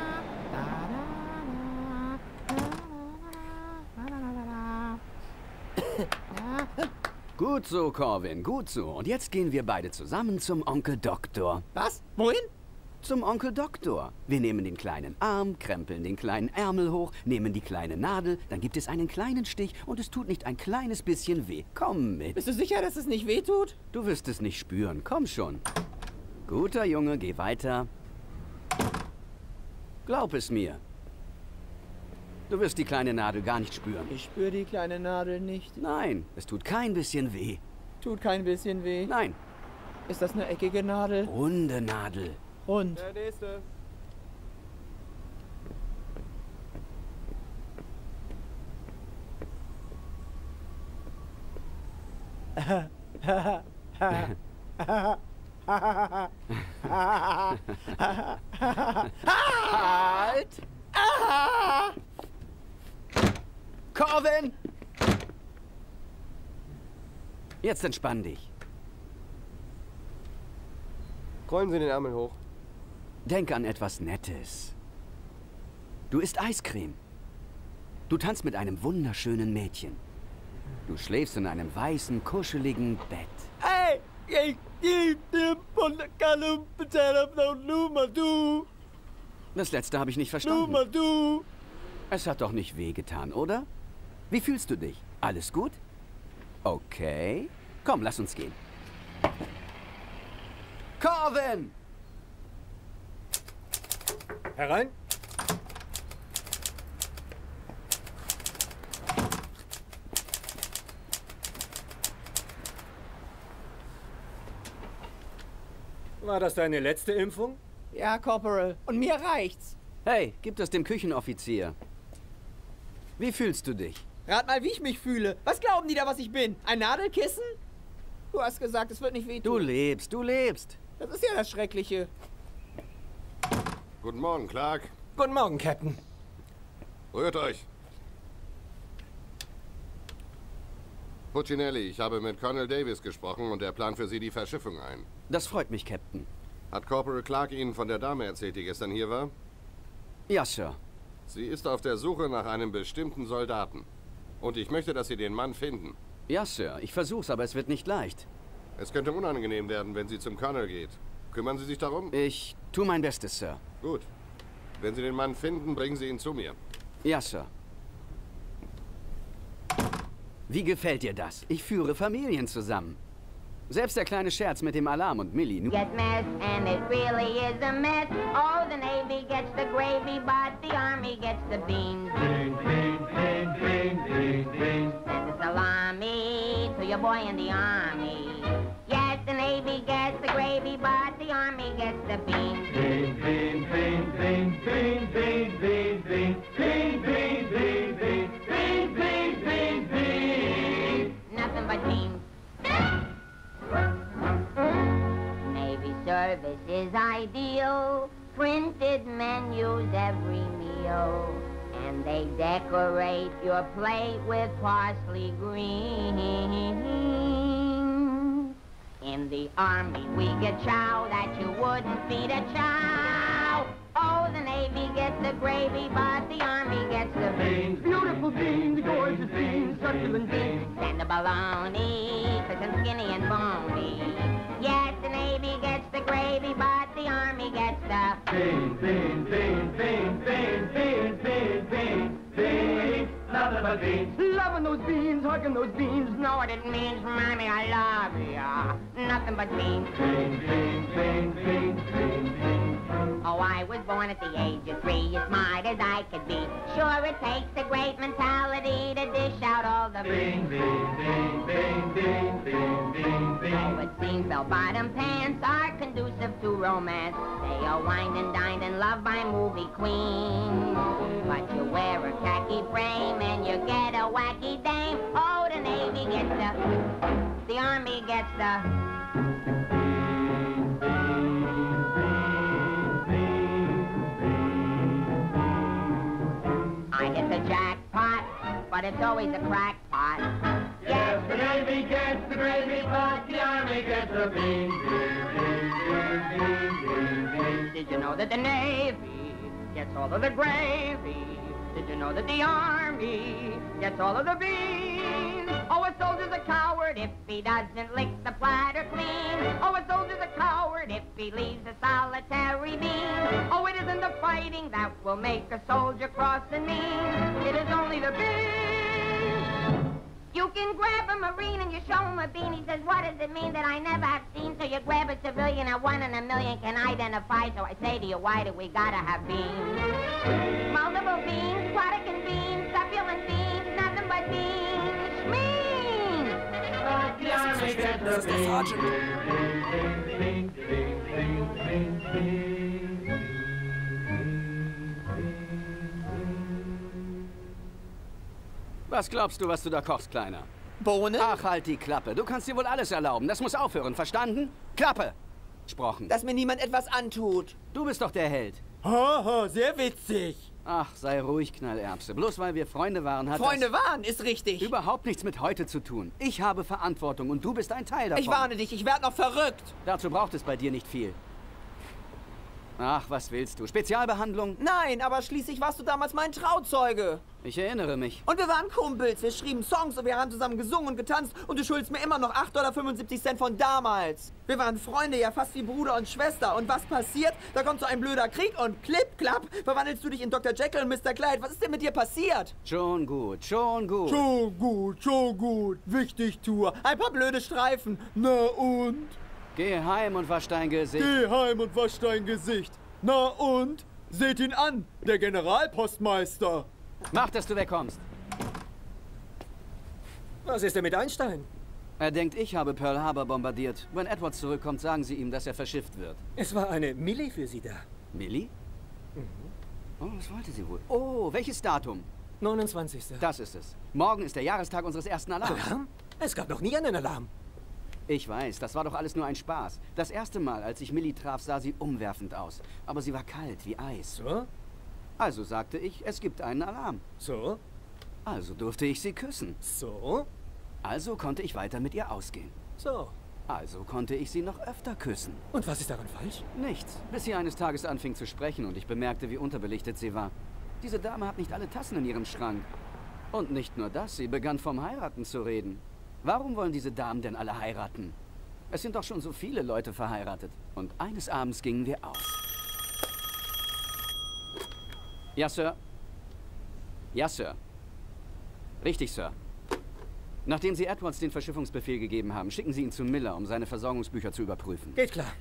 Gut so, Corwin, gut so. Und jetzt gehen wir beide zusammen zum Onkel Doktor. Was? Wohin? Zum Onkel Doktor. Wir nehmen den kleinen Arm, krempeln den kleinen Ärmel hoch, nehmen die kleine Nadel, dann gibt es einen kleinen Stich und es tut nicht ein kleines bisschen weh. Komm mit. Bist du sicher, dass es nicht weh tut? Du wirst es nicht spüren. Komm schon. Guter Junge, geh weiter. Glaub es mir. Du wirst die kleine Nadel gar nicht spüren. Ich spüre die kleine Nadel nicht. Nein, es tut kein bisschen weh. Tut kein bisschen weh? Nein. Ist das eine eckige Nadel? Runde Nadel. Rund. Der nächste. Halt! Ah! Corwin! Jetzt entspann dich. Rollen Sie den Ärmel hoch. Denk an etwas Nettes. Du isst Eiscreme. Du tanzt mit einem wunderschönen Mädchen. Du schläfst in einem weißen, kuscheligen Bett. Hey! Ich geb dir von der Kalle bezahlt auf Nummer du. Das letzte habe ich nicht verstanden. Nummer du. Es hat doch nicht wehgetan, oder? Wie fühlst du dich? Alles gut? Okay. Komm, lass uns gehen. Corvin! Herein. War das deine letzte Impfung? Ja, Corporal. Und mir reicht's. Hey, gib das dem Küchenoffizier. Wie fühlst du dich? Rat mal, wie ich mich fühle. Was glauben die da, was ich bin? Ein Nadelkissen? Du hast gesagt, es wird nicht wehtun. Du lebst, du lebst. Das ist ja das Schreckliche. Guten Morgen, Clark. Guten Morgen, Captain. Rührt euch. Puccinelli, ich habe mit Colonel Davis gesprochen und er plant für Sie die Verschiffung ein. Das freut mich, Captain. Hat Corporal Clark Ihnen von der Dame erzählt, die gestern hier war? Ja, Sir. Sie ist auf der Suche nach einem bestimmten Soldaten. Und ich möchte, dass Sie den Mann finden. Ja, Sir. Ich versuch's, aber es wird nicht leicht. Es könnte unangenehm werden, wenn sie zum Colonel geht. Kümmern Sie sich darum? Ich tue mein Bestes, Sir. Gut. Wenn Sie den Mann finden, bringen Sie ihn zu mir. Ja, Sir. Wie gefällt dir das? Ich führe Familien zusammen. Selbst der kleine Scherz mit dem Alarm und Millie. Get mess, and it really is a mess. Oh, the Navy gets the gravy, but the Army gets the beans. Beans, beans, beans, beans, beans, beans. Send a salami to your boy in the Army. Yes, the Navy gets the gravy, but the Army gets the beans. Beans, beans, beans, beans, beans, beans, beans, beans, beans, beans, beans, beans, beans, beans, beans, beans. Nothing but beans. Navy service is ideal. Printed menus every meal. And they decorate your plate with parsley green. In the Army we get chow that you wouldn't feed a chow. Oh, the Navy gets the gravy, but the Army gets the beans. Beautiful beans, gorgeous beans, succulent beans. Send a bologna, cause I'm skinny and bony. Yes, the Navy gets the gravy, but the Army gets the beans, beans, beans, beans, beans, beans, beans, beans, beans. Nothing but beans. Loving those beans, hugging those beans. Know what it means, Mommy, I love ya. Nothing but beans. Beans, beans, beans, beans, beans, beans. Oh, I was born at the age of three, as smart as I could be. Sure, it takes a great mentality to dish out all the beans. Beans, beans, beans, beans, beans, beans, beans. Oh, it seems bell-bottom pants are conducive to romance. They are wined and dined and loved by movie queens. But you wear a khaki frame and you get a wacky dame. Oh, the Navy gets the... The Army gets the... I hit the jackpot, but it's always a crackpot. Yes, the Navy gets the gravy, but the Army gets the beans. Beans, beans, beans, beans, beans. Did you know that the Navy gets all of the gravy? Did you know that the Army gets all of the beans? Oh, a soldier's a coward if he doesn't lick the platter clean. Oh, a soldier's a coward if he leaves a solitary bean. Oh, it isn't the fighting that will make a soldier cross the mean. It is only the beans. You can grab a Marine and you show him a bean. He says, what does it mean that I never have seen? So you grab a civilian and one in a million can identify. So I say to you, why do we gotta have beans? Multiple beans, Potican beans, succulent beans, nothing but beans. Schmeans! But the Army gets the beans. Beans, beans, beans, beans, beans, beans. Was glaubst du, was du da kochst, Kleiner? Bohnen? Ach, halt die Klappe. Du kannst dir wohl alles erlauben. Das muss aufhören, verstanden? Klappe! Gesprochen. Dass mir niemand etwas antut. Du bist doch der Held. Haha, sehr witzig. Ach, sei ruhig, Knallerbse. Bloß weil wir Freunde waren, hat Freunde das waren, ist richtig. überhaupt nichts mit heute zu tun. Ich habe Verantwortung und du bist ein Teil davon. Ich warne dich, ich werde noch verrückt. Dazu braucht es bei dir nicht viel. Ach, was willst du? Spezialbehandlung? Nein, aber schließlich warst du damals mein Trauzeuge. Ich erinnere mich. Und wir waren Kumpels. Wir schrieben Songs und wir haben zusammen gesungen und getanzt. Und du schuldest mir immer noch acht Dollar fünfundsiebzig von damals. Wir waren Freunde, ja fast wie Bruder und Schwester. Und was passiert? Da kommt so ein blöder Krieg und klipp, klapp, verwandelst du dich in Doktor Jekyll und Mister Clyde. Was ist denn mit dir passiert? Schon gut, schon gut. Schon gut, schon gut. Wichtig, Tour. Ein paar blöde Streifen. Na und? Geh heim und wasch dein Gesicht. Geh heim und wasch dein Gesicht. Na und? Seht ihn an, der Generalpostmeister. Mach, dass du wegkommst. Was ist denn mit Einstein? Er denkt, ich habe Pearl Harbor bombardiert. Wenn Edwards zurückkommt, sagen Sie ihm, dass er verschifft wird. Es war eine Millie für Sie da. Millie? Mhm. Oh, was wollte sie wohl? Oh, welches Datum? neunundzwanzigster Das ist es. Morgen ist der Jahrestag unseres ersten Alarms. Alarm? Es gab noch nie einen Alarm. Ich weiß, das war doch alles nur ein Spaß. Das erste Mal, als ich Millie traf, sah sie umwerfend aus. Aber sie war kalt wie Eis. So? Also sagte ich, es gibt einen Alarm. So? Also durfte ich sie küssen. So? Also konnte ich weiter mit ihr ausgehen. So? Also konnte ich sie noch öfter küssen. Und was ist daran falsch? Nichts, bis sie eines Tages anfing zu sprechen und ich bemerkte, wie unterbelichtet sie war. Diese Dame hat nicht alle Tassen in ihrem Schrank. Und nicht nur das, sie begann vom Heiraten zu reden. Warum wollen diese Damen denn alle heiraten? Es sind doch schon so viele Leute verheiratet. Und eines Abends gingen wir aus. Ja, Sir. Ja, Sir. Richtig, Sir. Nachdem Sie Edwards den Verschiffungsbefehl gegeben haben, schicken Sie ihn zu Miller, um seine Versorgungsbücher zu überprüfen. Geht klar.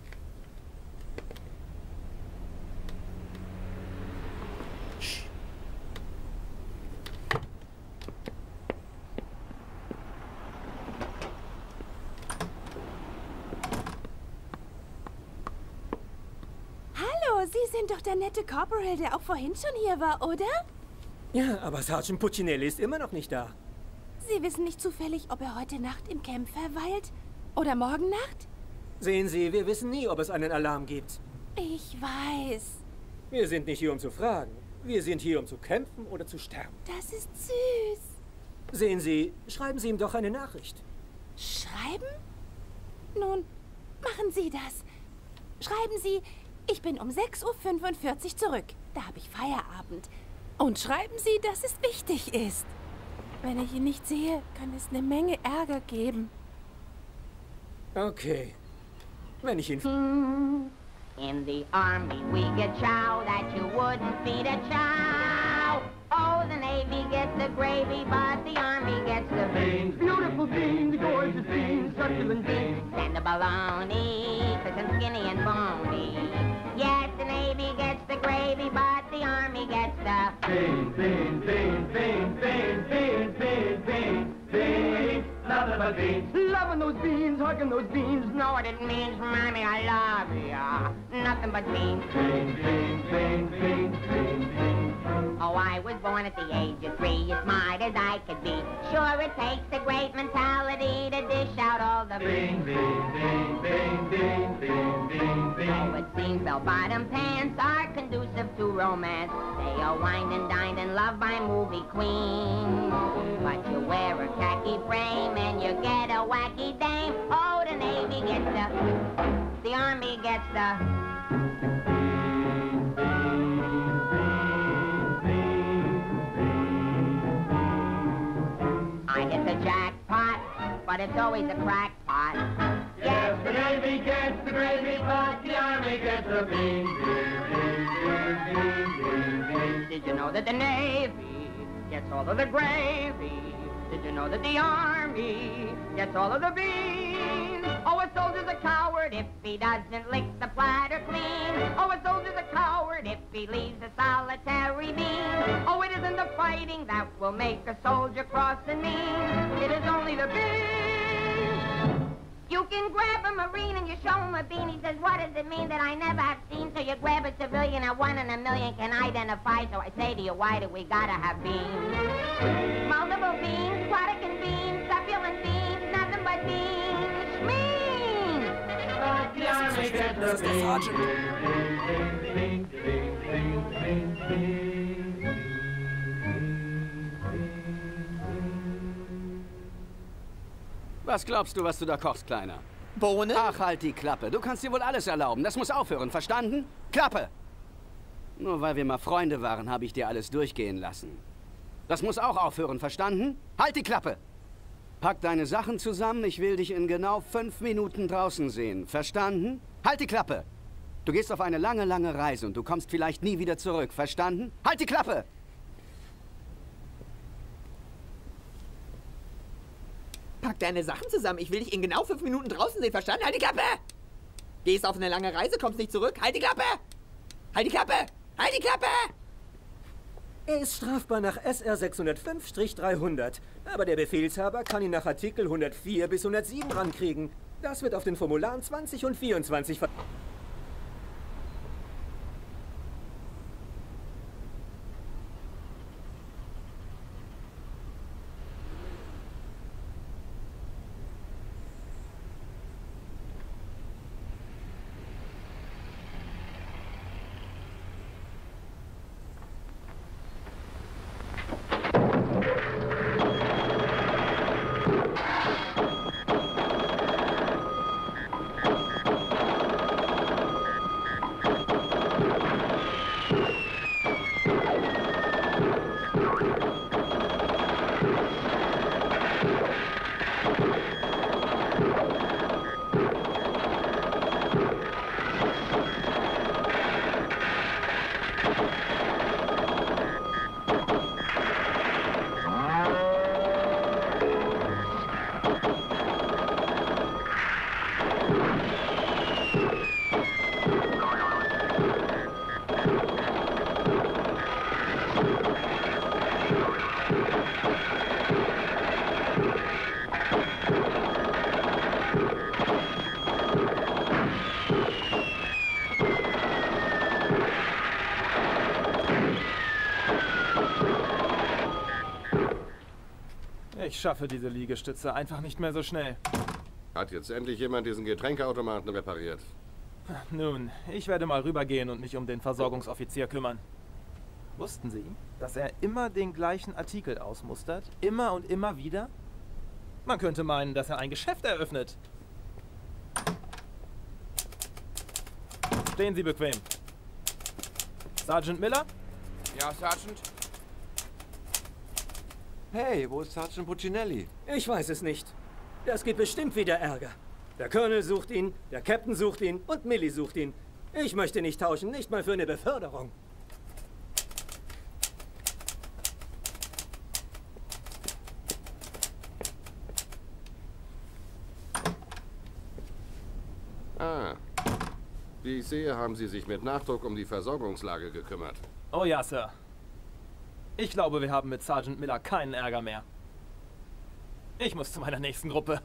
Sie sind doch der nette Corporal, der auch vorhin schon hier war, oder? Ja, aber Sergeant Puccinelli ist immer noch nicht da. Sie wissen nicht zufällig, ob er heute Nacht im Camp verweilt? Oder morgen Nacht? Sehen Sie, wir wissen nie, ob es einen Alarm gibt. Ich weiß. Wir sind nicht hier, um zu fragen. Wir sind hier, um zu kämpfen oder zu sterben. Das ist süß. Sehen Sie, schreiben Sie ihm doch eine Nachricht. Schreiben? Nun, machen Sie das. Schreiben Sie... Ich bin um sechs Uhr fünfundvierzig zurück. Da habe ich Feierabend. Und schreiben Sie, dass es wichtig ist. Wenn ich ihn nicht sehe, kann es eine Menge Ärger geben. Okay. Wenn ich ihn... In the army we get chow that you wouldn't feed a chow. Oh, the Navy gets the gravy, but the Army gets the beans. Beautiful beans, gorgeous beans, succulent beans. And the bologna, crisp and skinny and bony. Yes, the Navy gets the gravy, but the Army gets the beans, beans, beans, beans, beans, beans, beans, beans, beans, nothing but beans. Loving those beans, hugging those beans. Know what it means, Mommy, I love ya. Nothing but beans. Beans, beans, beans, beans, beans, beans. Oh, I was born at the age of three, as smart as I could be. Sure, it takes a great mentality to dish out all the beans, beans, beans, beans, beans, beans, beans, beans. Oh, it seems bell-bottom pants are conducive to romance. They are wined and dined and loved by movie queens. But you wear a khaki frame and you get a wacky dame. Oh, the Navy gets the... The Army gets the... I hit the jackpot, but it's always a crackpot. Yes, the Navy gets the gravy, but the Army gets the beans. Beans, beans, beans, beans, beans. Did you know that the Navy gets all of the gravy? Did you know that the Army gets all of the beans? Oh, a soldier's a coward if he doesn't lick the platter clean. Oh, a soldier's a coward if he leaves a solitary bean. Oh, it isn't the fighting that will make a soldier cross and mean. It is only the beans. You can grab a Marine and you show him a bean. He says, what does it mean that I never have seen? So you grab a civilian and one in a million can identify. So I say to you, why do we gotta have beans? Multiple beans, Potican beans, succulent beans, nothing but beans. Schmeans! But the Army gets the beans. Beans, beans, beans, beans, beans, beans. Was glaubst du, was du da kochst, Kleiner? Bohnen? Ach, halt die Klappe. Du kannst dir wohl alles erlauben. Das muss aufhören, verstanden? Klappe! Nur weil wir mal Freunde waren, habe ich dir alles durchgehen lassen. Das muss auch aufhören, verstanden? Halt die Klappe! Pack deine Sachen zusammen, ich will dich in genau fünf Minuten draußen sehen. Verstanden? Halt die Klappe! Du gehst auf eine lange, lange Reise und du kommst vielleicht nie wieder zurück. Verstanden? Halt die Klappe! Pack deine Sachen zusammen. Ich will dich in genau fünf Minuten draußen sehen. Verstanden? Halt die Klappe! Gehst auf eine lange Reise, kommst nicht zurück. Halt die Klappe! Halt die Klappe! Halt die Klappe! Er ist strafbar nach S R sechshundertfünf dreihundert. Aber der Befehlshaber kann ihn nach Artikel hundertvier bis hundertsieben rankriegen. Das wird auf den Formularen zwanzig und vierundzwanzig ver... Ich schaffe diese Liegestütze einfach nicht mehr so schnell. Hat jetzt endlich jemand diesen Getränkeautomaten repariert? Nun, ich werde mal rübergehen und mich um den Versorgungsoffizier kümmern. Wussten Sie, dass er immer den gleichen Artikel ausmustert? Immer und immer wieder? Man könnte meinen, dass er ein Geschäft eröffnet. Stehen Sie bequem. Sergeant Miller? Ja, Sergeant? Hey, wo ist Sergeant Puccinelli? Ich weiß es nicht. Das gibt bestimmt wieder Ärger. Der Colonel sucht ihn, der Captain sucht ihn und Millie sucht ihn. Ich möchte nicht tauschen, nicht mal für eine Beförderung. Ah. Wie ich sehe, haben Sie sich mit Nachdruck um die Versorgungslage gekümmert. Oh ja, Sir. Ich glaube, wir haben mit Sergeant Miller keinen Ärger mehr. Ich muss zu meiner nächsten Gruppe.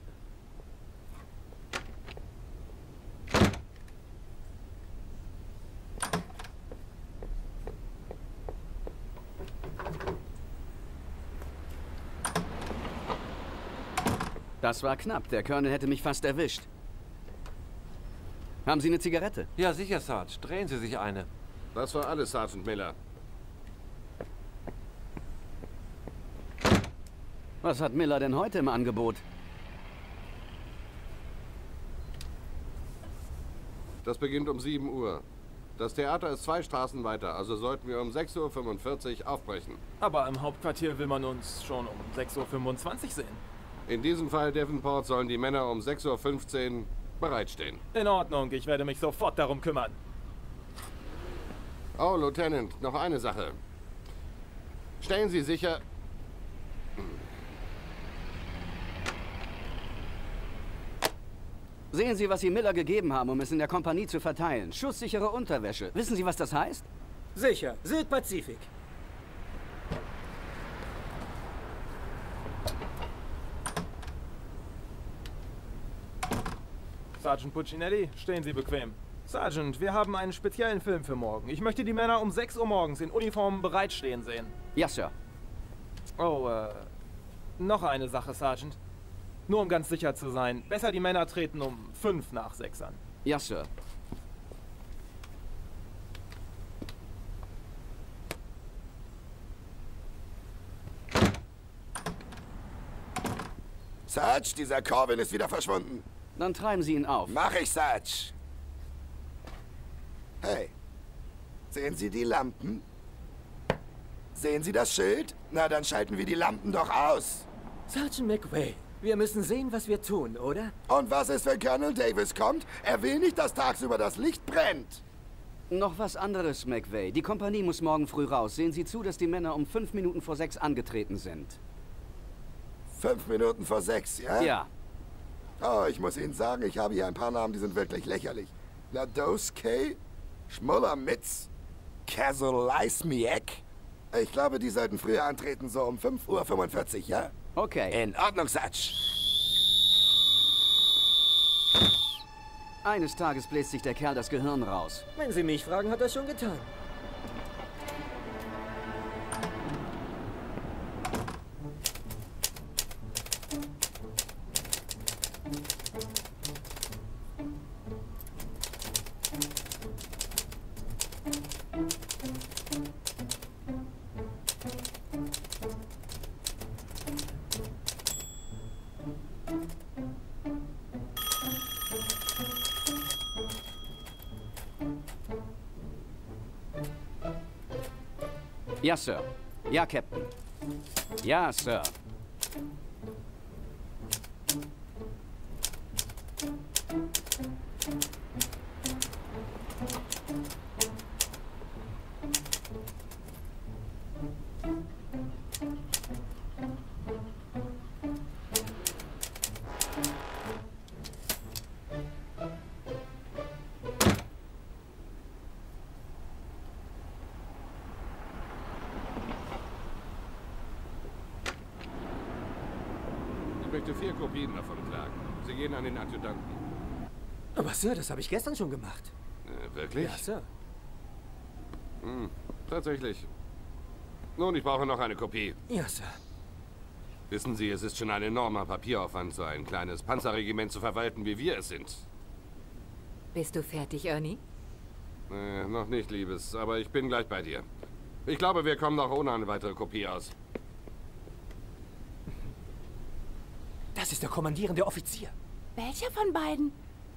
Das war knapp. Der Colonel hätte mich fast erwischt. Haben Sie eine Zigarette? Ja, sicher, Sarge. Drehen Sie sich eine. Das war alles, Sergeant Miller. Was hat Miller denn heute im Angebot? Das beginnt um sieben Uhr. Das Theater ist zwei Straßen weiter, also sollten wir um sechs Uhr fünfundvierzig aufbrechen. Aber im Hauptquartier will man uns schon um sechs Uhr fünfundzwanzig sehen. In diesem Fall, Davenport, sollen die Männer um sechs Uhr fünfzehn bereitstehen. In Ordnung, ich werde mich sofort darum kümmern. Oh, Lieutenant, noch eine Sache. Stellen Sie sicher... Sehen Sie, was Sie Miller gegeben haben, um es in der Kompanie zu verteilen. Schusssichere Unterwäsche. Wissen Sie, was das heißt? Sicher, Südpazifik. Sergeant Puccinelli, stehen Sie bequem. Sergeant, wir haben einen speziellen Film für morgen. Ich möchte die Männer um sechs Uhr morgens in Uniformen bereitstehen sehen. Ja, Sir. Oh, äh, noch eine Sache, Sergeant. Nur um ganz sicher zu sein. Besser die Männer treten um fünf nach sechs an. Ja, Sir. Sarge, dieser Corwin ist wieder verschwunden. Dann treiben Sie ihn auf. Mach ich, Sarge. Hey, sehen Sie die Lampen? Sehen Sie das Schild? Na, dann schalten wir die Lampen doch aus. Sergeant McVay, wir müssen sehen, was wir tun, oder? Und was ist, wenn Colonel Davis kommt? Er will nicht, dass tagsüber das Licht brennt. Noch was anderes, McVay. Die Kompanie muss morgen früh raus. Sehen Sie zu, dass die Männer um fünf Minuten vor sechs angetreten sind. Fünf Minuten vor sechs, ja? Ja. Oh, ich muss Ihnen sagen, ich habe hier ein paar Namen, die sind wirklich lächerlich. Ladowski, Schmuller Mitz, Kasolajsmiek. Ich glaube, die sollten früher antreten, so um fünf Uhr fünfundvierzig, ja? Okay. In Ordnung, Satsch. Eines Tages bläst sich der Kerl das Gehirn raus. Wenn Sie mich fragen, hat er schon getan. Ja, Sir. Ja, Captain. Ja, Sir. Ich möchte vier Kopien davon tragen. Sie gehen an den Adjutanten. Aber Sir, das habe ich gestern schon gemacht. Äh, wirklich? Ja, Sir. Hm, tatsächlich. Nun, ich brauche noch eine Kopie. Ja, Sir. Wissen Sie, es ist schon ein enormer Papieraufwand, so ein kleines Panzerregiment zu verwalten, wie wir es sind. Bist du fertig, Ernie? Äh, noch nicht, Liebes, aber ich bin gleich bei dir. Ich glaube, wir kommen auch ohne eine weitere Kopie aus. Das ist der kommandierende Offizier. Welcher von beiden?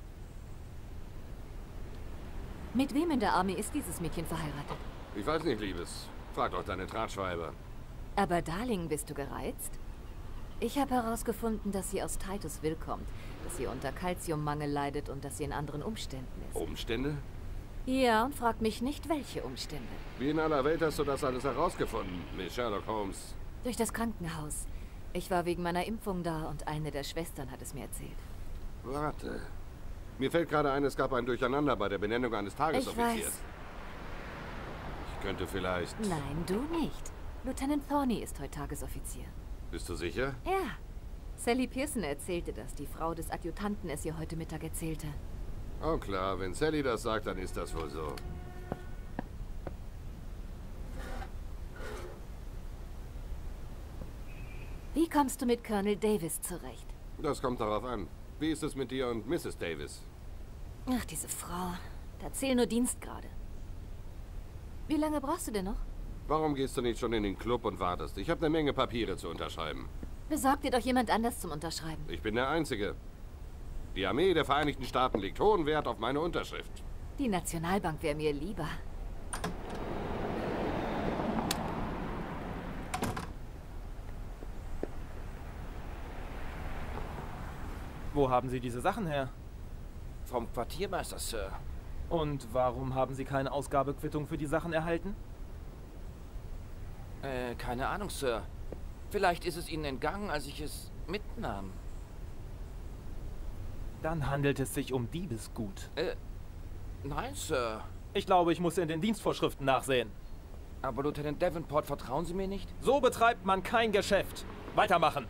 Mit wem in der Armee ist dieses Mädchen verheiratet? Ich weiß nicht, Liebes. Frag doch deine Drahtschweiber. Aber Darling, bist du gereizt? Ich habe herausgefunden, dass sie aus Titusville kommt, dass sie unter Calciummangel leidet und dass sie in anderen Umständen ist. Umstände? Ja, und frag mich nicht, welche Umstände. Wie in aller Welt hast du das alles herausgefunden, Miss Sherlock Holmes? Durch das Krankenhaus. Ich war wegen meiner Impfung da und eine der Schwestern hat es mir erzählt. Warte. Mir fällt gerade ein, es gab ein Durcheinander bei der Benennung eines Tagesoffiziers. Ich weiß. Ich könnte vielleicht... Nein, du nicht. Lieutenant Thorny ist heute Tagesoffizier. Bist du sicher? Ja. Sally Pearson erzählte das. Die Frau des Adjutanten es ihr heute Mittag erzählte. Oh klar, wenn Sally das sagt, dann ist das wohl so. Wie kommst du mit Colonel Davis zurecht? Das kommt darauf an. Wie ist es mit dir und Misses Davis? Ach, diese Frau. Da zählen nur Dienstgrade. Wie lange brauchst du denn noch? Warum gehst du nicht schon in den Club und wartest? Ich habe eine Menge Papiere zu unterschreiben. Besorg dir doch jemand anders zum Unterschreiben. Ich bin der Einzige. Die Armee der Vereinigten Staaten legt hohen Wert auf meine Unterschrift. Die Nationalbank wäre mir lieber. Wo haben Sie diese Sachen her? Vom Quartiermeister, Sir. Und warum haben Sie keine Ausgabequittung für die Sachen erhalten? Äh, keine Ahnung, Sir. Vielleicht ist es Ihnen entgangen, als ich es mitnahm. Dann handelt es sich um Diebesgut. Äh, nein, Sir. Ich glaube, ich muss in den Dienstvorschriften nachsehen. Aber Lieutenant Davenport, vertrauen Sie mir nicht? So betreibt man kein Geschäft. Weitermachen.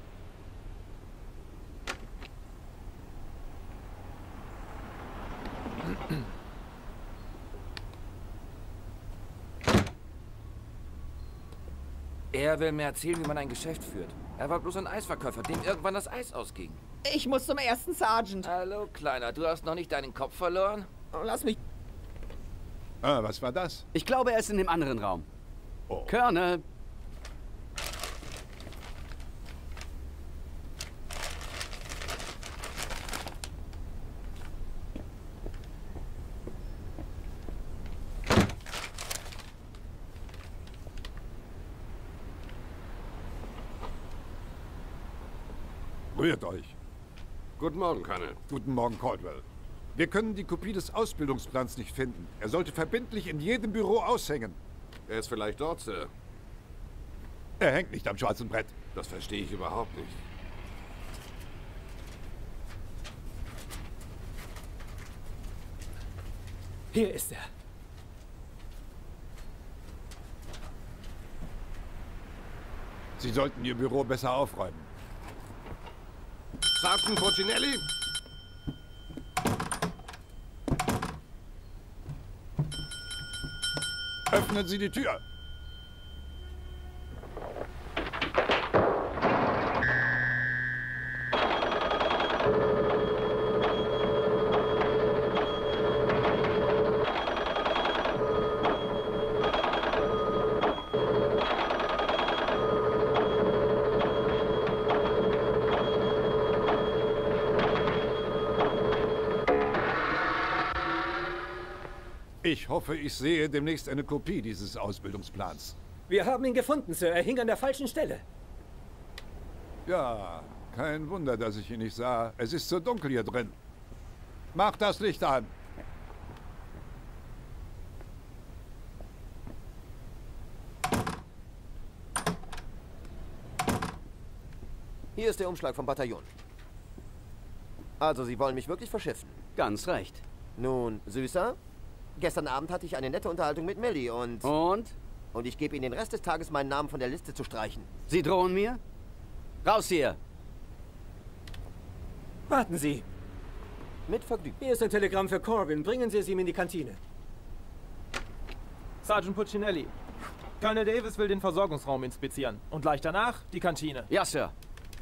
Er will mir erzählen, wie man ein Geschäft führt. Er war bloß ein Eisverkäufer, dem irgendwann das Eis ausging. Ich muss zum ersten Sergeant. Hallo, Kleiner. Du hast noch nicht deinen Kopf verloren? Oh, lass mich... Ah, was war das? Ich glaube, er ist in dem anderen Raum. Oh. Colonel! Rührt euch. Guten Morgen, Colonel. Guten Morgen, Caldwell. Wir können die Kopie des Ausbildungsplans nicht finden. Er sollte verbindlich in jedem Büro aushängen. Er ist vielleicht dort, Sir. Er hängt nicht am schwarzen Brett. Das verstehe ich überhaupt nicht. Hier ist er. Sie sollten Ihr Büro besser aufräumen. Sergeant Puccinelli? Öffnen Sie die Tür. Ich hoffe, ich sehe demnächst eine Kopie dieses Ausbildungsplans. Wir haben ihn gefunden, Sir. Er hing an der falschen Stelle. Ja, kein Wunder, dass ich ihn nicht sah. Es ist so dunkel hier drin. Mach das Licht an. Hier ist der Umschlag vom Bataillon. Also, Sie wollen mich wirklich verschiffen? Ganz recht. Nun, Süßer, gestern Abend hatte ich eine nette Unterhaltung mit Millie und... Und? Und ich gebe Ihnen den Rest des Tages, meinen Namen von der Liste zu streichen. Sie drohen mir? Raus hier! Warten Sie. Mit Vergnügen. Hier ist ein Telegramm für Corbin. Bringen Sie es ihm in die Kantine. Sergeant Puccinelli. Colonel Davis will den Versorgungsraum inspizieren. Und gleich danach die Kantine. Ja, Sir.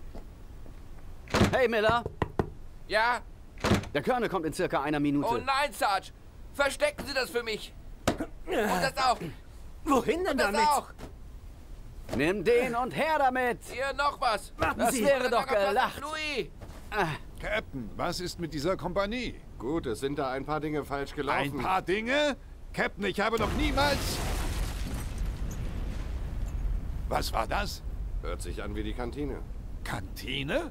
Hey, Miller. Ja? Der Colonel kommt in circa einer Minute. Oh nein, Sarge! Verstecken Sie das für mich! Und das auch! Wohin denn und das damit? auch! Nimm den und her damit! Hier, noch was! Warten das Sie. wäre doch gelacht! Louis! Ah. Captain, was ist mit dieser Kompanie? Gut, es sind da ein paar Dinge falsch gelaufen. Ein paar Dinge? Captain, ich habe noch niemals... Was war das? Hört sich an wie die Kantine. Kantine?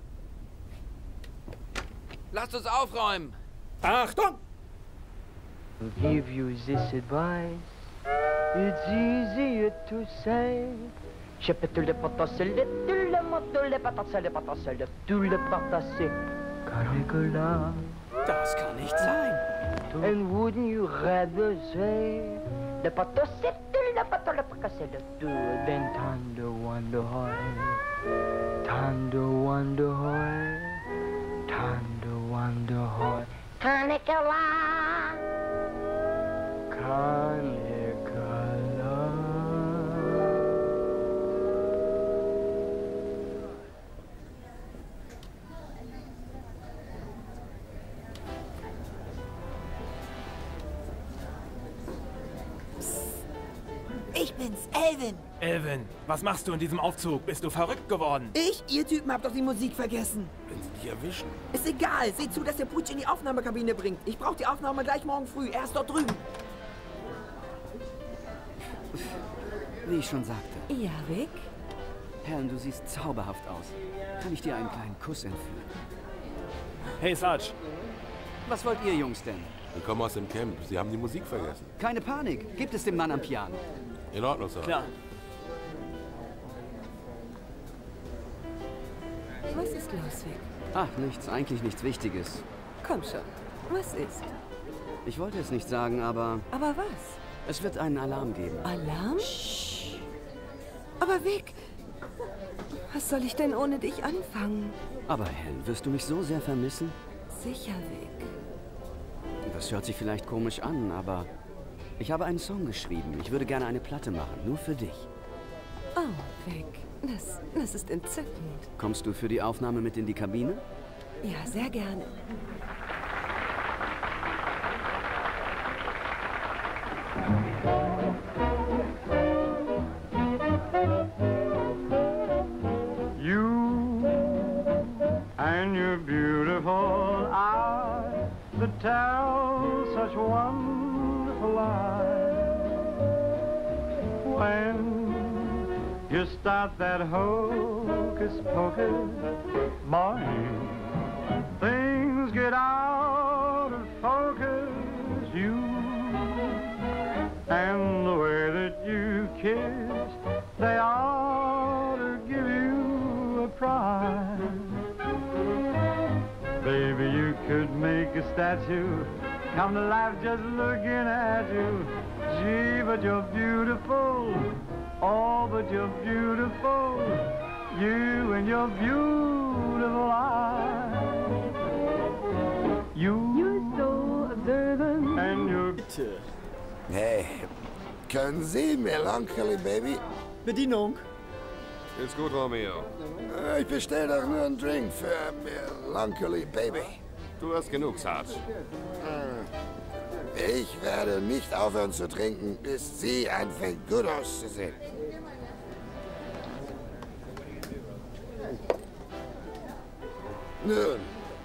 Lasst uns aufräumen! Achtung! I'll give you this advice. It's easier to say. Je peux tout le potasser, tout le mot, tout le potasser, le potasser, tout le potasser. Caligula. Das kann nicht sein. And wouldn't you rather say le potasser, tout le potasser, le potasser, tout then Thunder Wonder Hoy, Thunder Wonder Hoy, Thunder Wonder Hoy. Canicula. Canicula. Ich bin's, Elvin. Elvin, was machst du in diesem Aufzug? Bist du verrückt geworden? Ich? Ihr Typen habt doch die Musik vergessen. Wenn sie dich erwischen. Ist egal. Seht zu, dass der Putsch in die Aufnahmekabine bringt. Ich brauche die Aufnahme gleich morgen früh. Er ist dort drüben. Wie ich schon sagte. Ja, Vic? Helen, du siehst zauberhaft aus. Kann ich dir einen kleinen Kuss entführen? Hey, Sarge. Was wollt ihr Jungs denn? Wir kommen aus dem Camp. Sie haben die Musik vergessen. Keine Panik. Gibt es den Mann am Piano? In Ordnung, Sir. Klar. Was ist los, Vic? Ach, nichts. Eigentlich nichts Wichtiges. Komm schon. Was ist? Ich wollte es nicht sagen, aber... Aber was? Es wird einen Alarm geben. Alarm? Shh. Aber Vic, was soll ich denn ohne dich anfangen? Aber Helen, wirst du mich so sehr vermissen? Sicher, Vic. Das hört sich vielleicht komisch an, aber ich habe einen Song geschrieben. Ich würde gerne eine Platte machen, nur für dich. Oh, Vic, das, das ist entzückend. Kommst du für die Aufnahme mit in die Kabine? Ja, sehr gerne. You and your beautiful eyes that tell such wonderful lies. When You start that hocus pocus, morning. Things get out of focus, you and the way that you kiss, they ought to give you a prize. Baby, you could make a statue come to life just looking at you. Gee, but you're beautiful. Oh, but you're beautiful. You and your beautiful eyes. You, you're so observant. And you're... Hey, können Sie Melancholy Baby? Bedienung. Ist gut, Romeo. Ich bestell doch nur einen Drink für Melancholy Baby. Du hast genug, Sarge. Ich werde nicht aufhören zu trinken, bis Sie anfängt gut auszusehen. Nun,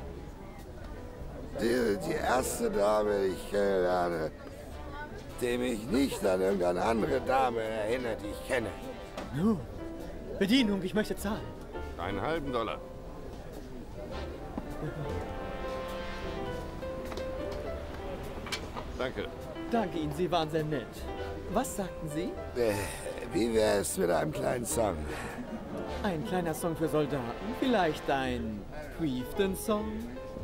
die, die erste Dame, die ich kennenlerne, die mich nicht an irgendeine andere Dame erinnert, die ich kenne. Nun, Bedienung, ich möchte zahlen. Einen halben Dollar. Danke. Danke Ihnen, Sie waren sehr nett. Was sagten Sie? Äh, wie wäre es mit einem kleinen Song? Ein kleiner Song für Soldaten? Vielleicht ein Chieftain-Song?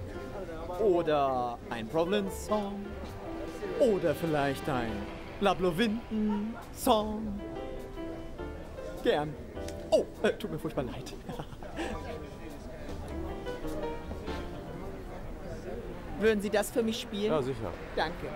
Oder ein Province-Song? Oder vielleicht ein Lablovinten-Song? Gern. Oh, äh, tut mir furchtbar leid. Würden Sie das für mich spielen? Ja, sicher. Danke.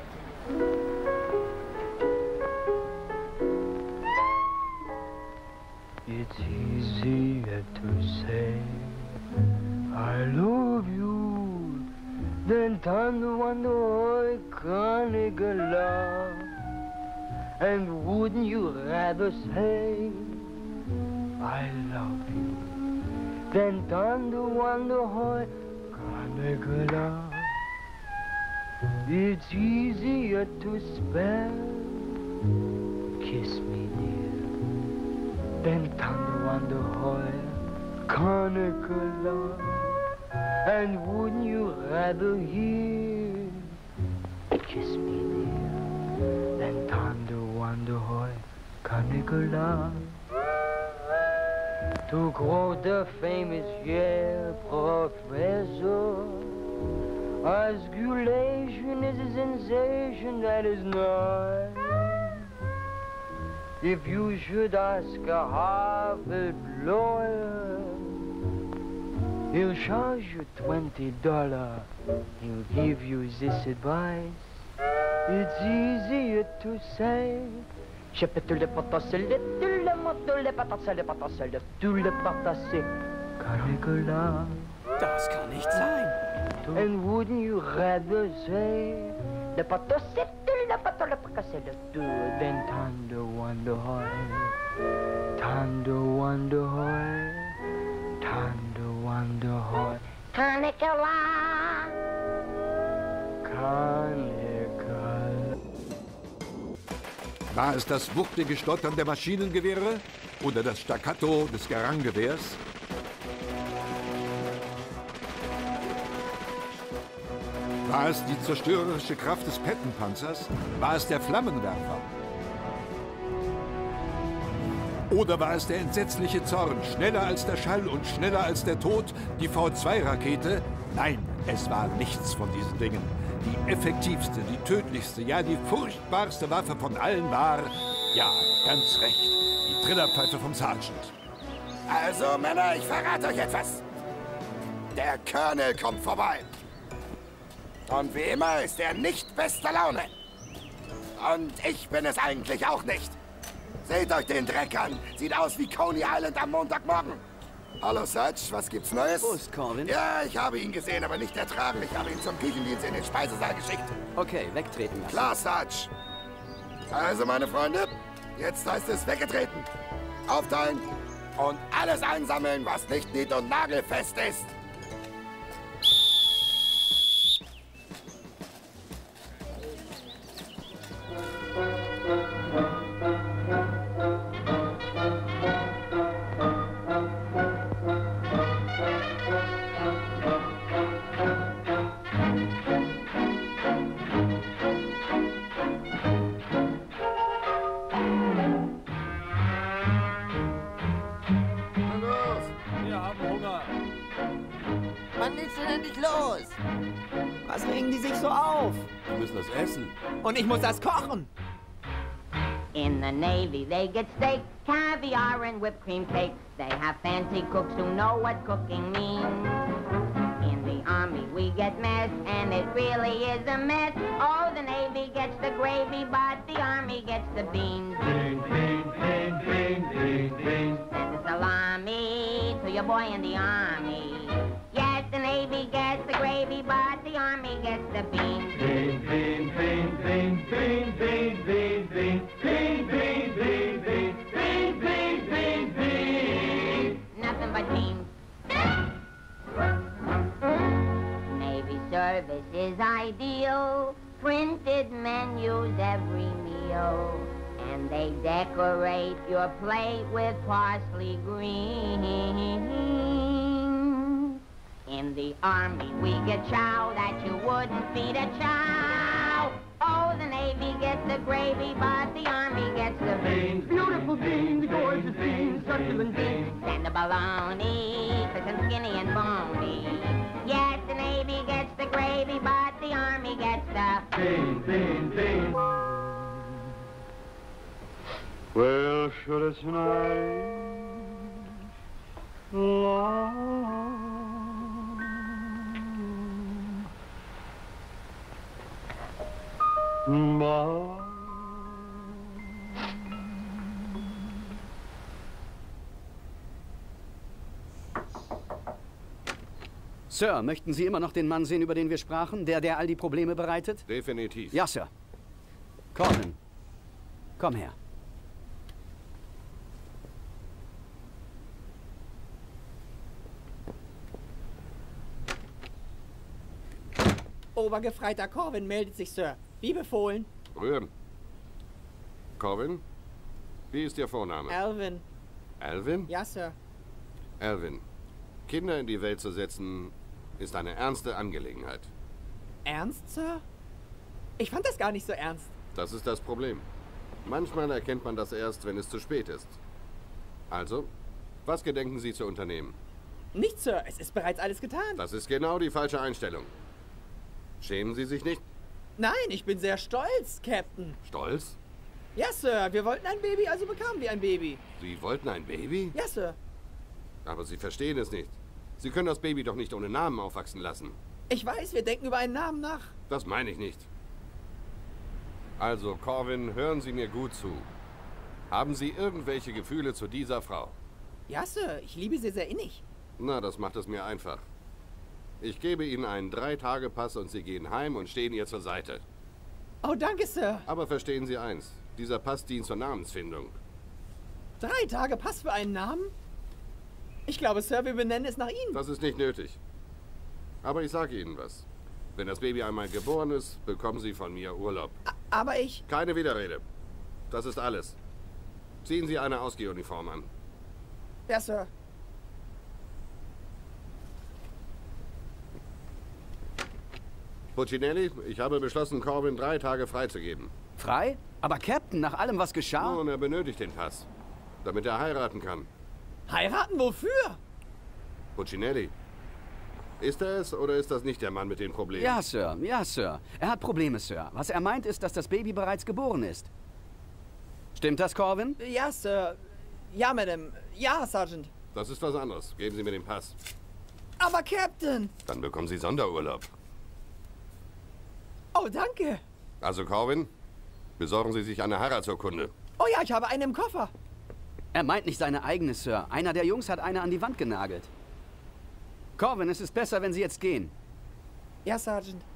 It's easier to say I love you than to wonder I can't get love. And wouldn't you rather say I love you than to wonder how I can't get love? It's easier to spell kiss me dear than to wonder how I can't get love. And wouldn't you rather hear kiss me dear than to wonder how I can't get love? To quote the famous Yale professor, osculation is a sensation that is nice. If you should ask a Harvard lawyer, he'll charge you twenty dollars. He'll give you this advice. It's easier to say. Je peux tout le potasser, tout le monde, tout le potasser, le potasser, tout le potasser. Caligula. Das kann nicht sein. And wouldn't you rather say le potasser, tout le potasser, le potasser, tout than Thunder Wonder Hoy, Thunder Wonder Hoy, Thunder Wonder Hoy. Caligula. Caligula. War es das wuchtige Stottern der Maschinengewehre oder das Staccato des Garangewehrs? War es die zerstörerische Kraft des Pettenpanzers? War es der Flammenwerfer? Oder war es der entsetzliche Zorn, schneller als der Schall und schneller als der Tod, die V zwei Rakete? Nein, es war nichts von diesen Dingen. Die effektivste, die tödlichste, ja die furchtbarste Waffe von allen war, ja, ganz recht, die Trillerpfeife vom Sergeant. Also, Männer, ich verrate euch etwas. Der Colonel kommt vorbei. Und wie immer ist er nicht bester Laune. Und ich bin es eigentlich auch nicht. Seht euch den Dreck an. Sieht aus wie Coney Island am Montagmorgen. Hallo, Sarge, was gibt's Neues? Wo ist Corwin? Ja, ich habe ihn gesehen, aber nicht ertragen. Ich habe ihn zum Küchendienst in den Speisesaal geschickt. Okay, wegtreten lassen. Klar, Sarge. Also, meine Freunde, jetzt heißt es weggetreten. Aufteilen und alles einsammeln, was nicht nied- und nagelfest ist. los! Was regen die sich so auf? Wir müssen das essen. Und ich muss das kochen. In the Navy, they get steak, caviar, and whipped cream cakes. They have fancy cooks who know what cooking means. In the Army, we get mess, and it really is a mess. Oh, the Navy gets the gravy, but the Army gets the beans. Beans, beans, beans, beans, beans, beans. Send a salami to your boy in the Army. Yes, the Navy gets the gravy, but the Army gets the beans. Beans, beans, beans, beans, beans, beans, beans, beans. Beans, beans, beans, beans, beans, beans, beans, beans. Nothing but beans. Navy service is ideal. Printed menus every meal. And they decorate your plate with parsley green. In the Army, we get chow that you wouldn't feed a chow. Oh, the Navy gets the gravy, but the Army gets the beans. Beautiful beans, gorgeous beans, succulent beans. And the bologna, crisp and skinny and bony. Yes, the Navy gets the gravy, but the Army gets the beans, beans, beans. Well, should it's night long. Ma. Sir, möchten Sie immer noch den Mann sehen, über den wir sprachen? Der, der all die Probleme bereitet? Definitiv. Ja, Sir. Corbin, komm her. Obergefreiter Corwin meldet sich, Sir. Wie befohlen. Rühren. Corwin, wie ist Ihr Vorname? Alvin. Alvin? Ja, Sir. Alvin, Kinder in die Welt zu setzen, ist eine ernste Angelegenheit. Ernst, Sir? Ich fand das gar nicht so ernst. Das ist das Problem. Manchmal erkennt man das erst, wenn es zu spät ist. Also, was gedenken Sie zu unternehmen? Nichts, Sir. Es ist bereits alles getan. Das ist genau die falsche Einstellung. Schämen Sie sich nicht? Nein, ich bin sehr stolz, Captain. Stolz? Ja, Sir. Wir wollten ein Baby, also bekamen wir ein Baby. Sie wollten ein Baby? Ja, Sir. Aber Sie verstehen es nicht. Sie können das Baby doch nicht ohne Namen aufwachsen lassen. Ich weiß, wir denken über einen Namen nach. Das meine ich nicht. Also, Corwin, hören Sie mir gut zu. Haben Sie irgendwelche Gefühle zu dieser Frau? Ja, Sir. Ich liebe sie sehr innig. Na, das macht es mir einfach. Ich gebe Ihnen einen Drei-Tage-Pass und Sie gehen heim und stehen ihr zur Seite. Oh, danke, Sir. Aber verstehen Sie eins. Dieser Pass dient zur Namensfindung. Drei Tage Pass für einen Namen? Ich glaube, Sir, wir benennen es nach Ihnen. Das ist nicht nötig. Aber ich sage Ihnen was. Wenn das Baby einmal geboren ist, bekommen Sie von mir Urlaub. A- aber ich... Keine Widerrede. Das ist alles. Ziehen Sie eine Ausgehuniform an. Ja, Sir. Puccinelli, ich habe beschlossen, Corwin drei Tage freizugeben. Frei? Aber Captain, nach allem, was geschah... Nun, er benötigt den Pass, damit er heiraten kann. Heiraten wofür? Puccinelli, ist er es oder ist das nicht der Mann mit den Problemen? Ja, Sir. Ja, Sir. Er hat Probleme, Sir. Was er meint, ist, dass das Baby bereits geboren ist. Stimmt das, Corwin? Ja, Sir. Ja, Madame. Ja, Sergeant. Das ist was anderes. Geben Sie mir den Pass. Aber, Captain! Dann bekommen Sie Sonderurlaub. Oh, danke. Also, Corwin, besorgen Sie sich eine Heiratsurkunde. Oh ja, ich habe eine im Koffer. Er meint nicht seine eigene, Sir. Einer der Jungs hat eine an die Wand genagelt. Corwin, es ist besser, wenn Sie jetzt gehen. Ja, Sergeant.